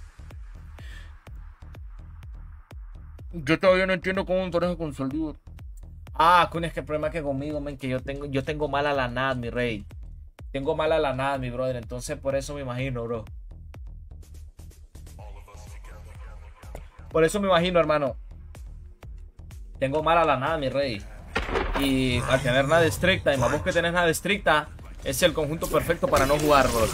Yo todavía no entiendo cómo un pareja con salud. Ah, Kun, es que el problema es que conmigo, men, que yo tengo mala la nada, mi rey. Tengo mala la nada, mi brother. Entonces por eso me imagino, bro. Por eso me imagino, hermano. Tengo mala la nada, mi rey. Y al tener nada estricta, y más vos que tenés nada estricta, es el conjunto perfecto para no jugar, bro.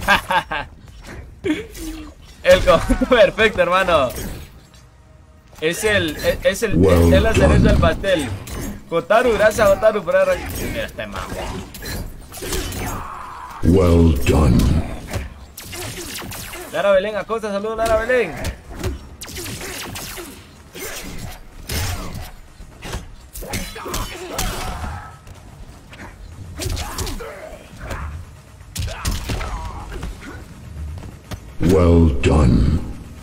El conjunto perfecto, hermano. Es la cereza del pastel. Jotaru, gracias Jotaru por haber... Mira este mambo. Well done. Lara Belén Acosta, saludos Lara Belén. Well done.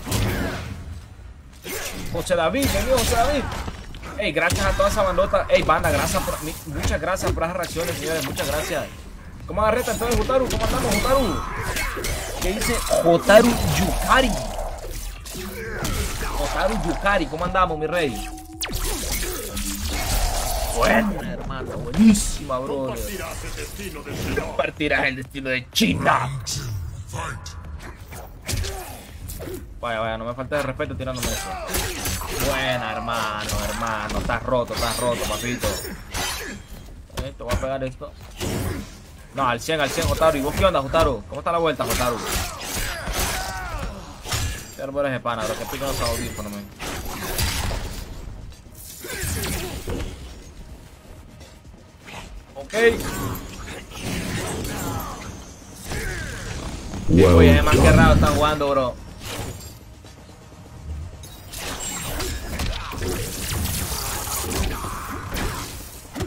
José David, bienvenido José David. Ey, gracias a toda esa bandota. Ey, banda, muchas gracias por las reacciones, señores. Muchas gracias. ¿Cómo agarreta entonces, Jotaru? ¿Cómo andamos, Jotaru? ¿Qué dice Jotaru Yukari? Jotaru Yukari, ¿cómo andamos, mi rey? Buena, hermano. Buenísima, bro. Compartirás el destino de China. Vaya, no me falta de respeto tirándome eso. Buena, hermano. Estás roto, papito. Te voy a pegar esto. No, al 100, Jotaru. ¿Y vos qué onda, Jotaru? ¿Cómo está la vuelta, Jotaru? Qué árboles de pana, lo que pican los audífonos, man. Ok. Oye, es más que raro están jugando, bro.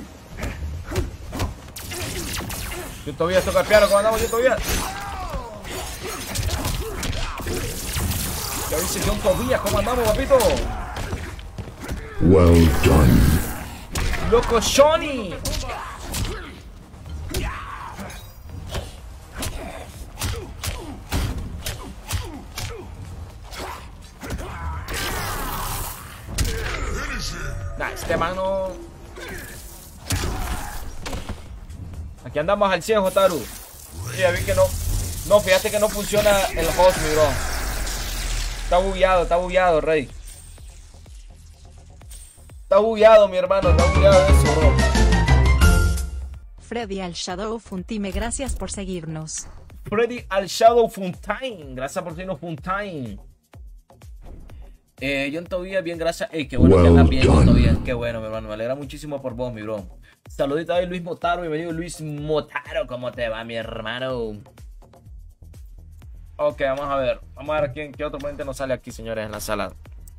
Yo todavía estoy campeando, ¿cómo andamos? Yo todavía. ¿Qué dice John Tobías? ¿Cómo andamos, papito? Well done. Loco Johnny. Nah, este mano. Aquí andamos al 100, Jotaru. Sí, ya vi que no. No, fíjate que no funciona el host, mi bro. Está bugueado, rey. Está bugueado, mi hermano. Está bugueado eso, bro. Freddy al Shadow Funtime, gracias por seguirnos. Freddy al Shadow Funtime. Gracias por seguirnos, Funtime. John Tobías, bien, gracias. Ey, qué bueno que andas bien, John Tobías. Qué bueno, mi hermano. Me alegra muchísimo por vos, mi bro. Saludito a Luis Motaro. Bienvenido, Luis Motaro. ¿Cómo te va, mi hermano? Ok, vamos a ver. Vamos a ver qué otro oponente nos sale aquí, señores, en la sala.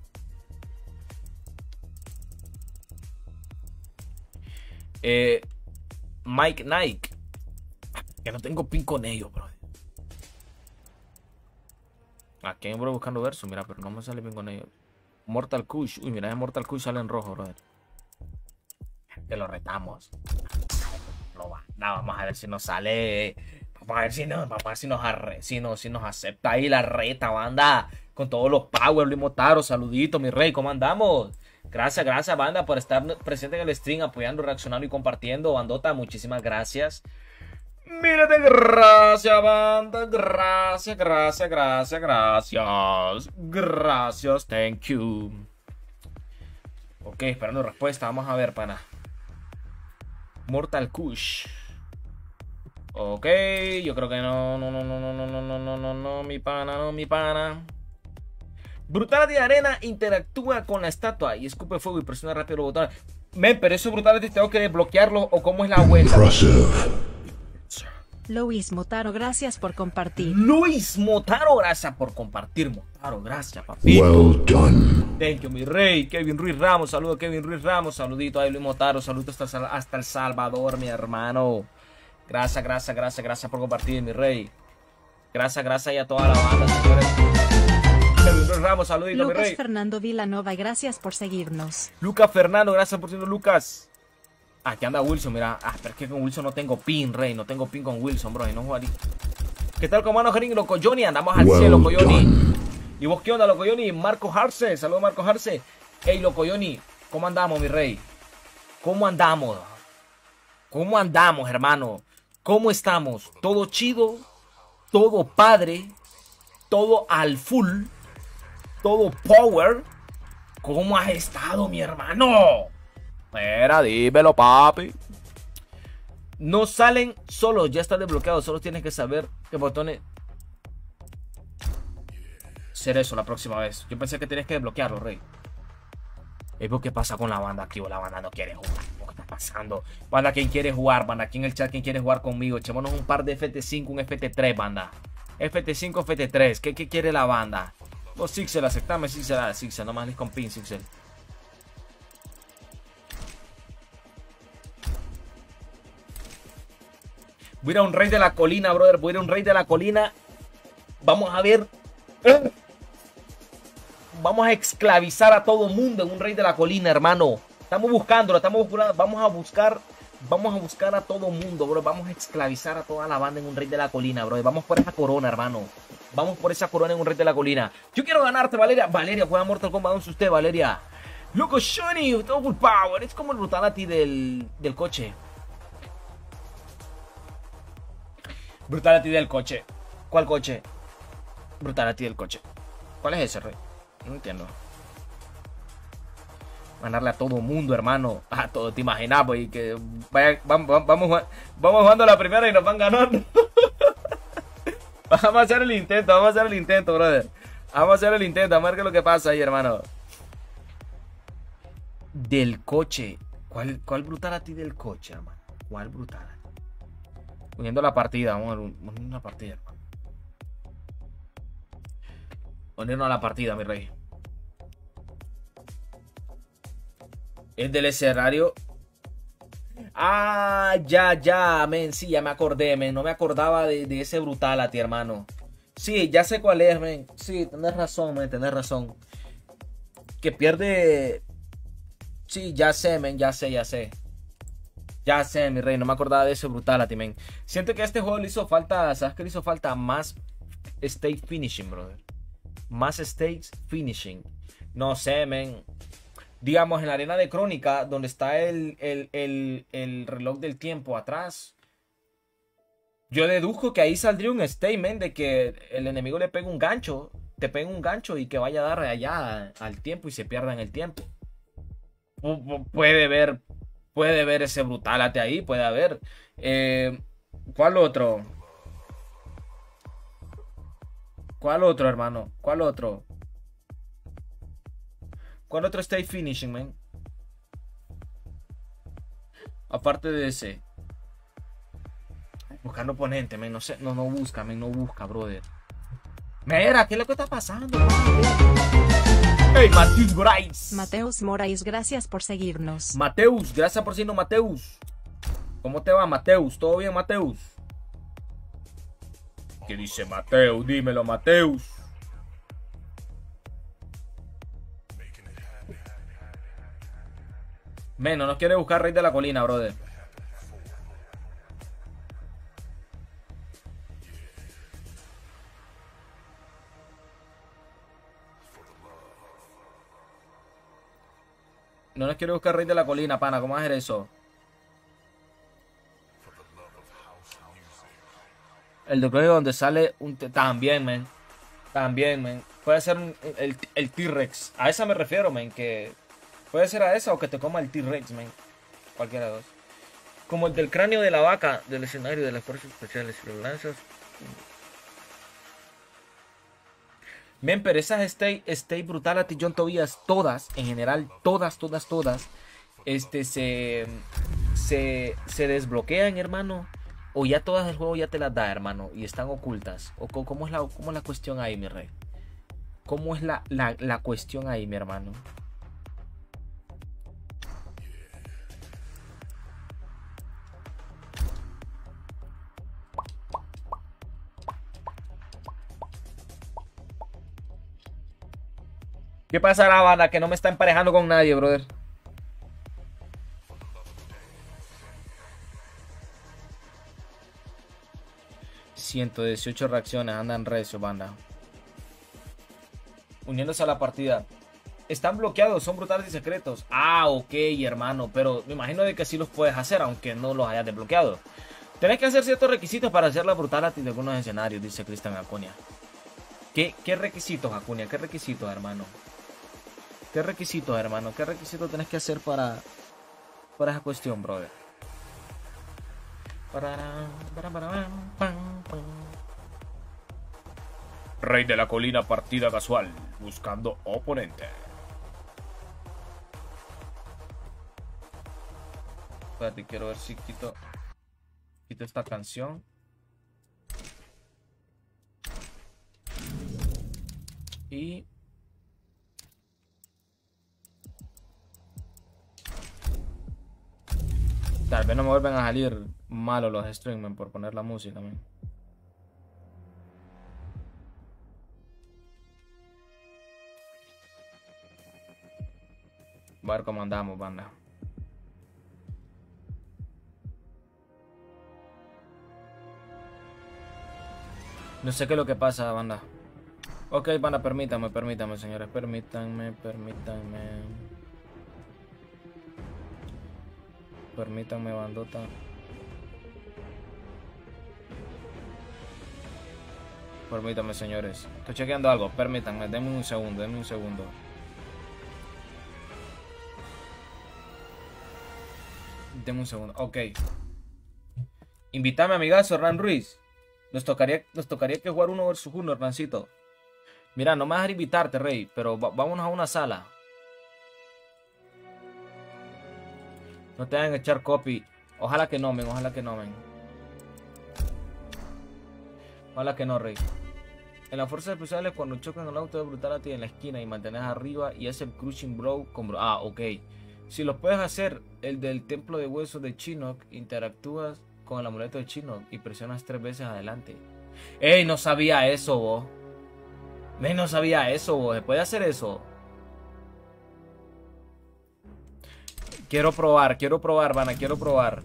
Mike Nike. Que no tengo pin con ellos, bro. Aquí bro buscando verso, mira, pero no me sale bien con ellos. Mortal Kush. Uy, mira, ese Mortal Kush sale en rojo, brother. Que lo retamos. No, vamos a ver si nos sale. Vamos a ver si nos acepta ahí la reta, banda. Con todos los power, Luis Motaro. Saludito, mi rey, ¿cómo andamos? Gracias, banda, por estar presente en el stream, apoyando, reaccionando y compartiendo. Bandota, muchísimas gracias. Mírate, gracias, banda. Gracias. Gracias, thank you. Ok, esperando respuesta. Vamos a ver, pana. Mortal Kush. Ok, yo creo que no, mi pana. Brutality de arena interactúa con la estatua y escupe fuego y presiona rápido los botones. Men, pero eso Brutality tengo que desbloquearlo o cómo es la vuelta. Luis Motaro, gracias por compartir. Luis Motaro, gracias por compartir, Motaro, gracias, papito. Well done. Thank you, mi rey. Kevin Ruiz Ramos, saludo Kevin Ruiz Ramos, saludito a Luis Motaro, saludo hasta El Salvador, mi hermano. Gracias por compartir, mi rey. Gracias y a toda la banda, señores. Kevin Ruiz Ramos, saludito, mi rey. Lucas Fernando Villanova, gracias por seguirnos. Lucas Fernando, gracias por seguirnos, Lucas. Aquí anda Wilson, mira. Pero es que con Wilson no tengo pin, rey. No tengo pin con Wilson, bro. Y no jugaría. ¿Qué tal, comando Gerín? Loco Johnny, andamos al cielo, Loco Johnny. ¿Y vos qué onda, Loco Johnny? Marco Arce, saludos, Marco Arce. Hey, Loco Johnny, ¿cómo andamos, mi rey? ¿Cómo andamos? ¿Cómo andamos, hermano? ¿Cómo estamos? ¿Todo chido? ¿Todo padre? ¿Todo al full? ¿Todo power? ¿Cómo has estado, mi hermano? Mira, dímelo, papi. No salen solos, ya está desbloqueado. Solo tienes que saber qué botones hacer eso la próxima vez. Yo pensé que tenías que desbloquearlo, rey. ¿Qué pasa con la banda aquí? O la banda no quiere jugar. ¿Qué está pasando? Banda, ¿quién quiere jugar? Banda, aquí en el chat, ¿quién quiere jugar conmigo? Echémonos un par de FT5, un FT3, banda. FT5, FT3. ¿Qué quiere la banda? Vos, Sixel, aceptame, Sixel. No más con pin, Sixel. Voy a ir a un rey de la colina, brother. Voy a ir a un rey de la colina. Vamos a ver. Vamos a esclavizar a todo mundo en un rey de la colina, hermano. Estamos buscándolo, Vamos a buscar a todo mundo, bro. Vamos a esclavizar a toda la banda en un rey de la colina, bro. Vamos por esa corona, hermano. Vamos por esa corona en un rey de la colina. Yo quiero ganarte, Valeria. Valeria, juega Mortal Kombat 11 usted, Valeria. Loco Shiny, todo full power. Es como el Brutality del coche. Brutality del coche. ¿Cuál coche? Brutality del coche. ¿Cuál es ese, rey? No entiendo. Ganarle a todo mundo, hermano. A todo, te imaginas, pues, que vamos jugando la primera y nos van ganando. Vamos a hacer el intento, brother. Vamos a hacer el intento, a ver qué es lo que pasa ahí, hermano. Del coche. ¿Cuál Brutality del coche, hermano? ¿Cuál Brutality? Uniendo la partida, vamos a unir una partida, hermano. Unirnos a la partida, mi rey. Es del escenario. Ah, ya, men. Sí, ya me acordé, men. No me acordaba de ese Brutality, hermano. Sí, ya sé cuál es, men. Sí, tenés razón, men, tenés razón. Que pierde... Sí, ya sé, men, ya sé. Ya sé, mi rey, no me acordaba de eso, Brutality, men. Siento que a este juego le hizo falta, ¿sabes qué le hizo falta? Más stage finishing, brother. Más stage finishing. No sé, men. Digamos, en la arena de Crónica, donde está el reloj del tiempo atrás, yo deduzco que ahí saldría un statement de que el enemigo le pega un gancho, te pega un gancho y que vaya a dar allá al tiempo y se pierda en el tiempo. Puede ver ese Brutality ahí, puede haber. ¿Cuál otro? ¿Cuál otro, hermano? ¿Cuál otro? ¿Cuál otro stage finishing, man? Aparte de ese. Buscando oponente, man. No sé, no busca, man. No busca, brother. Mira, ¿qué es lo que está pasando? Hey, Mateus Moraes. Mateus Moraes, gracias por seguirnos. Mateus, gracias por seguirnos, Mateus. ¿Cómo te va, Mateus? ¿Todo bien, Mateus? ¿Qué dice Mateus? Dímelo, Mateus. Menos, no quiere buscar Rey de la Colina, brother. No nos quiere buscar Rey de la Colina, pana. ¿Cómo hacer eso? El de Crónica donde sale un... También, man. También, man. Puede ser el T-Rex. A esa me refiero, man. Que puede ser a esa o que te coma el T-Rex, man. Cualquiera de dos. Como el del cráneo de la vaca del escenario de las fuerzas especiales. Si lo lanzas... Men, pero esas Stay Brutality, John Tobias, todas, en general, todas, se desbloquean, hermano. O ya todas del juego ya te las da, hermano, y están ocultas. O cómo es la cuestión ahí, mi rey. ¿Cómo es la cuestión ahí, mi hermano? ¿Qué pasará, banda? Que no me está emparejando con nadie, brother. ...118 reacciones, andan recio, banda. Uniéndose a la partida. Están bloqueados, son brutales y secretos. Ah, ok, hermano. Pero me imagino de que sí los puedes hacer, aunque no los hayas desbloqueado. Tenés que hacer ciertos requisitos para hacer la brutality de algunos escenarios, dice Cristian Acuña. ¿Qué requisitos, Acuña? ¿Qué requisitos, hermano? ¿Qué requisitos, hermano? ¿Qué requisitos tenés que hacer para esa cuestión, brother? Rey de la Colina, partida casual, buscando oponente. Espérate, quiero ver si quito esta canción. Y... tal vez no me vuelven a salir malos los streamers por poner la música, man. Voy a ver cómo andamos, banda. No sé qué es lo que pasa, banda. Ok, banda, permítame, señores. Permítanme. Permítanme, bandota. Permítanme, señores. Estoy chequeando algo. Permítanme, denme un segundo. Denme un segundo. Ok. Invítame, amigazo, Hernán Ruiz. Nos tocaría que jugar 1 versus 1, Hernancito. Mira, no me vas a invitarte, rey, pero vámonos a una sala. No te vayan a echar copy. Ojalá que no, men. Ojalá que no, rey. En las fuerzas especiales, cuando chocan el auto de Brutality en la esquina y mantenés arriba y hace el crushing blow con... Ah, ok. Si lo puedes hacer, el del templo de huesos de Shinnok, interactúas con el amuleto de Shinnok y presionas 3 veces adelante. Ey, no sabía eso, vos. No sabía eso, vos. ¿Se puede hacer eso? Quiero probar, Vana, quiero probar.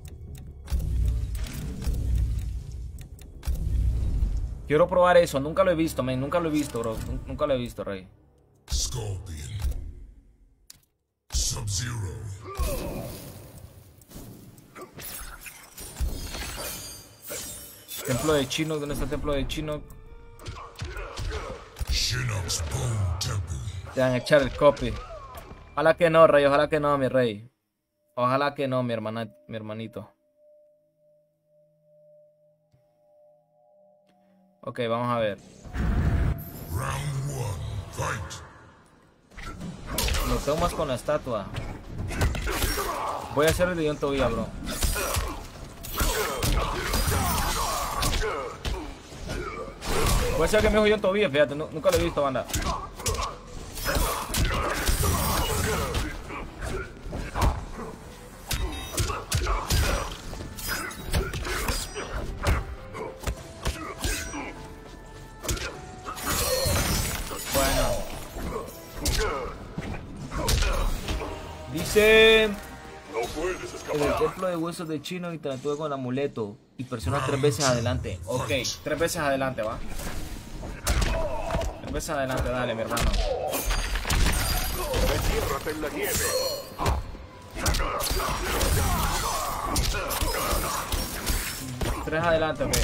Quiero probar eso, nunca lo he visto, men, nunca lo he visto, bro. Nunca lo he visto, rey. Scorpion. Sub-Zero. Templo de Chinook, ¿dónde está el templo de Chinook? Shinnok's Bone Temple. Te van a echar el copy. Ojalá que no, rey, ojalá que no, mi rey. Ojalá que no, mi hermanito. Ok, vamos a ver. Round 1. Fight. Lo tomas con la estatua. Voy a hacer el de John Tobía, bro. Voy a hacer que me dijo John Tobía, fíjate, nunca lo he visto, banda. Dice en el templo de huesos de Chino interactúa con el amuleto y presiona 3 veces adelante. Ok, 3 veces adelante, va. 3 veces adelante, dale, mi hermano. Enciérrate en la nieve. 3 adelante, ok.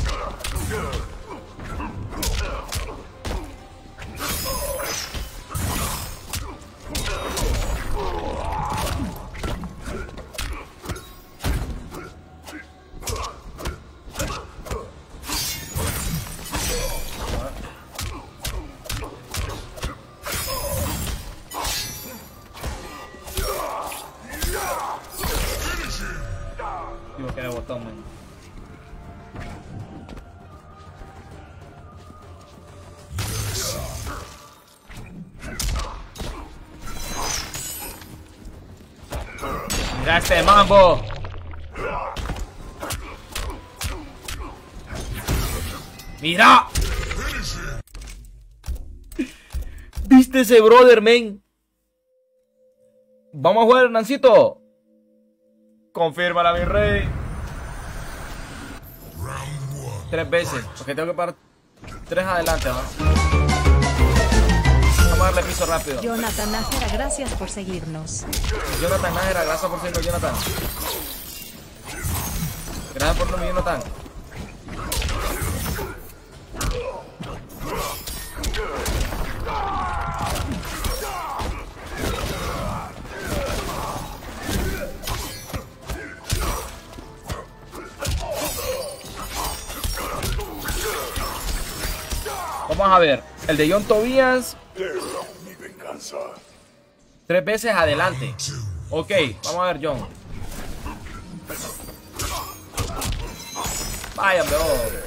Digo que era botón, man. Mira este mambo. Mira. ¿Viste ese brother, men? Vamos a jugar, Hernancito. Confírmala, mi rey. 3 veces. Porque tengo que parar 3 adelante, ¿no? Vamos a darle piso rápido. Jonathan Nájera, gracias por seguirnos. Jonathan Nájera, gracias por seguirnos, Jonathan. Gracias por lo Jonathan. Vamos a ver, el de John Tobías. Mi venganza. 3 veces adelante. Ok, vamos a ver, John. Vaya, bro.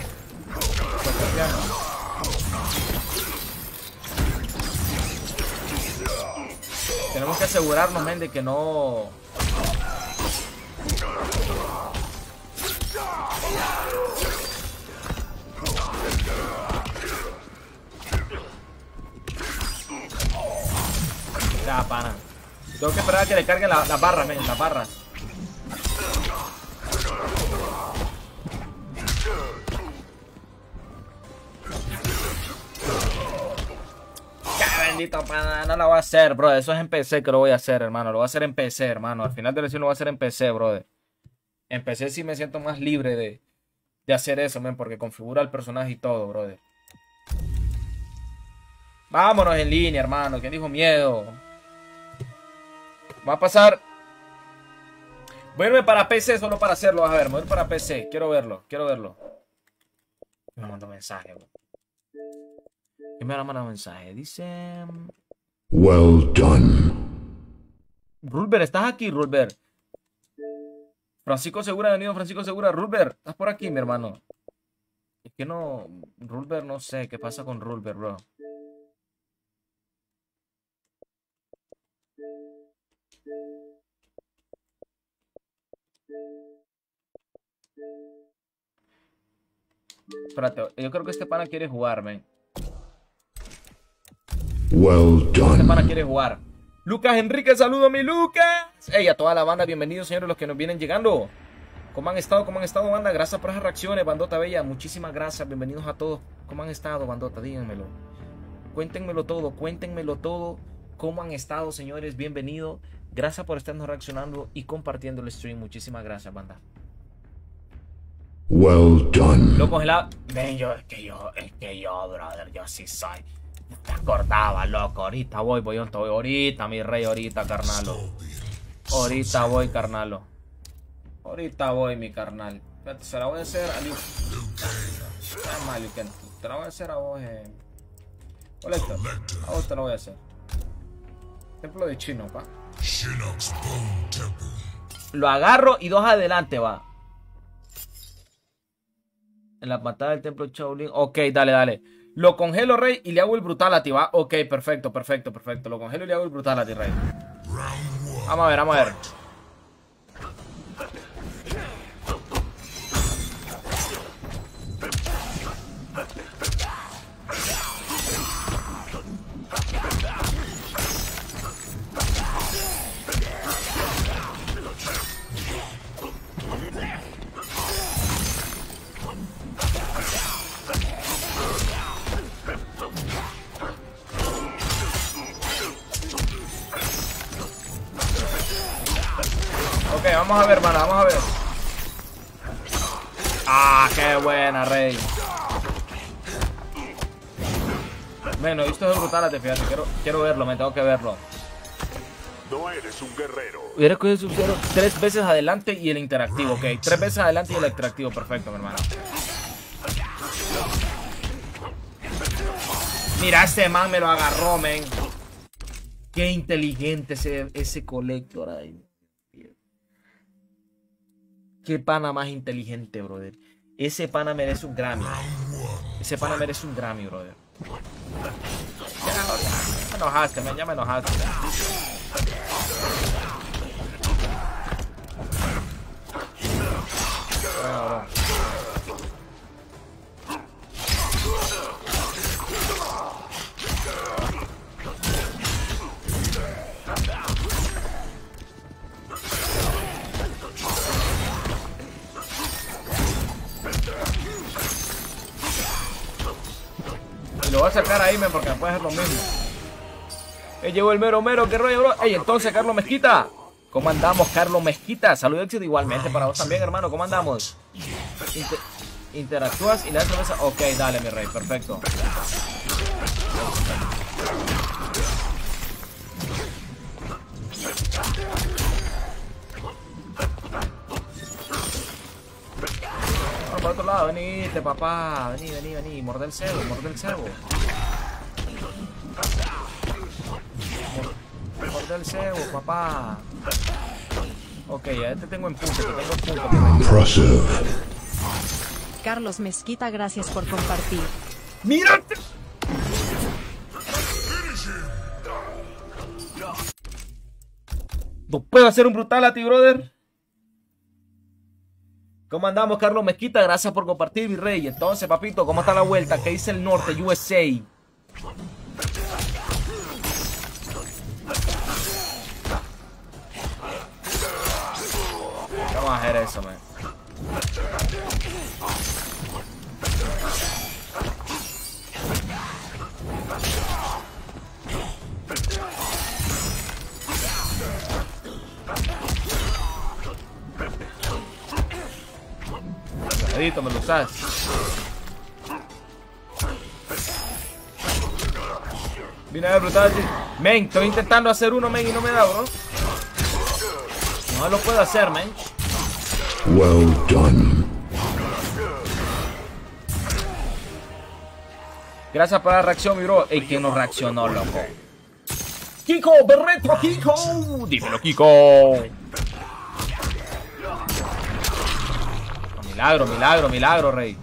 Tenemos que asegurarnos, men, de que no... Ya, pana. Tengo que esperar a que le carguen las barras, men, las barras. Qué bendito, pana. No lo voy a hacer, bro. Eso es en PC que lo voy a hacer, hermano. Lo voy a hacer en PC, hermano. Al final de la sesión lo voy a hacer en PC, brother. En PC sí me siento más libre de hacer eso, men, porque configura el personaje y todo, brother. Vámonos en línea, hermano. ¿Quién dijo miedo? Va a pasar. Voy a irme para PC solo para hacerlo. A ver, voy a ir para PC. Quiero verlo, quiero verlo. Me mandó mensaje, bro. ¿Quién me ha mandado mensaje? Dice... Well done. Rulber, ¿estás aquí, Rulber? Francisco Segura, venido Francisco Segura. Rulber, ¿estás por aquí, mi hermano? Es que no... Rulber, no sé. ¿Qué pasa con Rulber, bro? Espérate, yo creo que este pana quiere jugar, men. Well Este pana done. quiere jugar. Lucas Enrique, saludo mi Lucas. Ey, a toda la banda, bienvenidos, señores, los que nos vienen llegando. ¿Cómo han estado, banda? Gracias por esas reacciones, bandota bella. Muchísimas gracias, bienvenidos a todos. ¿Cómo han estado, bandota? Díganmelo. Cuéntenmelo todo. ¿Cómo han estado, señores? Bienvenido. Gracias por estarnos reaccionando y compartiendo el stream. Muchísimas gracias, banda. Well done. Lo congelado. Ven, es que yo, brother, yo sí soy. Te acordaba, loco. Ahorita voy, ahorita, mi rey, ahorita, carnalo. Ahorita voy, carnalo. Ahorita voy, mi carnal. Espérate, se la voy a hacer a Liu. Te la voy a hacer a vos, Colector. A vos te la voy a hacer. Templo de Chino, pa. Lo agarro y 2 adelante, va. En la pantalla del templo Shaolin. Ok, dale. Lo congelo, rey, y le hago el brutality, va. Ok, perfecto. Lo congelo y le hago el brutality, rey. Vamos a ver. Ok, vamos a ver, hermano, vamos a ver. Ah, qué buena, rey. Bueno, esto es brutal, fíjate, quiero verlo, me tengo que verlo. No eres un guerrero. Hubiera cogido Sub-Zero 3 veces adelante y el interactivo, ok. 3 veces adelante y el interactivo, perfecto, mi hermano. Mira, este man me lo agarró, men. Qué inteligente ese colector ahí. Qué pana más inteligente, brother. Ese pana merece un Grammy. Brother. Ya me enojaste, man. Ya me enojaste. Bueno, y lo voy a sacar ahí, men, porque me puede hacer lo mismo. Llegó el mero, qué rollo, bro. Ey, entonces, Carlos Mezquita. ¿Cómo andamos, Carlos Mezquita? Salud de éxito igualmente para vos también, hermano. ¿Cómo andamos? Interactúas y le das cerveza. Ok, dale, mi rey, perfecto. Vamos por otro lado, venite, papá. Vení. Morde el cebo. Morde el cebo, papá. Ok, ya te tengo en punto, Impressive. Carlos Mezquita, gracias por compartir. ¡Mírate! ¿No puedo hacer un brutality, brother? ¿Cómo andamos, Carlos Mezquita? Gracias por compartir, mi rey. Entonces, papito, ¿cómo está la vuelta? ¿Qué dice el norte, USA? Vamos a hacer eso, man. Cuidadito, me lo usas. Vine a ver brutal. Men, estoy intentando hacer uno, men, y no me da, bro. No lo puedo hacer, men. Well done. Gracias por la reacción, mi bro. ¿Quién nos reaccionó, loco? Kiko, Berretro, Kiko. Dímelo, Kiko. Milagro, rey.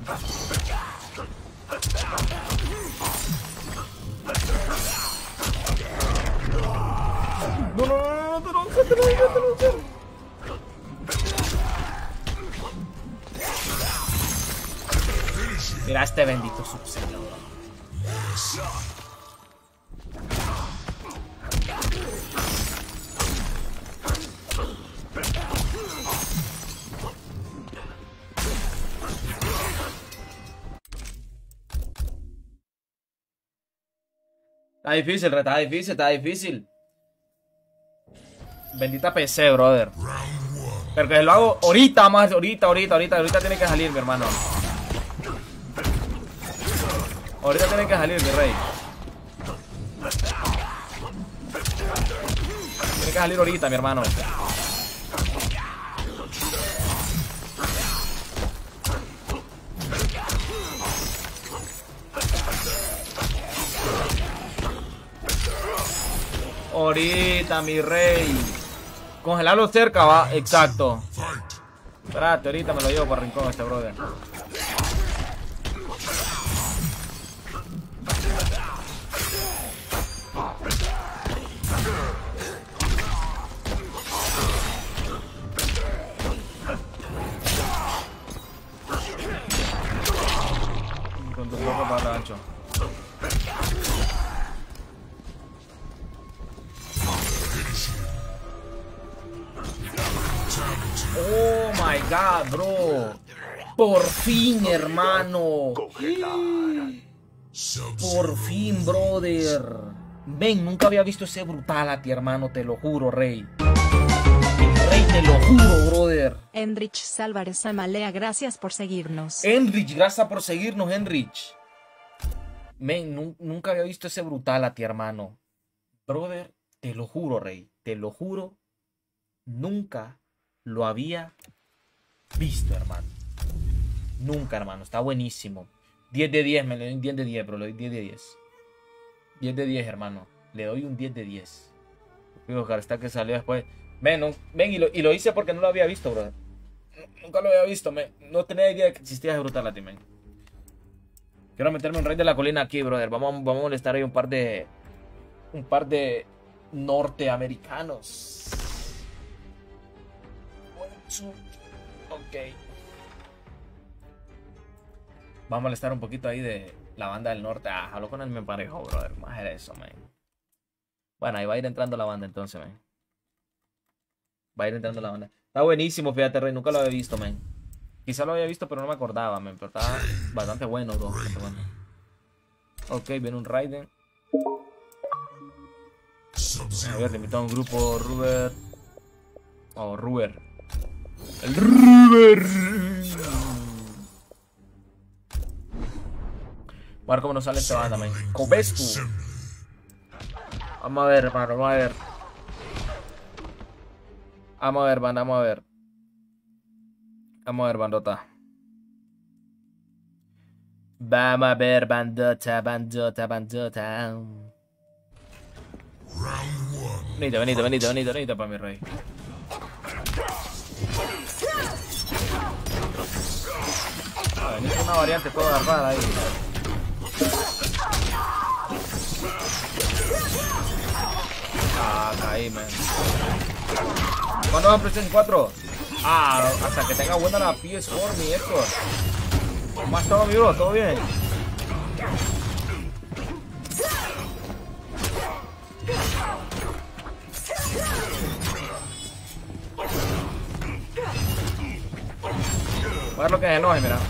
No. Mira este bendito Sub-Zero. Está difícil, está difícil, está difícil. Bendita PC, brother. Pero que lo hago ahorita más, ahorita tiene que salir, mi hermano. Ahorita tiene que salir, mi rey. Tiene que salir ahorita, mi hermano. Ahorita, mi rey. Congelarlo cerca, va. Exacto. Espérate, ahorita me lo llevo para rincón este brother. Con tu boca para el ancho. Oh my god, bro. Por fin, hermano. Por fin, brother. Ven, nunca había visto ese brutality, hermano. Te lo juro, rey. Rey, te lo juro, brother. Enrich Álvarez Amalea, gracias por seguirnos. Enrich, gracias por seguirnos, Enrich. Men, nunca había visto ese brutality, hermano. Brother, te lo juro, rey. Te lo juro. Nunca lo había visto, hermano. Nunca, hermano. Está buenísimo. 10 de 10, me le doy un 10 de 10, bro. Le doy 10 de 10. 10 de 10, hermano. Le doy un 10 de 10. Fijo, está que salió después. Ven, ven y lo hice porque no lo había visto, bro. Nunca lo había visto, no tenía idea de que existía ese brutality, men. Quiero meterme un rey de la colina aquí, brother. Vamos a molestar ahí un par de norteamericanos. Ok. Vamos a molestar un poquito ahí de la banda del norte. Ah, hablo con él, me parejo, brother. Más era eso, man. Bueno, ahí va a ir entrando la banda entonces, man. Va a ir entrando la banda. Está buenísimo, fíjate, rey. Nunca lo había visto, man. Quizá lo había visto, pero no me acordaba, man. Pero está bastante bueno, bro. Bastante bueno. Ok, viene un Raiden. A ver, le invito a un grupo Ruber. Oh, Ruber. El Ruber. A ver cómo nos sale esta banda, man. Cobestu. Vamos a ver, hermano, vamos a ver. Vamos a ver, banda, vamos a ver. Vamos a ver, bandota. Vamos a ver, bandota. Venite para mi rey. Es una variante toda rara ahí. Ah, caí, man. ¿Cuándo va a PlayStation 4? Ah, hasta que tenga buena la PS4, mi Héctor. ¿Cómo has estado, amigo? ¿Todo bien? Voy a ver lo que se enoje, mira.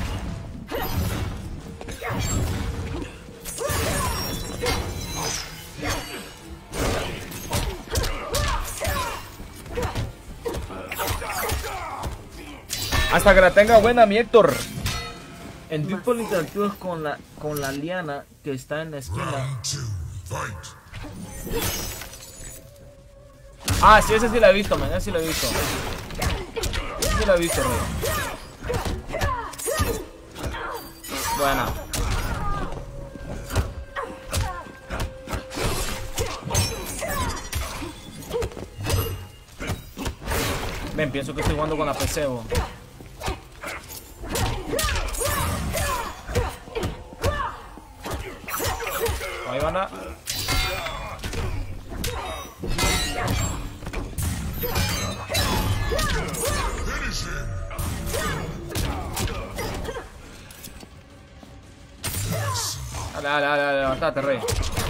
Hasta que la tenga buena, mi Héctor. En Deadpool interactúas con la liana que está en la esquina. Ah, sí, ese sí la he visto, man. Ese sí lo he visto. Ese sí lo he visto, rey. Buena. Ven, pienso que estoy jugando con la PC, bo. Ahí van a... Dale, dale, dale, dale, levantate, rey.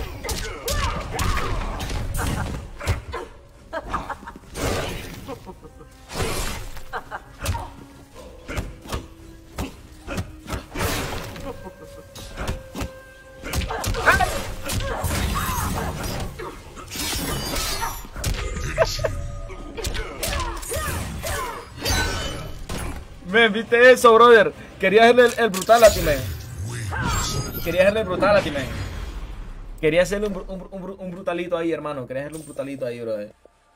¿Viste eso, brother? Quería hacerle el brutality, man. Quería hacerle el brutality, man. Quería hacerle un brutalito ahí, hermano. Quería hacerle un brutalito ahí, brother.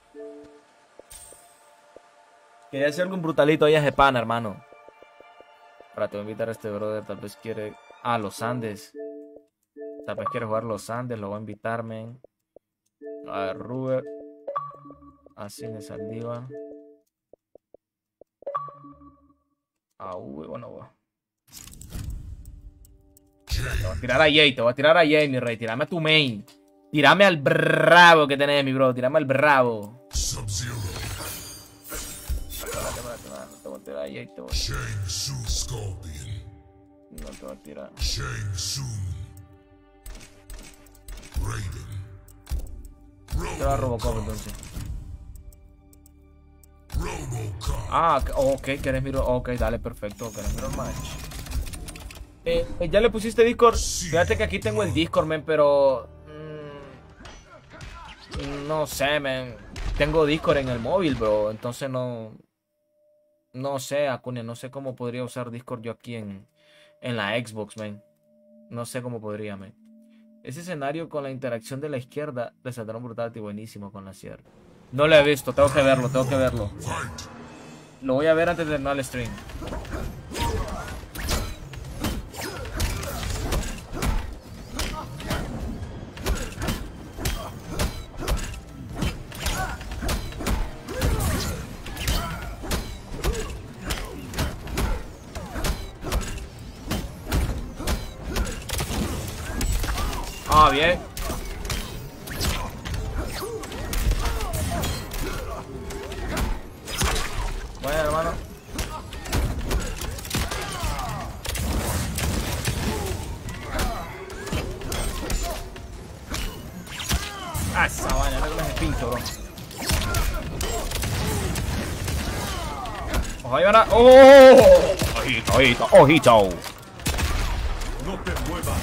Quería hacerle un brutalito ahí a Jepana, hermano. Ahora te voy a invitar a este brother. Tal vez quiere... Ah, los Andes. Tal vez quiere jugar los Andes. Lo voy a invitar, man. A ver, Ruber. Así me Saldívar. Ah, bueno, va. Te voy a tirar a Jay, te voy a tirar a Jay, mi rey. Tirame a tu main. Tirame al bravo que tenés, mi bro. Tirame al bravo. Te voy a tirar a Jay, te voy a tirar. No te voy a tirar. Te va a Robocop entonces. Ah, ok, querés mirar. Ok, dale, perfecto. Querés mirar match. Ya le pusiste Discord. Fíjate que aquí tengo el Discord, men, pero no sé, men. Tengo Discord en el móvil, bro. Entonces no sé, Acuña. No sé cómo podría usar Discord yo aquí en la Xbox, men. No sé cómo podría, men. Ese escenario con la interacción de la izquierda le saldrá un brutality buenísimo con la sierra. No lo he visto, tengo que verlo, tengo que verlo. Lo voy a ver antes de terminar el stream. Ah, bien. Bueno, hermano. Ah, esa vaina, no me pincho, bro. Ojo, ahí van a... ¡Oh! Ojito, ojito, ojito. No te muevas.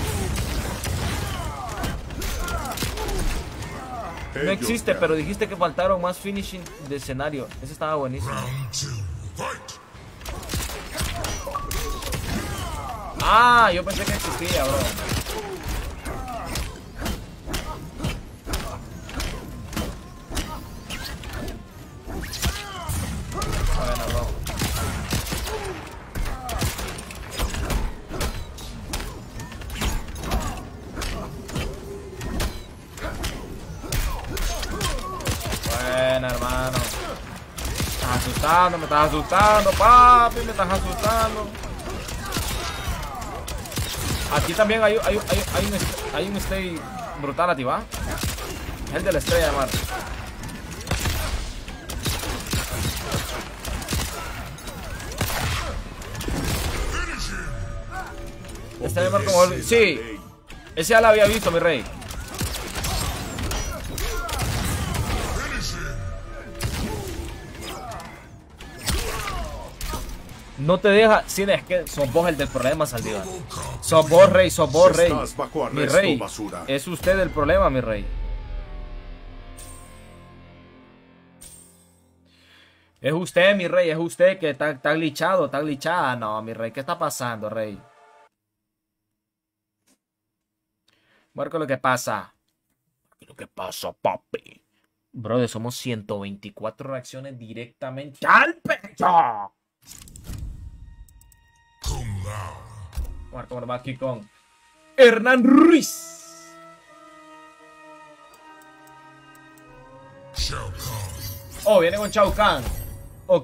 No existe, pero dijiste que faltaron más finishing de escenario. Ese estaba buenísimo. Ah, yo pensé que existía, bro. Bueno, bro. Bueno, hermano. Me estás asustando, papi, me estás asustando. Aquí también hay un stay brutality, ¿va? Es el de la estrella de mar. Estrella de mar como... Sí, ese ya lo había visto, mi rey. No te deja, sí, es que sos vos el del problema, Saldívar. Sos vos, rey, sos vos, rey. Mi rey, basura. es usted el problema, mi rey. Es usted, mi rey, es usted que está glitchado, está glitchada. No, mi rey, ¿qué está pasando, rey? Marco, lo que pasa. Lo que pasa, papi. Brother, somos 124 reacciones directamente al pecho. Marco va aquí con Hernán Ruiz. Oh, viene con Shao Kahn. Ok.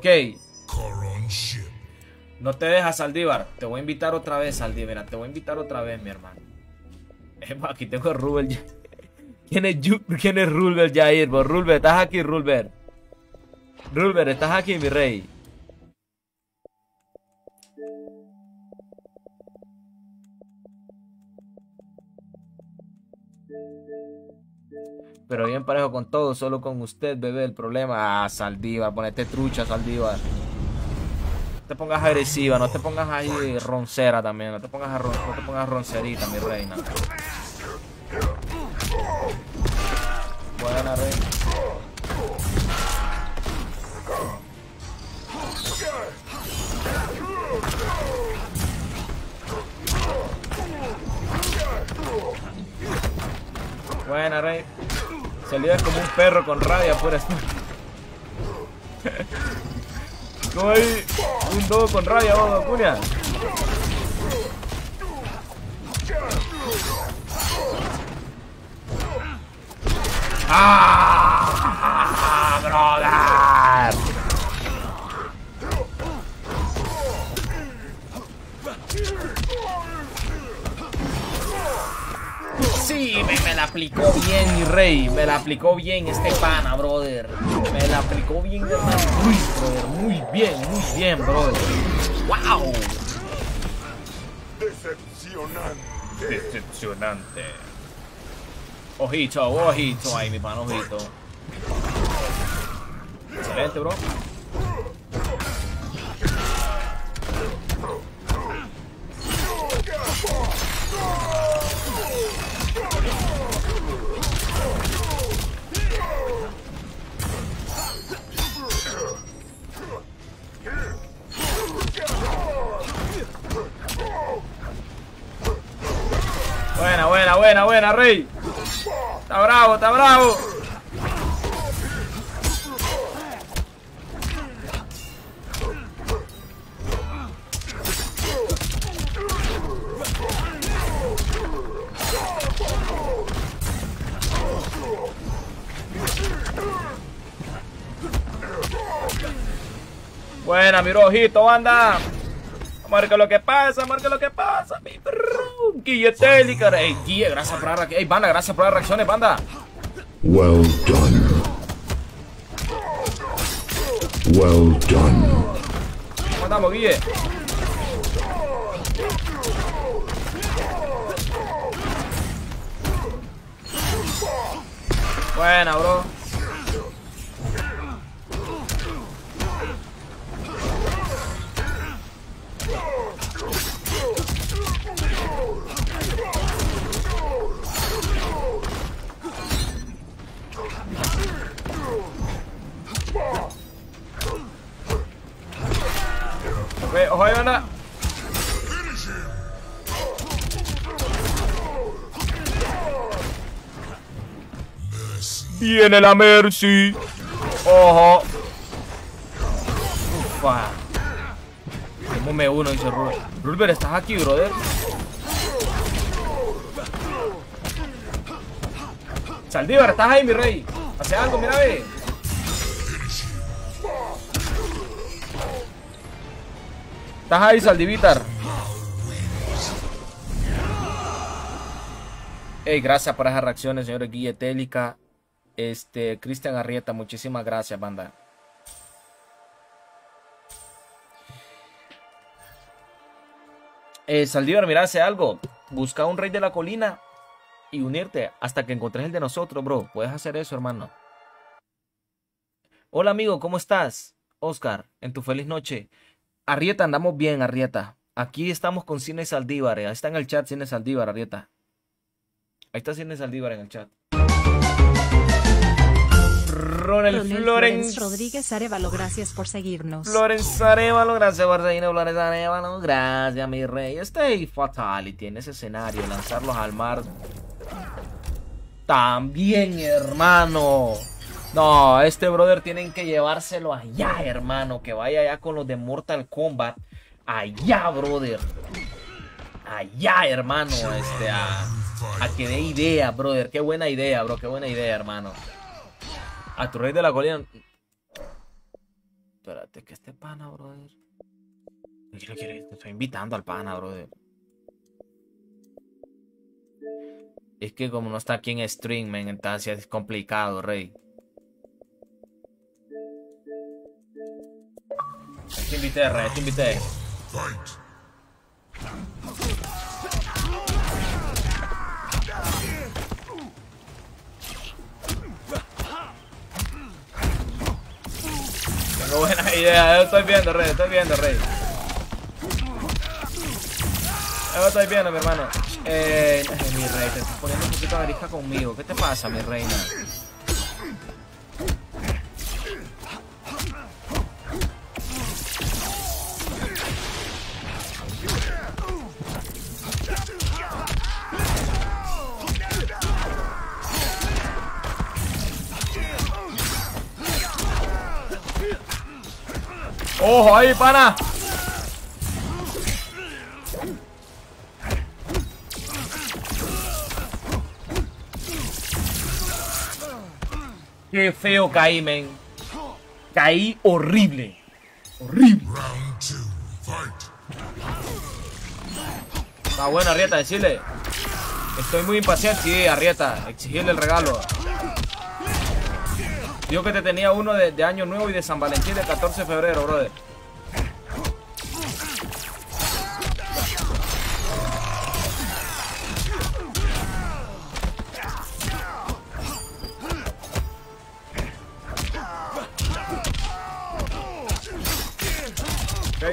No te dejas, Saldívar. Te voy a invitar otra vez, Saldívar. Mira, te voy a invitar otra vez, mi hermano. Aquí tengo a Rubel. ¿Quién es Rulber Jair? Rulber, estás aquí, Rulber. Rulber, estás aquí, mi rey. Pero bien parejo con todo, solo con usted, bebé, el problema. Ah, Saldívar, ponete trucha, Saldívar. No te pongas agresiva, no te pongas ahí roncera también. No te pongas roncerita, mi reina. Buena, reina. Buena, rey. Salió como un perro con rabia por esto. No hay un dogo con rabia, vos, Cunia. ¡Ah! ¡Brother! Sí, me la aplicó bien, mi rey. Me la aplicó bien este pana, brother. Me la aplicó bien, hermano. Uy, brother. Muy bien, brother. ¡Wow! Decepcionante. Ojito ahí, mi pana, ojito. Excelente, bro. Buena, rey. Está bravo. Buena, mi ojito, banda. Marca lo que pasa, mi perro. Guilletélica. Ey, Guille, gracias por las reacciones. Ey, banda, gracias por las reacciones, banda. Well done. Well done. ¿Cómo andamos, Guille? Buena, bro. Ojo ahí, banda. Viene la Mercy. Ojo. Ufa. ¿Cómo me uno? Dice Rulber. Rulber, ¿estás aquí, brother? Saldívar, ¿estás ahí, mi rey? Hace algo, mira, ve. ¿Estás ahí, Saldivitar? Ey, gracias por esas reacciones, señores. Guilletélica. Cristian Arrieta, muchísimas gracias, banda. Saldívar, mira, hace algo. Busca un rey de la colina y unirte hasta que encontres el de nosotros, bro. Puedes hacer eso, hermano. Hola, amigo, ¿cómo estás? Oscar, en tu feliz noche. Arrieta, andamos bien, Arrieta. Aquí estamos con Cine Saldívar. Ahí está en el chat Cine Saldívar, Arrieta. Ahí está Cine Saldívar en el chat. Ronel Florence Rodríguez Arevalo, gracias por seguirnos. Florence Arevalo, gracias por seguirnos. Florence Arevalo, gracias, mi rey. Fatality en ese escenario, lanzarlos al mar. También, hermano. No, este brother tienen que llevárselo allá, hermano. Que vaya allá con los de Mortal Kombat. Allá, brother. Allá, hermano. A que dé idea, brother. Qué buena idea, bro. Qué buena idea, hermano. A tu rey de la colina. Espérate, que este pana, brother. Te estoy invitando al pana, brother. Es que como no está aquí en stream, man, entonces es complicado, rey. Te invité, rey, te invité. Ya, estoy viendo, Rey. Yo estoy viendo, mi hermano. Mi rey, te estás poniendo un poquito de arisca conmigo. ¿Qué te pasa, mi reina? ¡Ojo ahí, pana! Qué feo caí, men. Caí horrible. Horrible. Está bueno, Arrieta, decirle. Estoy muy impaciente, sí, Arrieta. Exigirle el regalo. Digo que te tenía uno de Año Nuevo y de San Valentín del 14 de febrero, brother. Okay.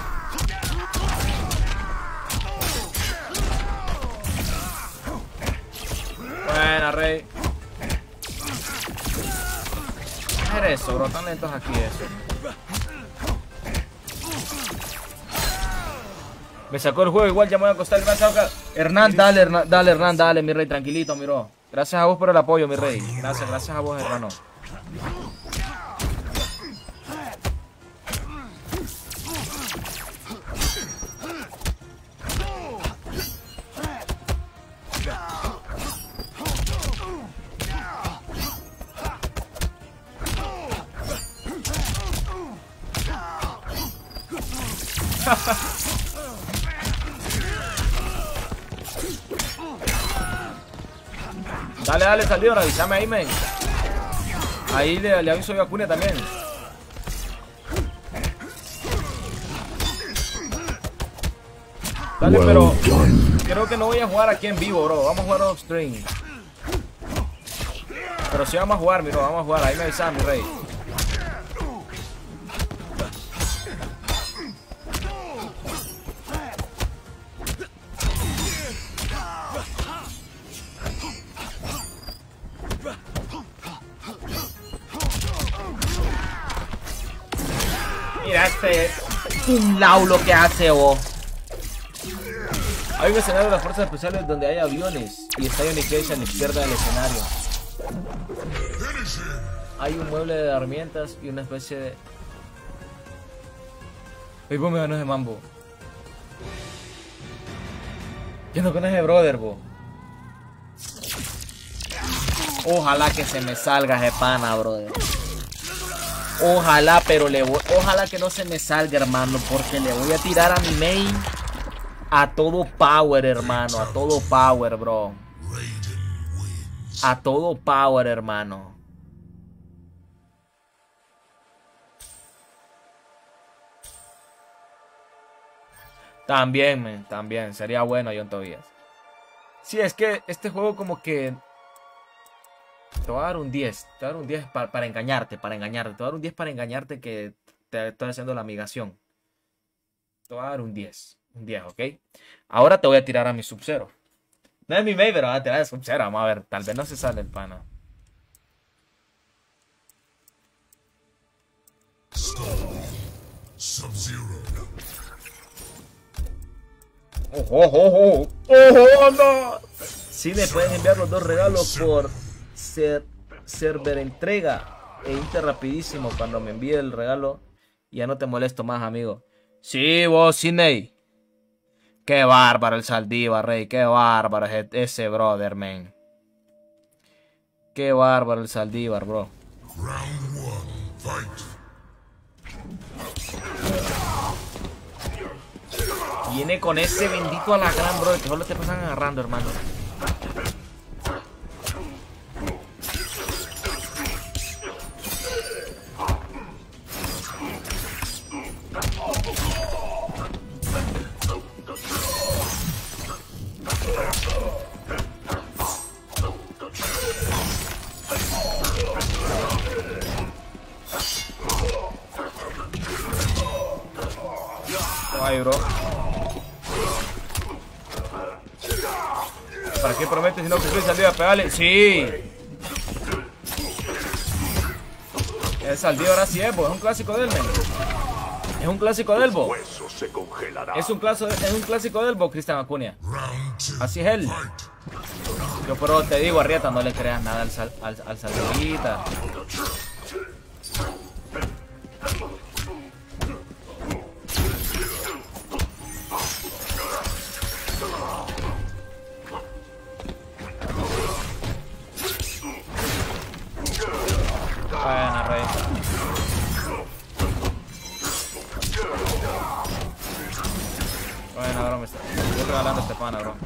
Buena, Rey. ¿Qué es eso, bro? Tan lentos aquí eso. Me sacó el juego, igual ya me voy a acostar. Gracias, Hernán, dale, Hernán, dale, mi rey, tranquilito, miro. Gracias a vos por el apoyo, mi rey. Gracias a vos, hermano. Dale, salió, avísame ahí, men. Ahí le aviso yo a Cune también. Dale, pero creo que no voy a jugar aquí en vivo, bro. Vamos a jugar off stream. Pero sí vamos a jugar, miro, vamos a jugar. Ahí me avisan, mi rey. Mira un laulo que hace, vos. Hay un escenario de las fuerzas especiales donde hay aviones y está Unication a la izquierda del escenario. Hay un mueble de herramientas y una especie de... Ey, vos me ganas de mambo. Yo no conozco a brother, vos. Ojalá que se me salga ese pana, brother. Ojalá, pero ojalá que no se me salga, hermano, porque le voy a tirar a mi main a todo power, hermano, a todo power, bro. A todo power, hermano. También, man, también. Sería bueno, John Tobias. Sí, es que este juego como que... Te voy a dar un 10. Te voy a dar un 10 para engañarte, Te voy a dar un 10 para engañarte que te estoy haciendo la amigación. Te voy a dar un 10. Un 10, ¿ok? Ahora te voy a tirar a mi Sub-Zero. No es mi main, pero voy a tirar a Sub-Zero. Vamos a ver. Tal vez no se sale el pana. Sub-Zero. ¡Ojo, ojo, ojo! ¡Ojo, no! Sí, me pueden enviar los dos regalos por server entrega e irte rapidísimo cuando me envíe el regalo. Ya no te molesto más, amigo. Sí, vos, Sidney. Qué bárbaro el Saldívar, rey. Qué bárbaro ese brother, man. Qué bárbaro el Saldívar, bro. Round 1, fight. Viene con ese bendito alacrán, bro, que solo te pasan agarrando, hermano. Ay, bro. ¿Para qué prometes si no cumplís al día? Pegale. Sí. El saldío ahora sí es, bo. Es un clásico del men. Es un clásico del bo. Es un clásico del bo, Cristian Acuña. Así es él. Yo pero te digo, Arrieta, no le creas nada al saldita. Buena, Rey. Bueno, bro, me estoy regalando este pana, bro.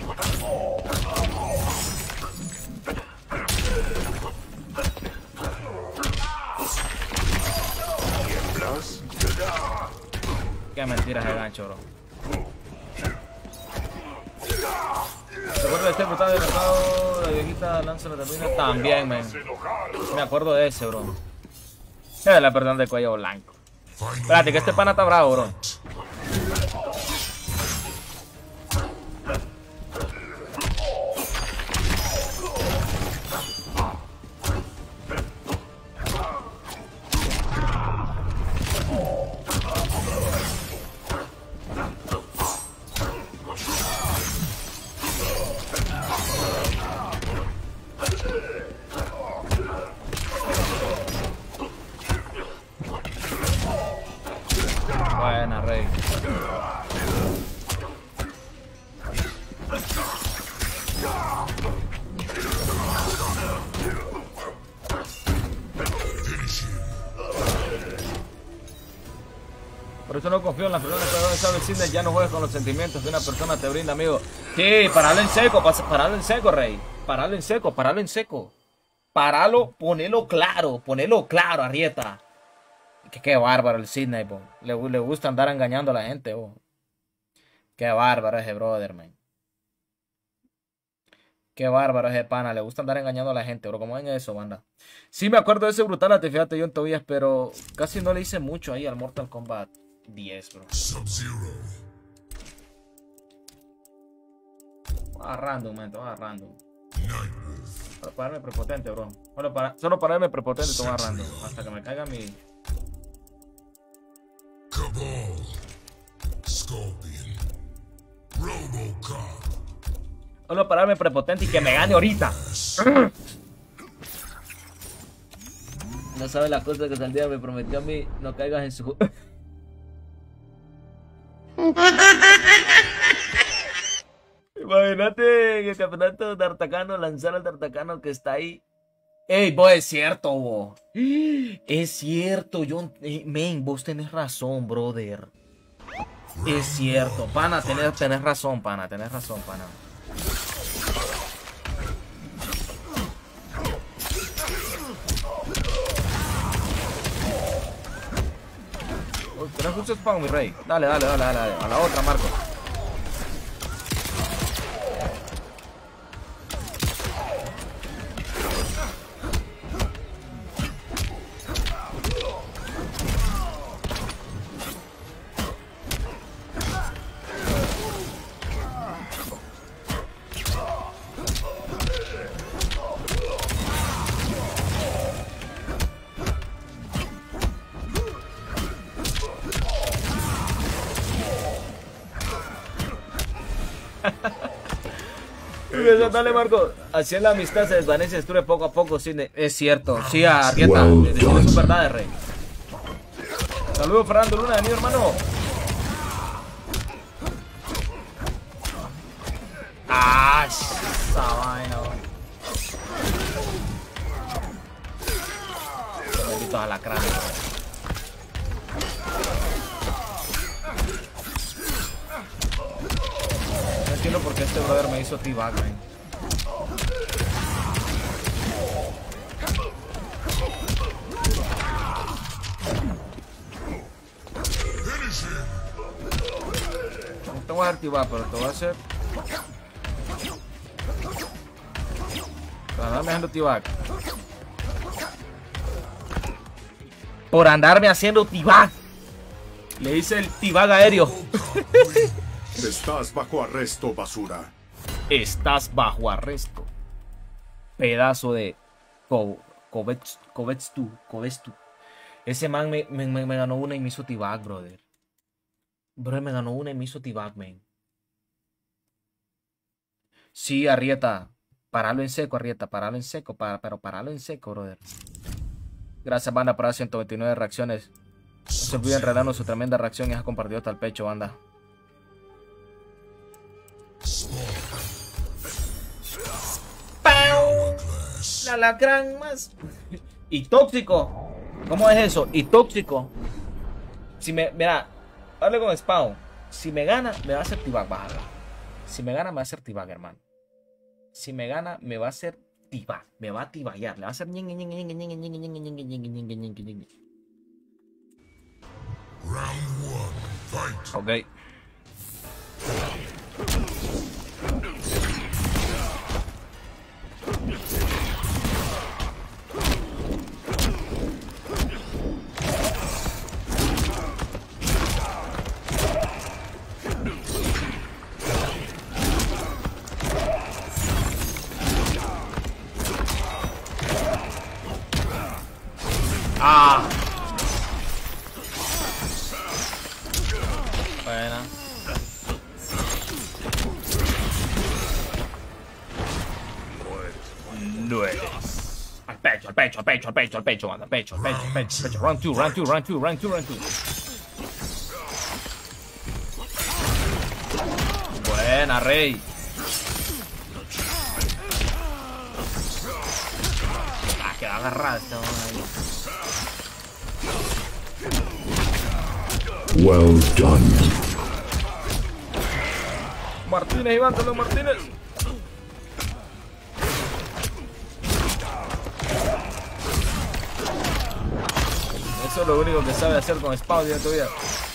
Qué mentiras de gancho, bro. ¿Te acuerdas de este brutal de mercado? La viejita lanza la termina también, man. Me acuerdo de ese, bro. Es la persona de cuello blanco. Espérate, que este pana está bravo, bro. Buena, Rey. Por eso no confío en las personas que sabe el cine, ya no juegas con los sentimientos que una persona te brinda, amigo. Sí, paralo en seco, paralo en seco, Rey. Paralo en seco, paralo en seco. Paralo, ponelo claro, Arrieta. Qué bárbaro el Sidney, po. Le gusta andar engañando a la gente, po. Qué bárbaro ese brother, man. Qué bárbaro ese pana. Le gusta andar engañando a la gente, bro. ¿Cómo ven eso, banda? Sí, me acuerdo de ese brutalate, fíjate, John Tobias, pero casi no le hice mucho ahí al Mortal Kombat 10, bro. Va random, man. Va random. Solo para darme prepotente, bro. Solo para darme prepotente, todo va random. Hasta que me caiga mi... Cabal, Scorpion, Robocop. Solo para darme prepotente y que me gane ahorita. No sabes la cosa que Saldía me prometió a mí. No caigas en su... Imagínate en el campeonato Tartacano lanzar al Tartacano que está ahí. Ey, vos, es cierto, vos. Es cierto, John. Men, vos tenés razón, brother. Es cierto, pana, tenés razón, pana. Tenés razón, pana. Tenés mucho spawn, mi rey. Dale. A la otra, Marco. Dale, Marco. Así es la amistad, se desvanece, destruye poco a poco, Sidney. Es cierto. Sí, Arrieta. Es verdad, rey. Saludos, Fernando Luna, de mi hermano. Ah, esa vaina, benditos alacranes. No entiendo por qué este brother me hizo T-Bag, man. No te voy a dar T-Bag, pero te voy a hacer... Por andarme haciendo T-Bag. Por andarme haciendo T-Bag. Le hice el tibag aéreo. Estás bajo arresto, basura. Estás bajo arresto. Pedazo de Kovetsu. Ese man me ganó una y me hizo tibag, brother. Brother, me ganó una y me hizo tibag, man. Sí, Arrieta. Paralo en seco, Arrieta. Paralo en seco. Pero paralo en seco, brother. Gracias, banda, por las 129 reacciones. No se olviden regalarnos su tremenda reacción y has compartido hasta el pecho, banda. ¡Pau! La alacrán más. Y tóxico. ¿Cómo es eso? Y tóxico. Si me... Mira, hable con Spawn. Si me gana, me va a hacer tibag, bájala. Si me gana, me va a hacer tibag, hermano. Si me gana, me va a hacer tibag. Me va a tibaguear. Le va a hacer... Ok. Ah. Buena. No eres. Al pecho, al pecho, al pecho, al pecho, al pecho, manda, al pecho, al pecho, al pecho, al pecho. Run two, run two, run two, run two, run two. Buena, Rey. Ah, queda agarrado este hombre ahí. Well done. Martínez, Iván, dale, Martínez. Eso es lo único que sabe hacer con Spawn de tu vida.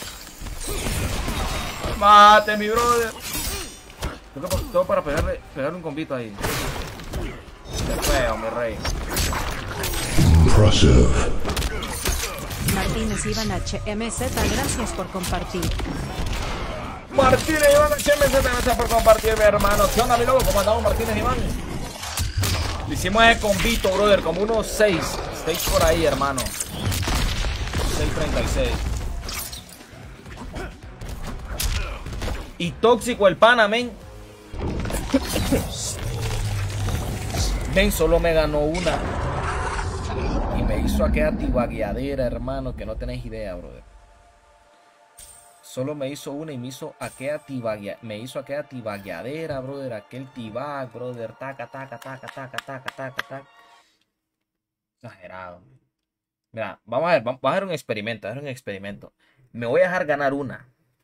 Mate, mi brother. Todo para pegarle un combito ahí. Qué feo, mi rey. Impressive. Martínez Iván HMZ, gracias por compartir. Martínez Iván HMZ, gracias por compartir, mi hermano. ¿Qué onda, mi loco? ¿Cómo andamos, Martínez Iván? Le hicimos ese combito, brother, como unos 6 por ahí, hermano. 6.36. Y tóxico el pana, men. Men, solo me ganó una. Y me hizo aquella tibagueadera, hermano, que no tenéis idea, brother. Solo me hizo una y me hizo aquella tibagueadera, brother. Aquel tibag, brother. Taca, taca, taca, taca, taca, taca, taca. Exagerado. Mira, vamos a hacer un experimento, Me voy a dejar ganar una.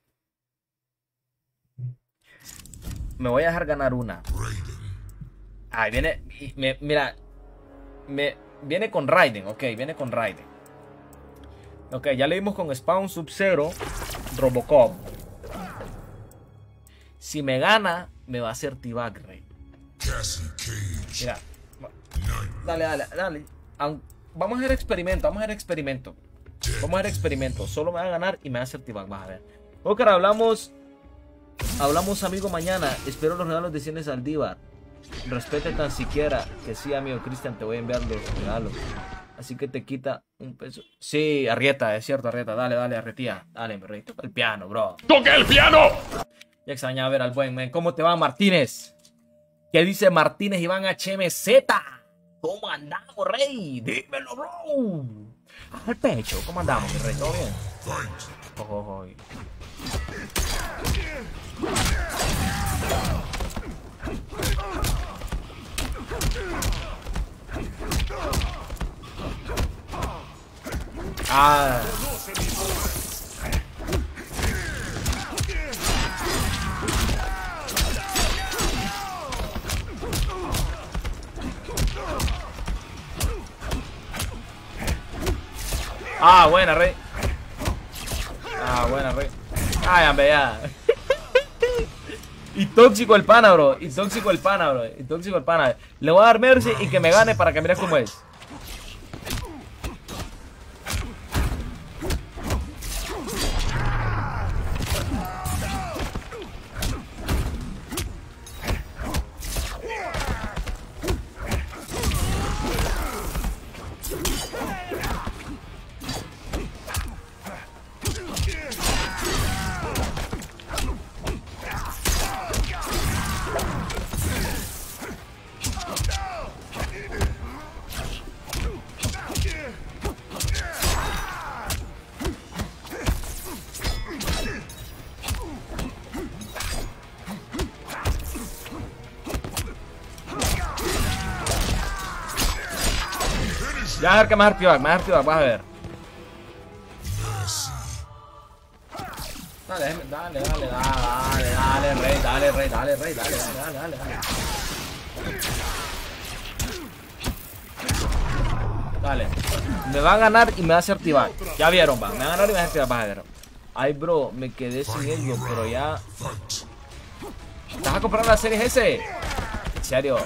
Ahí viene. Mira. Viene con Raiden. Ok, viene con Raiden. Ok, ya le dimos con Spawn, Sub-Zero, Robocop. Si me gana, me va a hacer tibag, rey. Mira. Dale. Vamos a hacer experimento. Solo me va a ganar y me va a hacer tibag. Vas a ver. Ok, hablamos, amigo, mañana. Espero los regalos de 100 de Saldívar. Respete tan siquiera que sí, amigo Cristian, te voy a enviar los regalos. Así que te quita un peso. Sí, Arrieta, es cierto, Arrieta. Dale, Arretía. Dale, mi rey. Toca el piano, bro. ¡Toca el piano! Ya extrañaba ver al buen men. ¿Cómo te va, Martínez? ¿Qué dice Martínez Iván HMZ? ¿Cómo andamos, rey? Dímelo, bro. Al pecho. ¿Cómo andamos, mi rey? ¿Todo bien? Ojo. Ah. Ah, buena, rey. Ay, hombre, ya. Y tóxico el pana, bro. Le voy a dar Mercy y que me gane para que mires cómo es. Ya a ver que más artivac, vas a ver. Dale, rey, dale. Dale. Me va a ganar y me va a hacer activar. Ya vieron, va. Me va a ganar y me va a hacer activar, vas a ver. Ay, bro, me quedé sin ello, pero ya. ¿Estás a comprar la serie S? En serio.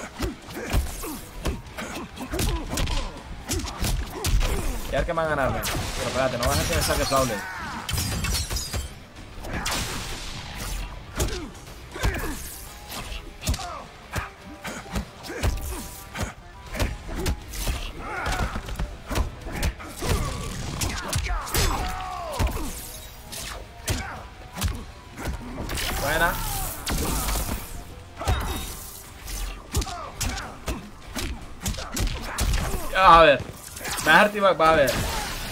Ya ver que me van a ganarme. Pero espérate, no vas a pensar que hable. Buena. Ya, a ver. Me vas a activar, va a ver.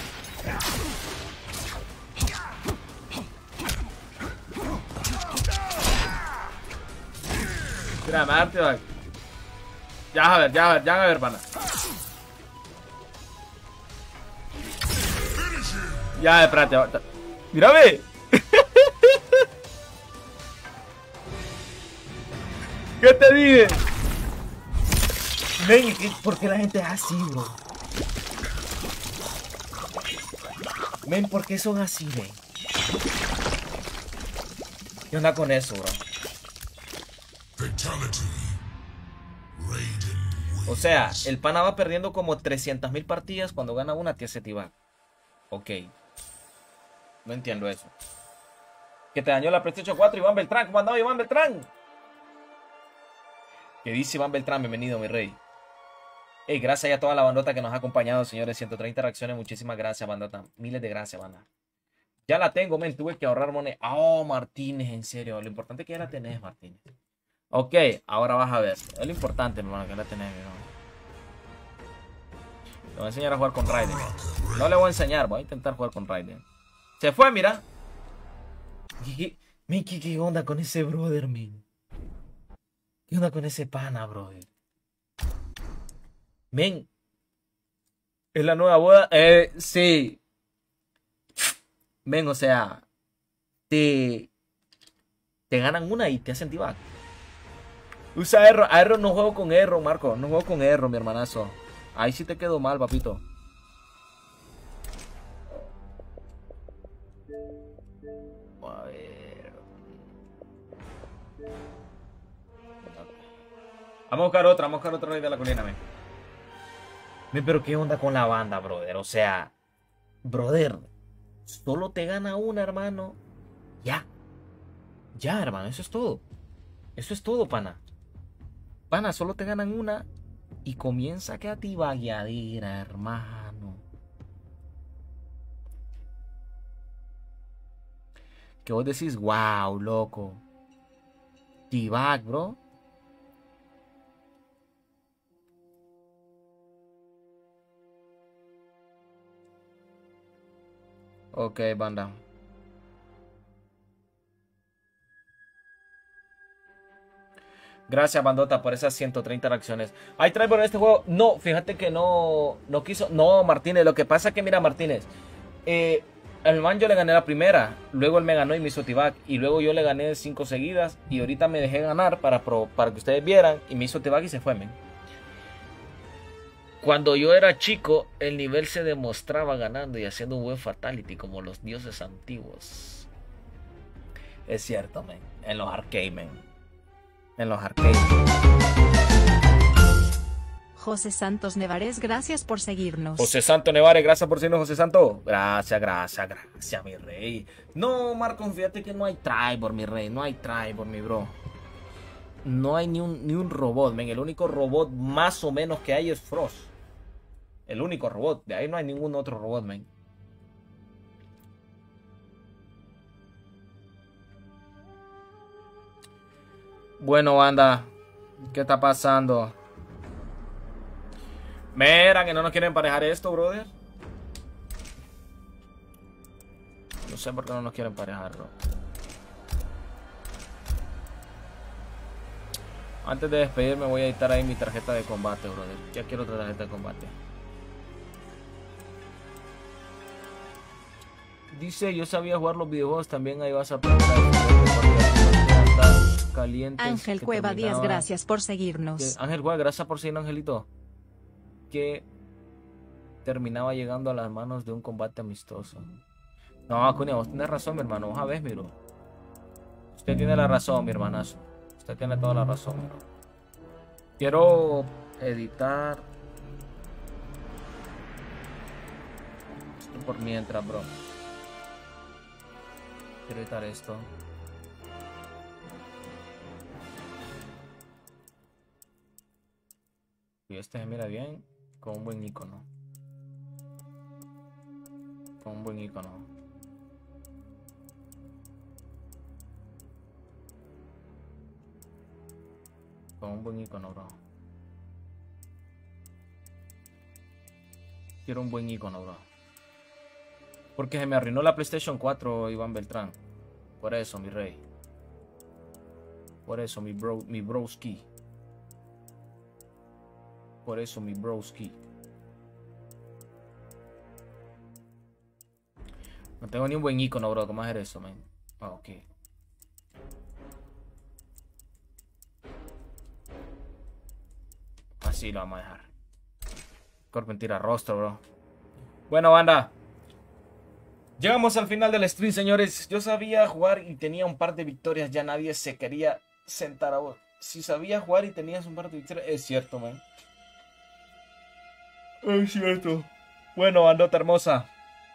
Mira, me vas a activar. Ya a ver, pana. Ya, espérate. Mírame. ¿Qué te dije? Ven, ¿por qué la gente es así, bro? Ven, ¿por qué son así, ven? ¿Qué onda con eso, bro? O sea, el pana va perdiendo como 300.000 partidas cuando gana una tía Tibac. Ok. No entiendo eso. Que te dañó la PlayStation 4, Iván Beltrán. ¿Cómo andaba, Iván Beltrán? ¿Qué dice Iván Beltrán? Bienvenido, mi rey. Hey, gracias a toda la bandota que nos ha acompañado, señores. 130 reacciones. Muchísimas gracias, bandota. Miles de gracias, banda. Ya la tengo, men. Tuve que ahorrar moneda. Oh, Martínez, en serio. Lo importante es que ya la tenés, Martínez. Ok, ahora vas a ver. Es lo importante, hermano, que la tenés, ¿no? Le voy a enseñar a jugar con Raiden. No le voy a enseñar, voy a intentar jugar con Raiden. Se fue, mira. ¿Qué onda con ese brother, men? ¿Qué onda con ese pana, brother? Men. ¿Es la nueva boda? Sí. Men, o sea. Te ganan una y te hacen Tibac. Usa Erro. A Erro no juego con Erro, Marco. No juego con Erro, mi hermanazo. Ahí sí te quedó mal, papito. A ver. Vamos a buscar otra rey de la colina, men. Pero qué onda con la banda, brother. O sea, brother, solo te gana una, hermano. Ya, hermano, eso es todo. Eso es todo, pana. Pana, solo te ganan una y comienza a quedar tibagueadera, hermano. Que vos decís, wow, loco. Tibac, bro. Ok, banda. Gracias, bandota, por esas 130 reacciones. ¿Hay driver en este juego? No, fíjate que no quiso. No, Martínez, lo que pasa es que, mira, Martínez. El man yo le gané la primera. Luego él me ganó y me hizo Tibac. Y luego yo le gané 5 seguidas. Y ahorita me dejé ganar para que ustedes vieran. Y me hizo Tibac y se fue, men. Cuando yo era chico, el nivel se demostraba ganando y haciendo un buen fatality como los dioses antiguos. Es cierto, men. En los arcade, men. En los arcades. José Santos Nevares, gracias por seguirnos. José Santos Nevares, gracias por seguirnos, José Santos. Gracias, mi rey. No, Marcos, fíjate que no hay Tribor, mi rey. No hay Tribor, mi bro. No hay ni un robot, men. El único robot más o menos que hay es Frost. El único robot. De ahí no hay ningún otro robot, men. Bueno, banda. ¿Qué está pasando? Mira, que no nos quieren emparejar esto, brother. No sé por qué no nos quieren emparejar, bro. Antes de despedirme voy a editar ahí mi tarjeta de combate, brother. Ya quiero otra tarjeta de combate. Dice, yo sabía jugar los videojuegos, también ahí vas a aprender a calientes. Ángel Cueva 10, gracias por seguirnos. Ángel Cueva, gracias por seguirnos, Angelito. Que terminaba llegando a las manos de un combate amistoso. No, Acuña, vos tenés razón, mi hermano. Vos a ver, miro. Usted tiene la razón, mi hermanazo. Usted tiene toda la razón, miro. Quiero editar esto por mientras, bro. Quiero editar esto. Y este se mira bien con un buen icono. Con un buen icono. Con un buen icono, bro. Quiero un buen icono, bro. Porque se me arruinó la PlayStation 4, Iván Beltrán. Por eso, mi rey. Por eso, mi broski. Por eso, mi broski. No tengo ni un buen icono, bro. ¿Cómo hacer eso, man? Ah, ok. Así lo vamos a dejar. Corpen tira rostro, bro. Bueno, banda. Llegamos al final del stream, señores. Yo sabía jugar y tenía un par de victorias. Ya nadie se quería sentar a vos. Si sabía jugar y tenías un par de victorias. Es cierto, man. Es cierto. Bueno, bandota hermosa.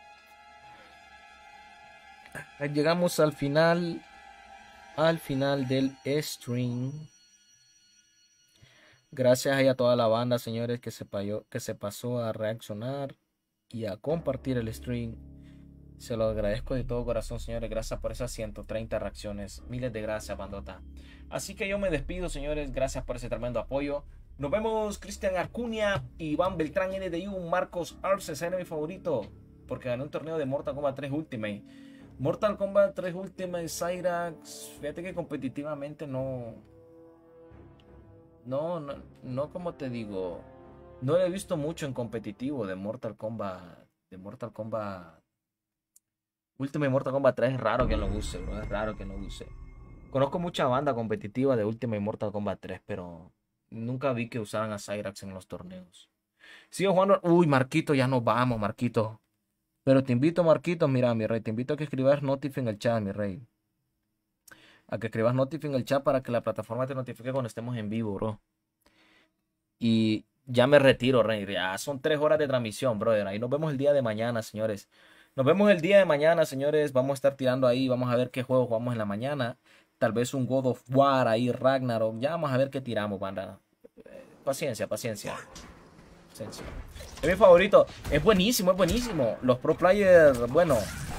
Llegamos al final. Al final del stream. Gracias a toda la banda, señores, que se pasó a reaccionar y a compartir el stream. Se lo agradezco de todo corazón, señores. Gracias por esas 130 reacciones. Miles de gracias, bandota. Así que yo me despido, señores. Gracias por ese tremendo apoyo. Nos vemos, Cristian Acuña, Iván Beltrán, NDU, Marcos Arce, ese era mi favorito, porque gané un torneo de Mortal Kombat 3 Ultimate. Mortal Kombat 3 Ultimate, Cyrax, fíjate que competitivamente no, como te digo, no lo he visto mucho en competitivo de Mortal Kombat, Ultimate Mortal Kombat 3 es raro que lo use, bro, es raro que no use. Conozco mucha banda competitiva de Ultimate Mortal Kombat 3, pero nunca vi que usaran a Cyrax en los torneos. Sigo jugando. Uy, Marquito, ya nos vamos, Marquito. Pero te invito, Marquito, mira, mi rey, te invito a que escribas notif en el chat, mi rey. A que escribas notif en el chat para que la plataforma te notifique cuando estemos en vivo, bro. Y ya me retiro, rey. Ya son 3 horas de transmisión, brother. Ahí nos vemos el día de mañana, señores. Nos vemos el día de mañana, señores. Vamos a estar tirando ahí. Vamos a ver qué juego jugamos en la mañana. Tal vez un God of War ahí, Ragnarok. Ya vamos a ver qué tiramos, banda. Paciencia, paciencia. Es mi favorito. Es buenísimo, es buenísimo. Los pro players, bueno.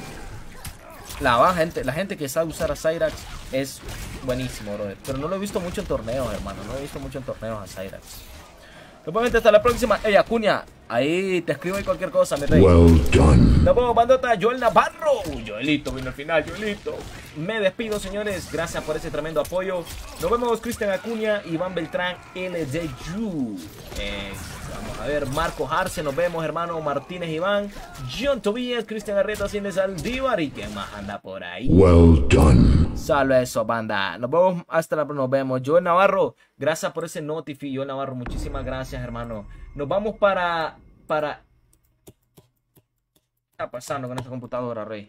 La gente que sabe usar a Cyrax es buenísimo, brother. Pero no lo he visto mucho en torneos, hermano. No he visto mucho en torneos a Cyrax. Nuevamente hasta la próxima. Ey, Acuña, ahí te escribo y cualquier cosa, mi rey. Well done. Nos vemos, bandota. Joel Navarro. Joelito vino al final, Joelito. Me despido, señores. Gracias por ese tremendo apoyo. Nos vemos, Cristian Acuña, Iván Beltrán, LDU. Vamos a ver, Marcos Arce. Nos vemos, hermano. Martínez Iván, John Tobías, Cristian Arrieta, Cines Aldívar. ¿Y quién más anda por ahí? Well done. Solo eso, banda. Nos vemos hasta la próxima. Nos vemos. Joel Navarro, gracias por ese notifi. Joel Navarro, muchísimas gracias, hermano. Nos vamos para... ¿Qué está pasando con esta computadora, rey?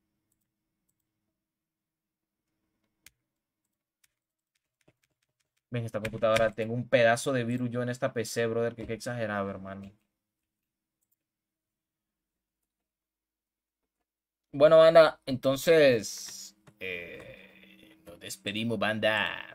Ven, esta computadora, tengo un pedazo de virus yo en esta PC, brother, que qué exagerado, hermano. Bueno, banda, entonces nos despedimos, banda.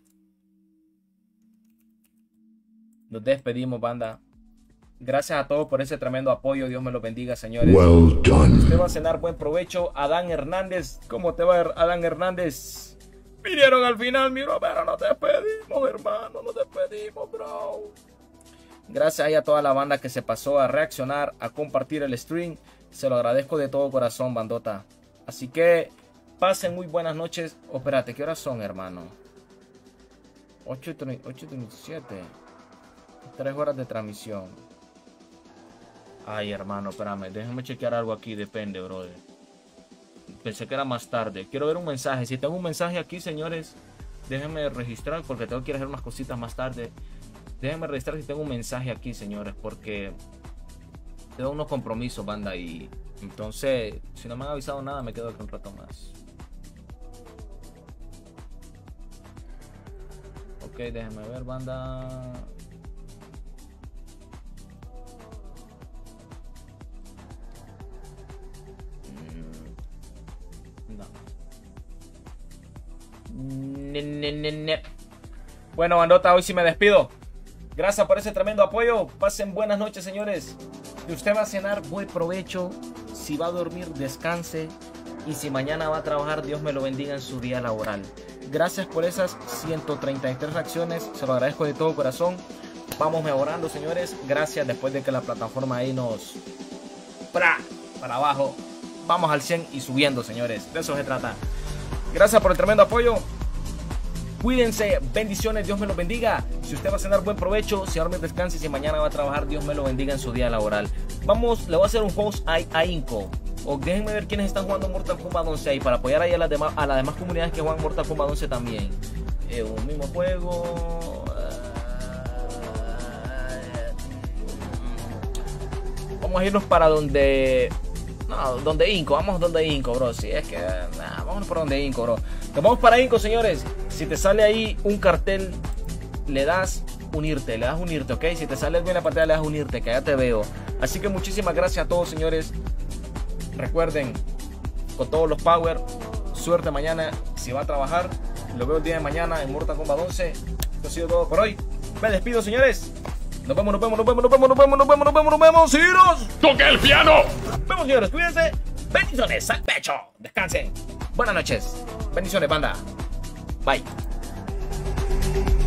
Nos despedimos, banda. Gracias a todos por ese tremendo apoyo. Dios me los bendiga, señores. Well done. Usted va a cenar, buen provecho. Adán Hernández, ¿cómo te va, Adán Hernández? Vinieron al final, mi bro, pero nos despedimos, hermano. Nos despedimos, bro. Gracias ahí a toda la banda que se pasó a reaccionar, a compartir el stream. Se lo agradezco de todo corazón, bandota. Así que pasen muy buenas noches. Oh, espérate, ¿qué horas son, hermano? 8:37. 3 horas de transmisión. Ay, hermano, espérame. Déjame chequear algo aquí. Depende, brother. Pensé que era más tarde. Quiero ver un mensaje. Si tengo un mensaje aquí, señores, déjenme registrar porque tengo que ir a hacer unas cositas más tarde. Déjenme registrar si tengo un mensaje aquí, señores, porque tengo unos compromisos, banda, y entonces, si no me han avisado nada, me quedo aquí un rato más. Ok, déjenme ver, banda. No. Bueno, bandota, hoy sí me despido. Gracias por ese tremendo apoyo. Pasen buenas noches, señores. Si usted va a cenar, buen provecho. Si va a dormir, descanse. Y si mañana va a trabajar, Dios me lo bendiga en su día laboral. Gracias por esas 133 reacciones. Se lo agradezco de todo corazón. Vamos mejorando, señores. Gracias, después de que la plataforma ahí nos... para abajo. Vamos al 100 y subiendo, señores. De eso se trata. Gracias por el tremendo apoyo. Cuídense, bendiciones, Dios me los bendiga. Si usted va a cenar, buen provecho. Si ahora me descanse y si mañana va a trabajar, Dios me lo bendiga en su día laboral. Vamos, le voy a hacer un host a Inco. O déjenme ver quiénes están jugando Mortal Kombat 11 ahí para apoyar ahí a las demás comunidades que juegan Mortal Kombat 11 también. Un mismo juego. Vamos a irnos para donde... No, donde Inco, vamos donde Inco, bro. Si es que, vámonos por donde Inco, bro. Nos vamos para Inco, señores. Si te sale ahí un cartel, le das unirte, ok. Si te sale bien la pantalla, le das unirte, que ya te veo. Así que muchísimas gracias a todos, señores. Recuerden, con todos los power, suerte mañana. Si va a trabajar, lo veo el día de mañana en Mortal Kombat 11. Esto ha sido todo por hoy. Me despido, señores. Nos vemos. ¡Iros! ¡Toque el piano! Nos vemos, señores. Cuídense. Bendiciones al pecho. Descansen. Buenas noches. Bendiciones, banda. Bye.